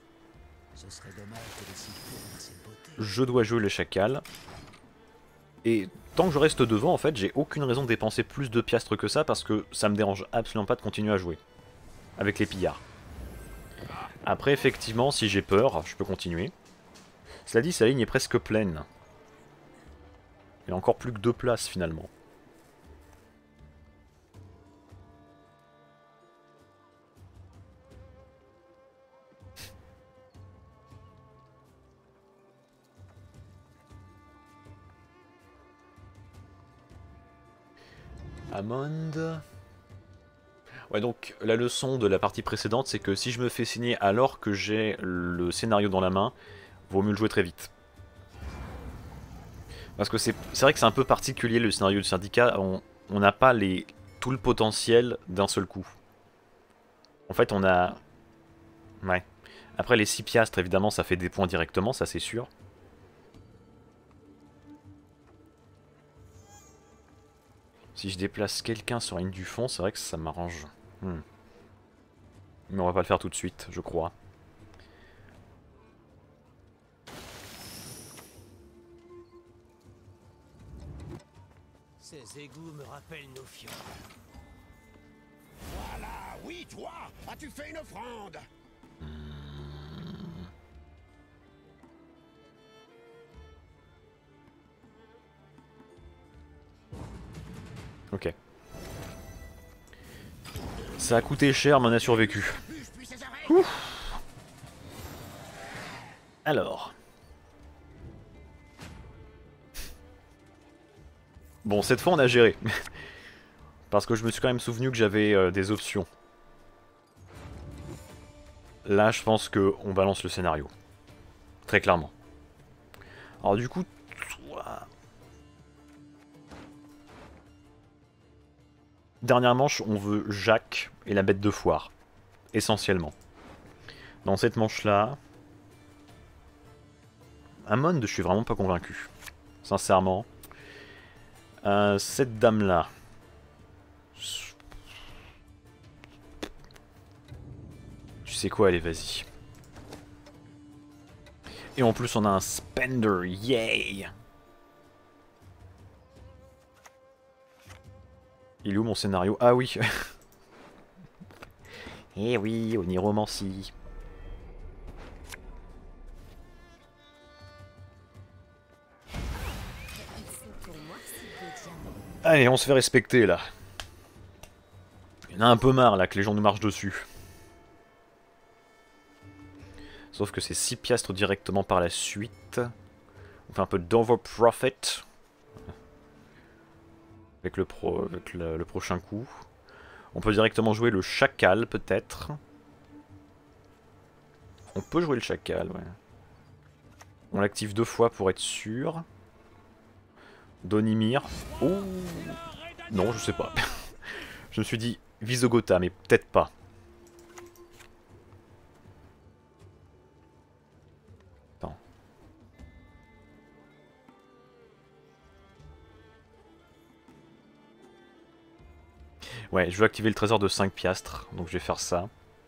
Je dois jouer le chacal. Et tant que je reste devant, en fait, j'ai aucune raison de dépenser plus de piastres que ça parce que ça me dérange absolument pas de continuer à jouer. Avec les pillards. Après, effectivement, si j'ai peur, je peux continuer. Cela dit, sa ligne est presque pleine. Il y a encore plus que deux places, finalement. Amond... Ouais, donc la leçon de la partie précédente, c'est que si je me fais signer alors que j'ai le scénario dans la main, vaut mieux le jouer très vite. Parce que c'est vrai que c'est un peu particulier le scénario du syndicat, on n'a pas les, tout le potentiel d'un seul coup. En fait, on a... Ouais. Après, les six piastres, évidemment, ça fait des points directement, ça c'est sûr. Si je déplace quelqu'un sur la ligne du fond, c'est vrai que ça m'arrange. Hmm. Mais on va pas le faire tout de suite, je crois. Ces égouts me rappellent nos fjords. Voilà, oui, toi, as-tu fait une offrande? Ok. Ça a coûté cher, mais on a survécu. Ouf. Alors. Bon, cette fois on a géré. Parce que je me suis quand même souvenu que j'avais euh, des options. Là, je pense que on balance le scénario. Très clairement. Alors du coup, toi... Dernière manche, on veut Jacques et la bête de foire. Essentiellement. Dans cette manche-là... Amond, je suis vraiment pas convaincu. Sincèrement. Euh, cette dame-là... Tu sais quoi, allez, vas-y. Et en plus, on a un spender, yay! Il est où mon scénario? Ah oui. Eh oui, oniromancie. Allez, on se fait respecter là. Il y en a un peu marre là que les gens nous marchent dessus. Sauf que c'est six piastres directement par la suite. On fait un peu d'over profit. Avec, le, pro, avec le, le prochain coup. On peut directement jouer le chacal, peut-être. On peut jouer le chacal, ouais. On l'active deux fois pour être sûr. Donimir. Ouh. Non, je sais pas. Je me suis dit Visogota, mais peut-être pas. Attends. Ouais, je veux activer le trésor de cinq piastres, donc je vais faire ça.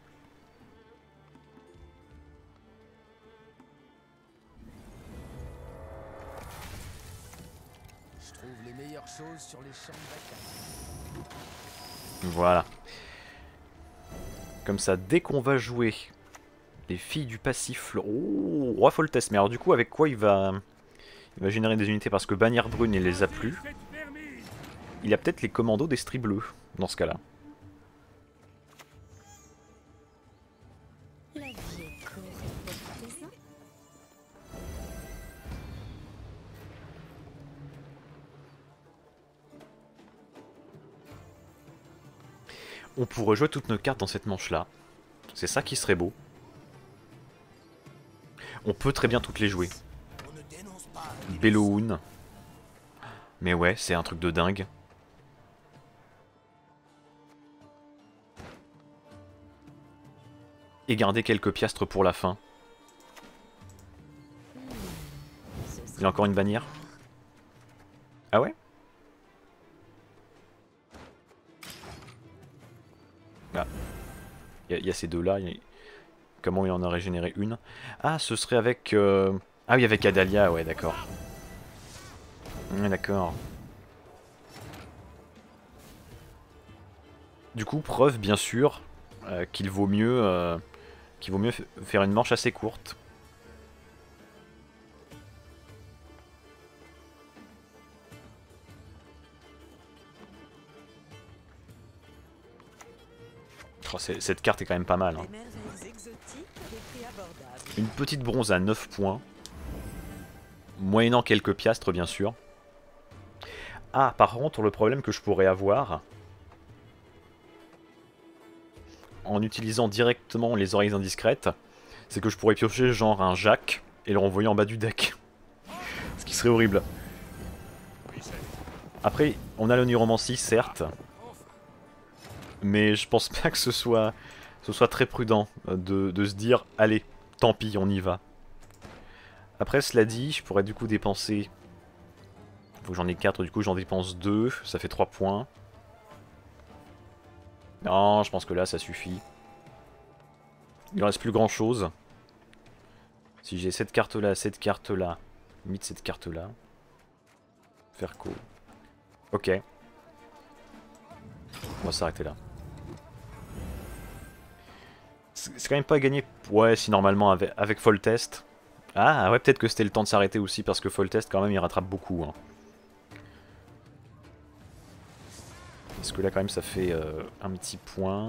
Je trouve les meilleures choses sur les champs de bataille. Voilà. Comme ça, dès qu'on va jouer les filles du passif... Oh, Roi Foltest. Mais alors du coup, avec quoi il va... Il va générer des unités? Parce que Bannière Brune, il les a plus. Il a peut-être les commandos d'Estrie Bleue, dans ce cas-là. La vie est courte pour on pourrait jouer toutes nos cartes dans cette manche-là. C'est ça qui serait beau. On peut très bien toutes les jouer. Belloun. Mais ouais, c'est un truc de dingue. Et garder quelques piastres pour la fin. Il y a encore une bannière. Ah ouais? Ah. Il y, y a ces deux-là. A... Comment il en a régénéré une? Ah, ce serait avec... Euh... Ah oui, avec Adalia, ouais, d'accord. Ouais, d'accord. Du coup, preuve, bien sûr, euh, qu'il vaut mieux... Euh... qu'il vaut mieux faire une manche assez courte. Oh, cette carte est quand même pas mal. Hein. Une petite bronze à neuf points. Moyennant quelques piastres, bien sûr. Ah, par contre, le problème que je pourrais avoir... en utilisant directement les oreilles indiscrètes, c'est que je pourrais piocher genre un Jacques et le renvoyer en bas du deck. Ce qui serait horrible. Après, on a l'oniromancie, certes. Mais je pense pas que ce soit, ce soit très prudent de, de se dire, allez, tant pis, on y va. Après, cela dit, je pourrais du coup dépenser... Faut que j'en ai quatre, du coup j'en dépense deux, ça fait trois points. Non, je pense que là, ça suffit. Il ne reste plus grand chose. Si j'ai cette carte-là, cette carte-là, limite cette carte-là. Faire co. Ok. On va s'arrêter là. C'est quand même pas gagné. Ouais, si normalement avec, avec Foltest. Ah ouais, peut-être que c'était le temps de s'arrêter aussi parce que Foltest quand même il rattrape beaucoup. Hein. Parce que là quand même ça fait euh, un petit point.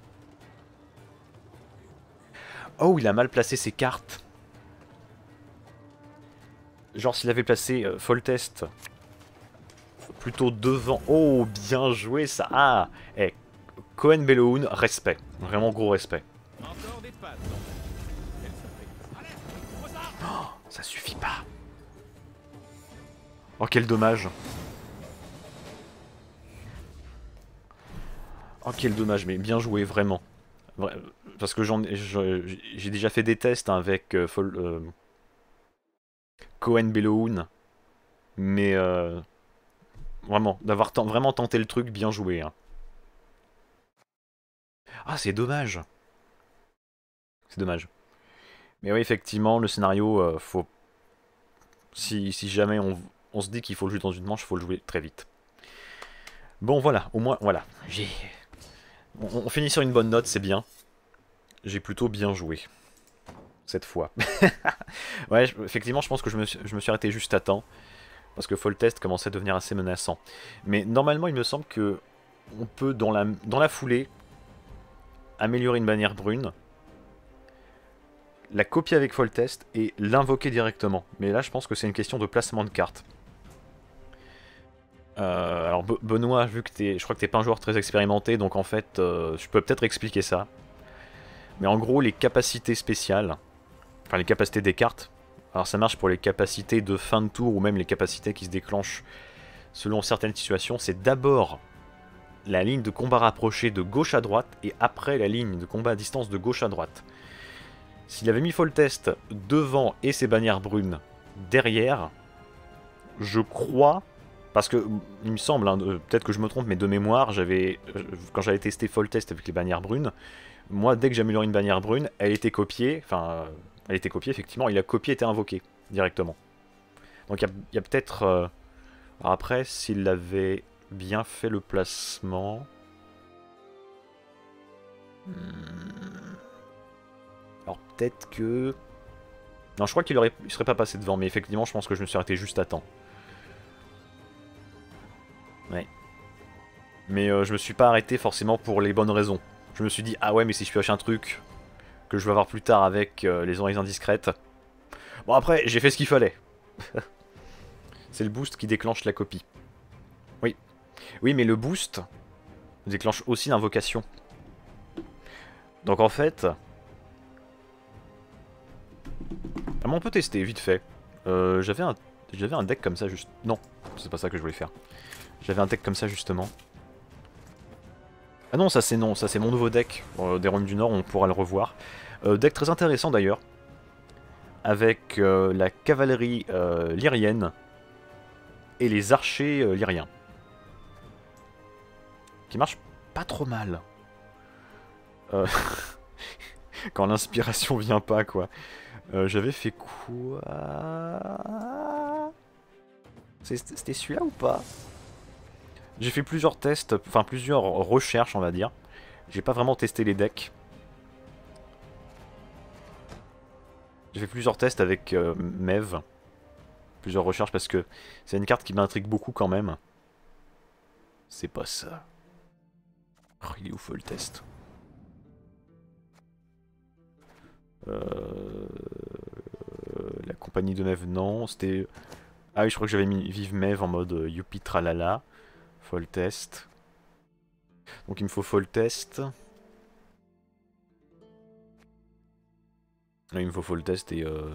Oh, il a mal placé ses cartes. Genre s'il avait placé euh, Foltest plutôt devant. Oh, bien joué ça. Ah, eh, Cohen Belloun, respect. Vraiment gros respect. Oh, ça suffit pas. Oh, quel dommage. Oh, quel dommage, mais bien joué, vraiment. Parce que j'en j'ai déjà fait des tests hein, avec euh, Fol, euh, Cohen Belloun. Mais euh, vraiment, d'avoir vraiment tenté le truc, bien joué. Hein. Ah, c'est dommage. C'est dommage. Mais oui, effectivement, le scénario, euh, faut... Si, si jamais on, on se dit qu'il faut le jouer dans une manche, il faut le jouer très vite. Bon, voilà, au moins, voilà. J'ai... On, on finit sur une bonne note, c'est bien. J'ai plutôt bien joué. Cette fois. Ouais, je, effectivement, je pense que je me, suis, je me suis arrêté juste à temps. Parce que Foltest commençait à devenir assez menaçant. Mais normalement, il me semble que on peut, dans la, dans la foulée, améliorer une bannière brune, la copier avec Foltest et l'invoquer directement. Mais là, je pense que c'est une question de placement de cartes. Euh, alors, Be Benoît, vu que t'es, je crois que t'es pas un joueur très expérimenté, donc en fait, euh, je peux peut-être expliquer ça. Mais en gros, les capacités spéciales, enfin les capacités des cartes, alors ça marche pour les capacités de fin de tour ou même les capacités qui se déclenchent selon certaines situations, c'est d'abord la ligne de combat rapprochée de gauche à droite et après la ligne de combat à distance de gauche à droite. S'il avait mis Foltest devant et ses bannières brunes derrière, je crois, parce que il me semble, hein, peut-être que je me trompe, mais de mémoire, j'avais quand j'avais testé Foltest avec les bannières brunes, moi dès que j'améliorais une bannière brune, elle était copiée, enfin, elle était copiée effectivement, il a copié et était invoqué directement. Donc il y a, a peut-être, euh, après s'il avait bien fait le placement. Hmm. Alors peut-être que... Non, je crois qu'il aurait... il serait pas passé devant, mais effectivement, je pense que je me suis arrêté juste à temps. Ouais. Mais euh, je me suis pas arrêté forcément pour les bonnes raisons. Je me suis dit, ah ouais, mais si je pioche un truc que je vais avoir plus tard avec euh, les oreilles indiscrètes... Bon après, j'ai fait ce qu'il fallait. C'est le boost qui déclenche la copie. Oui. Oui, mais le boost... déclenche aussi l'invocation. Donc en fait... Ah, on peut tester, vite fait. Euh, J'avais un... J'avais un deck comme ça juste... Non, c'est pas ça que je voulais faire. J'avais un deck comme ça justement. Ah non, ça c'est non, ça c'est mon nouveau deck. Euh, des Royaumes du Nord, on pourra le revoir. Euh, deck très intéressant d'ailleurs. Avec euh, la cavalerie euh, lyrienne et les archers euh, lyriens. Qui marche pas trop mal. Euh... Quand l'inspiration vient pas, quoi. Euh, J'avais fait quoi? C'était celui-là ou pas? J'ai fait plusieurs tests, enfin plusieurs recherches, on va dire. J'ai pas vraiment testé les decks. J'ai fait plusieurs tests avec euh, Mev. Plusieurs recherches parce que c'est une carte qui m'intrigue beaucoup quand même. C'est pas ça. Oh, il est où le test? euh... La compagnie de Mev, non. C'était... Ah oui, je crois que j'avais mis Vive Mev en mode euh, youpi tralala. Fall test. Donc il me faut fall test. Là, il me faut fall test et... Euh...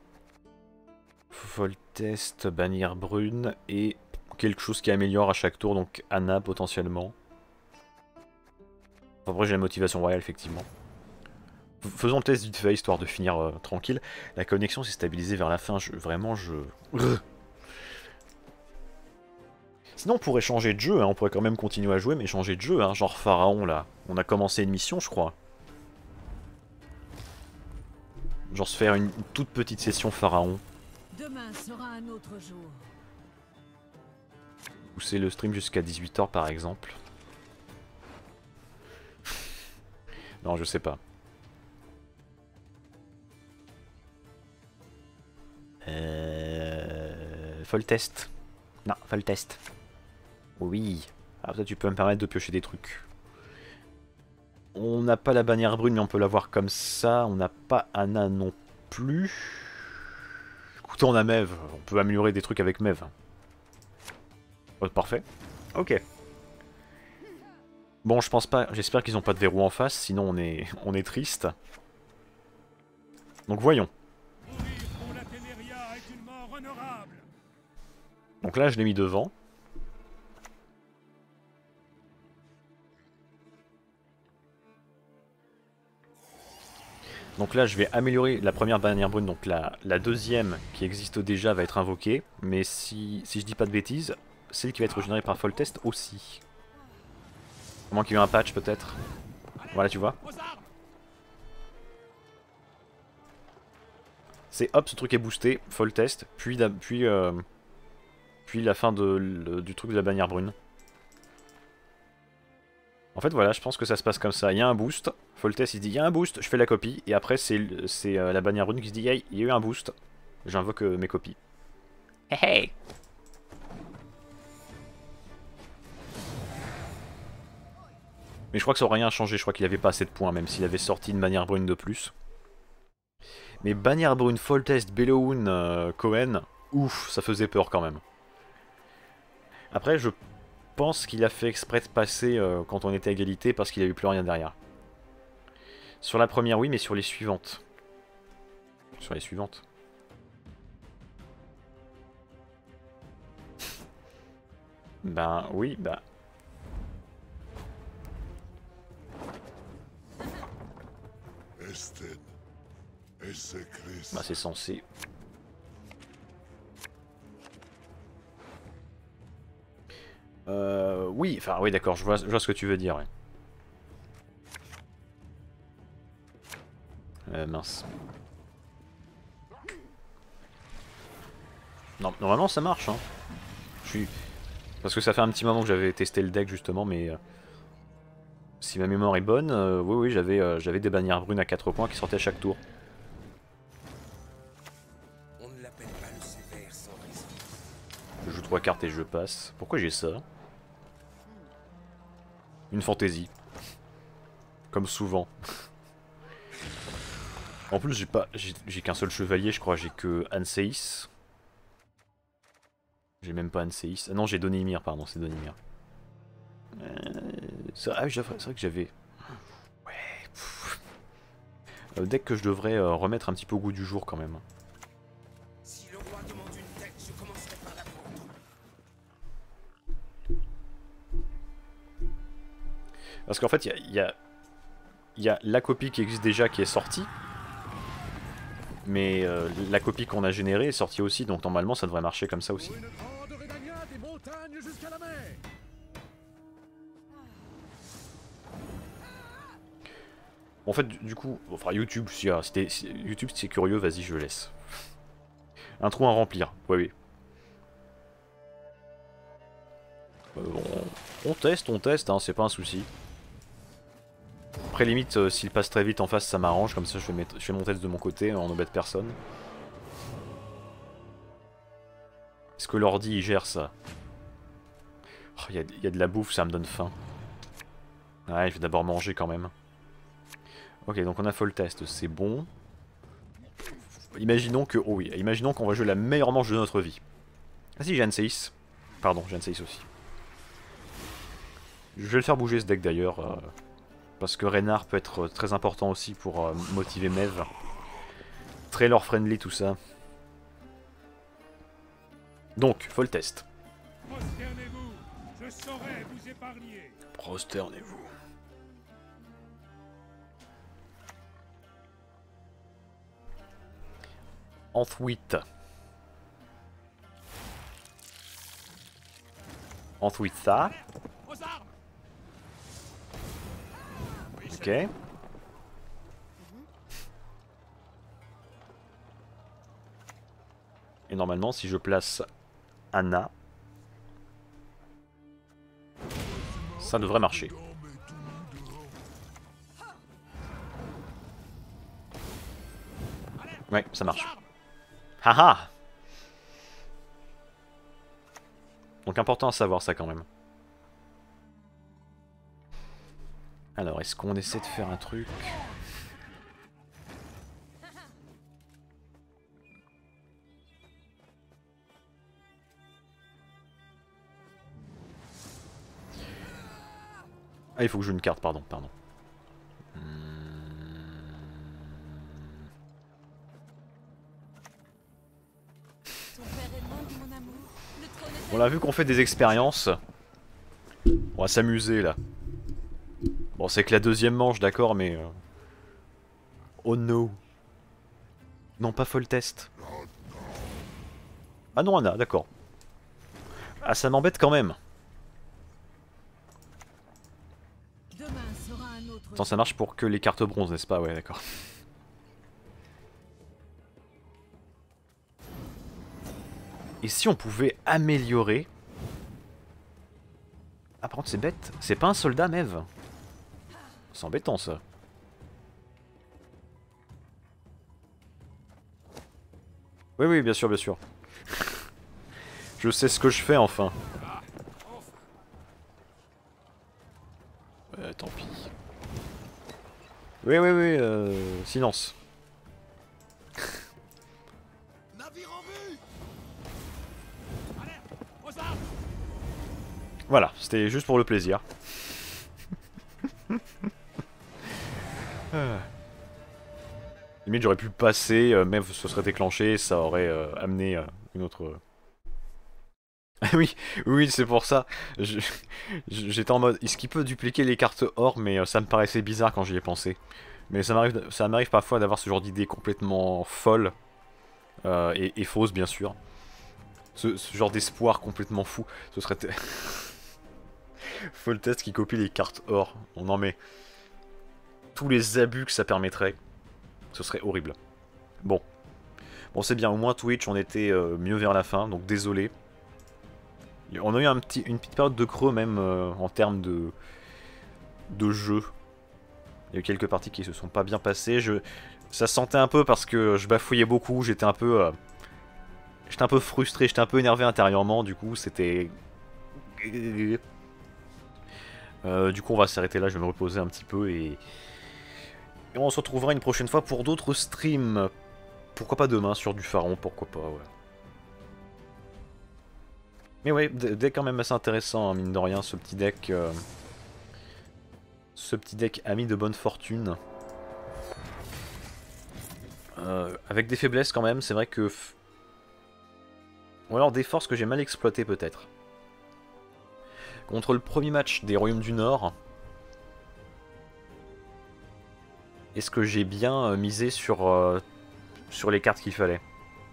Fall test, bannière brune et quelque chose qui améliore à chaque tour, donc Anna potentiellement. Enfin, après j'ai la motivation royale effectivement. Faisons le test vite fait, histoire de finir euh, tranquille. La connexion s'est stabilisée vers la fin, je, vraiment je... Sinon on pourrait changer de jeu, hein. On pourrait quand même continuer à jouer, mais changer de jeu, hein. Genre Pharaon là. On a commencé une mission je crois. Genre se faire une, une toute petite session Pharaon. Demain sera un autre jour. Pousser le stream jusqu'à dix-huit heures par exemple. Non, je sais pas. Euh... Fall test. Non, fall test. Oui. Ah, ça tu peux me permettre de piocher des trucs. On n'a pas la bannière brune, mais on peut l'avoir comme ça. On n'a pas Anna non plus. Écoutez, on a Mev. On peut améliorer des trucs avec Mev. Oh, parfait. Ok. Bon, je pense pas. J'espère qu'ils n'ont pas de verrou en face, sinon on est, on est triste. Donc voyons. Donc là, je l'ai mis devant. Donc là, je vais améliorer la première bannière brune. Donc la, la deuxième, qui existe déjà, va être invoquée. Mais si, si je dis pas de bêtises, celle qui va être régénérée par Fall Test aussi. À moins qu'il y ait un patch, peut-être. Voilà, tu vois. C'est hop, ce truc est boosté, Fall Test, puis, puis, euh, puis la fin de, le, du truc de la bannière brune. En fait, voilà, je pense que ça se passe comme ça. Il y a un boost. Fall Test, il se dit, il y a un boost, je fais la copie. Et après, c'est euh, la bannière brune qui se dit, hey, il y a eu un boost. J'invoque euh, mes copies. Hey, hey. Mais je crois que ça aurait rien changé. Je crois qu'il avait pas assez de points, même s'il avait sorti une bannière brune de plus. Mais bannière brune, Fall Test, Bellown, euh, Cohen, ouf, ça faisait peur quand même. Après, je pense qu'il a fait exprès de passer euh, quand on était à égalité parce qu'il n'y a eu plus rien derrière. Sur la première, oui, mais sur les suivantes. Sur les suivantes. Ben oui, bah. Bah c'est censé. Euh, oui, enfin oui d'accord, je vois, je vois ce que tu veux dire. Ouais. Euh, mince. Non, normalement ça marche. Hein. Je suis... Parce que ça fait un petit moment que j'avais testé le deck justement, mais... Euh... Si ma mémoire est bonne, euh, oui oui j'avais euh, j'avais des bannières brunes à quatre points qui sortaient à chaque tour. On ne l'appelle pas le sévère sans raison. Je joue trois cartes et je passe. Pourquoi j'ai ça? Une fantaisie. Comme souvent. En plus j'ai pas j'ai qu'un seul chevalier, je crois, j'ai que Anseis. J'ai même pas Anseis. Ah non, j'ai Donimir, pardon, c'est Donimir. Euh, c'est ah, c'est vrai que j'avais... Ouais... Euh, deck que je devrais euh, remettre un petit peu au goût du jour quand même. Si le roi demande une tête, je commencerai par la prendre. Parce qu'en fait, il y a, y, a, y a la copie qui existe déjà qui est sortie. Mais euh, la copie qu'on a générée est sortie aussi, donc normalement ça devrait marcher comme ça aussi. En fait, du, du coup, enfin YouTube, si, ah, si, si YouTube si c'est curieux, vas-y, je laisse. Un trou à remplir, oui, oui. Euh, on, on teste, on teste, hein, c'est pas un souci. Après, limite, euh, s'il passe très vite en face, ça m'arrange, comme ça je fais, mes, je fais mon test de mon côté, on n'embête personne. Est-ce que l'ordi il gère ça? Il oh, y, y a de la bouffe, ça me donne faim. Ouais, je vais d'abord manger quand même. Ok, donc on a full test, c'est bon. Imaginons que... Oh oui, imaginons qu'on va jouer la meilleure manche de notre vie. Ah si, j'ai un six. Pardon, j'ai un six aussi. Je vais le faire bouger ce deck d'ailleurs. Euh, parce que Reynard peut être très important aussi pour euh, motiver Mev. Trailer friendly tout ça. Donc, full test. Prosternez-vous, je saurai vous épargner. Prosternez-vous. Ensuite. Ensuite ça. Ok. Et normalement, si je place Anna, ça devrait marcher. Ouais, ça marche. Haha! Donc important à savoir ça quand même. Alors, est-ce qu'on essaie de faire un truc? Ah, il faut que je joue une carte, pardon, pardon. On l'a vu qu'on fait des expériences. On va s'amuser là. Bon, c'est que la deuxième manche, d'accord, mais... Euh... Oh no. Non, pas full test. Ah non, Anna, d'accord. Ah, ça m'embête quand même. Attends, ça marche pour que les cartes bronze, n'est-ce pas? Ouais, d'accord. Et si on pouvait améliorer... Ah, par contre, c'est bête. C'est pas un soldat, Mev. C'est embêtant, ça. Oui, oui, bien sûr, bien sûr. Je sais ce que je fais, enfin. Euh, tant pis. Oui, oui, oui, euh... silence. Voilà, c'était juste pour le plaisir. ah. Limite j'aurais pu passer, euh, Mev se serait déclenché, ça aurait euh, amené euh, une autre... Ah oui, oui c'est pour ça. J'étais en mode, est-ce qu'il peut dupliquer les cartes or, mais euh, ça me paraissait bizarre quand j'y ai pensé. Mais ça m'arrive ça m'arrive parfois d'avoir ce genre d'idée complètement folle, euh, et, et fausse bien sûr. Ce, ce genre d'espoir complètement fou, ce serait... Full test qui copie les cartes or. On en met tous les abus que ça permettrait. Ce serait horrible. Bon. Bon, c'est bien. Au moins Twitch, on était euh, mieux vers la fin. Donc désolé. On a eu un petit, une petite période de creux même euh, en termes de, de jeu. Il y a eu quelques parties qui se sont pas bien passées. Je, ça se sentait un peu parce que je bafouillais beaucoup. J'étais un peu... Euh, j'étais un peu frustré. J'étais un peu énervé intérieurement. Du coup, c'était... Euh, du coup on va s'arrêter là, je vais me reposer un petit peu et... et on se retrouvera une prochaine fois pour d'autres streams. Pourquoi pas demain sur du Pharaon, pourquoi pas, ouais. Mais ouais, deck quand même assez intéressant, hein, mine de rien, ce petit deck. Euh... Ce petit deck ami de bonne fortune. Euh, avec des faiblesses quand même, c'est vrai que... Ou alors des forces que j'ai mal exploitées peut-être. Contre le premier match des Royaumes du Nord, est-ce que j'ai bien misé sur, euh, sur les cartes qu'il fallait?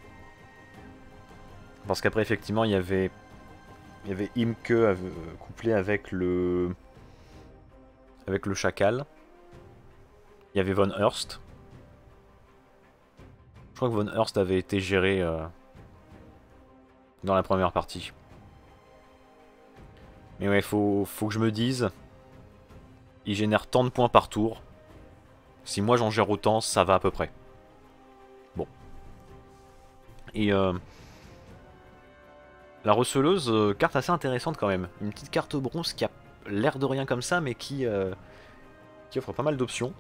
Parce qu'après effectivement il y avait... Il y avait Imke euh, couplé avec le... Avec le Chacal. Il y avait Von Hurst. Je crois que Von Hurst avait été géré euh, dans la première partie. Mais ouais, faut, faut que je me dise, il génère tant de points par tour. Si moi j'en gère autant, ça va à peu près. Bon. Et euh, la receleuse, euh, carte assez intéressante quand même. Une petite carte bronze qui a l'air de rien comme ça, mais qui, euh, qui offre pas mal d'options.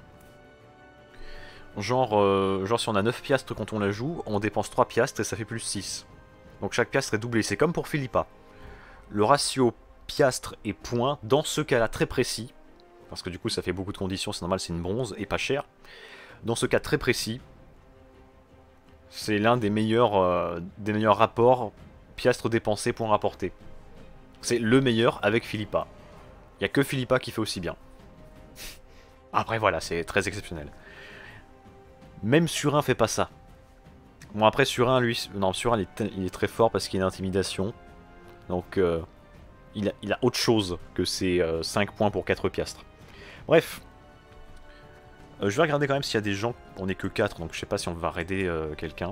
Genre, euh, genre si on a neuf piastres quand on la joue, on dépense trois piastres et ça fait plus six. Donc chaque piastre est doublé, c'est comme pour Philippa. Le ratio piastres et points, dans ce cas-là très précis, parce que du coup ça fait beaucoup de conditions, c'est normal, c'est une bronze et pas cher. Dans ce cas très précis, c'est l'un des meilleurs, euh, des meilleurs rapports piastres dépensés, points rapportés. C'est le meilleur avec Philippa. Il n'y a que Philippa qui fait aussi bien. Après voilà, c'est très exceptionnel. Même Surin fait pas ça. Bon après Surin lui, non Surin il est, il est très fort parce qu'il a une intimidation. Donc euh, il, a, il a autre chose que ses euh, cinq points pour quatre piastres. Bref. Euh, je vais regarder quand même s'il y a des gens, on n'est que quatre donc je sais pas si on va raider euh, quelqu'un.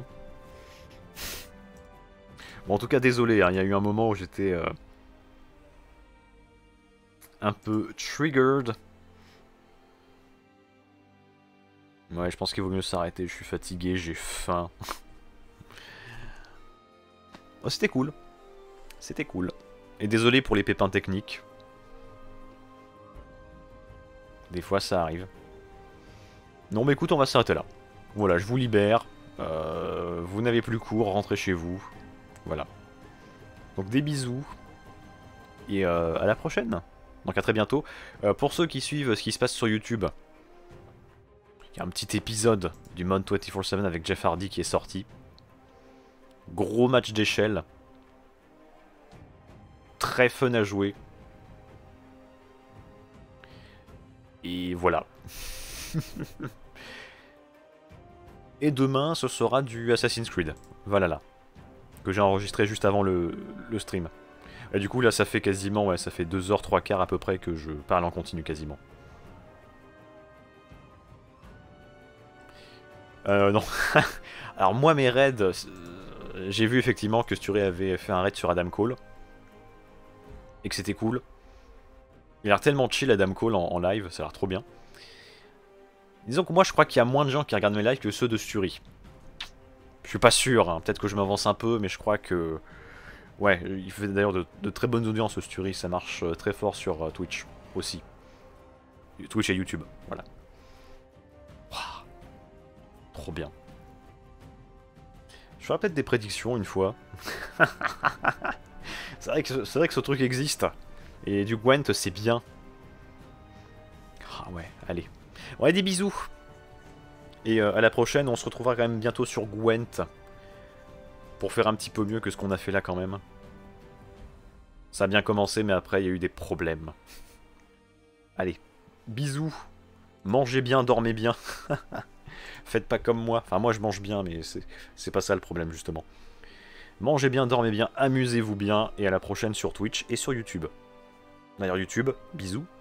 Bon en tout cas désolé, hein, il y a eu un moment où j'étais euh, un peu triggered. Ouais, je pense qu'il vaut mieux s'arrêter, je suis fatigué, j'ai faim. Oh, c'était cool. C'était cool. Et désolé pour les pépins techniques. Des fois ça arrive. Non mais écoute, on va s'arrêter là. Voilà, je vous libère. Euh, vous n'avez plus cours, rentrez chez vous. Voilà. Donc des bisous. Et euh, à la prochaine. Donc à très bientôt. Euh, pour ceux qui suivent ce qui se passe sur YouTube... Il y a un petit épisode du Mod vingt-quatre sept avec Jeff Hardy qui est sorti. Gros match d'échelle. Très fun à jouer. Et voilà. Et demain, ce sera du Assassin's Creed. Voilà là. Que j'ai enregistré juste avant le, le stream. Et du coup, là, ça fait quasiment, ouais, ça fait deux heures, trois quarts à peu près que je parle en continu quasiment. Euh, non. Alors moi mes raids, euh, j'ai vu effectivement que Sturi avait fait un raid sur Adam Cole. Et que c'était cool. Il a l'air tellement chill Adam Cole en, en live, ça a l'air trop bien. Disons que moi je crois qu'il y a moins de gens qui regardent mes lives que ceux de Sturi. Je suis pas sûr, hein. Peut-être que je m'avance un peu, mais je crois que... Ouais, il fait d'ailleurs de, de très bonnes audiences Sturi, ça marche très fort sur uh, Twitch aussi. Twitch et YouTube, voilà. Trop bien. Je ferai peut-être des prédictions une fois. C'est vrai, que, c'est vrai que ce truc existe. Et du Gwent, c'est bien. Ah ouais, allez. Ouais, des bisous. Et euh, à la prochaine, on se retrouvera quand même bientôt sur Gwent. Pour faire un petit peu mieux que ce qu'on a fait là quand même. Ça a bien commencé, mais après, il y a eu des problèmes. Allez, bisous. Mangez bien, dormez bien. Faites pas comme moi. Enfin, moi je mange bien, mais c'est pas ça le problème, justement. Mangez bien, dormez bien, amusez-vous bien, et à la prochaine sur Twitch et sur YouTube. D'ailleurs, YouTube, bisous.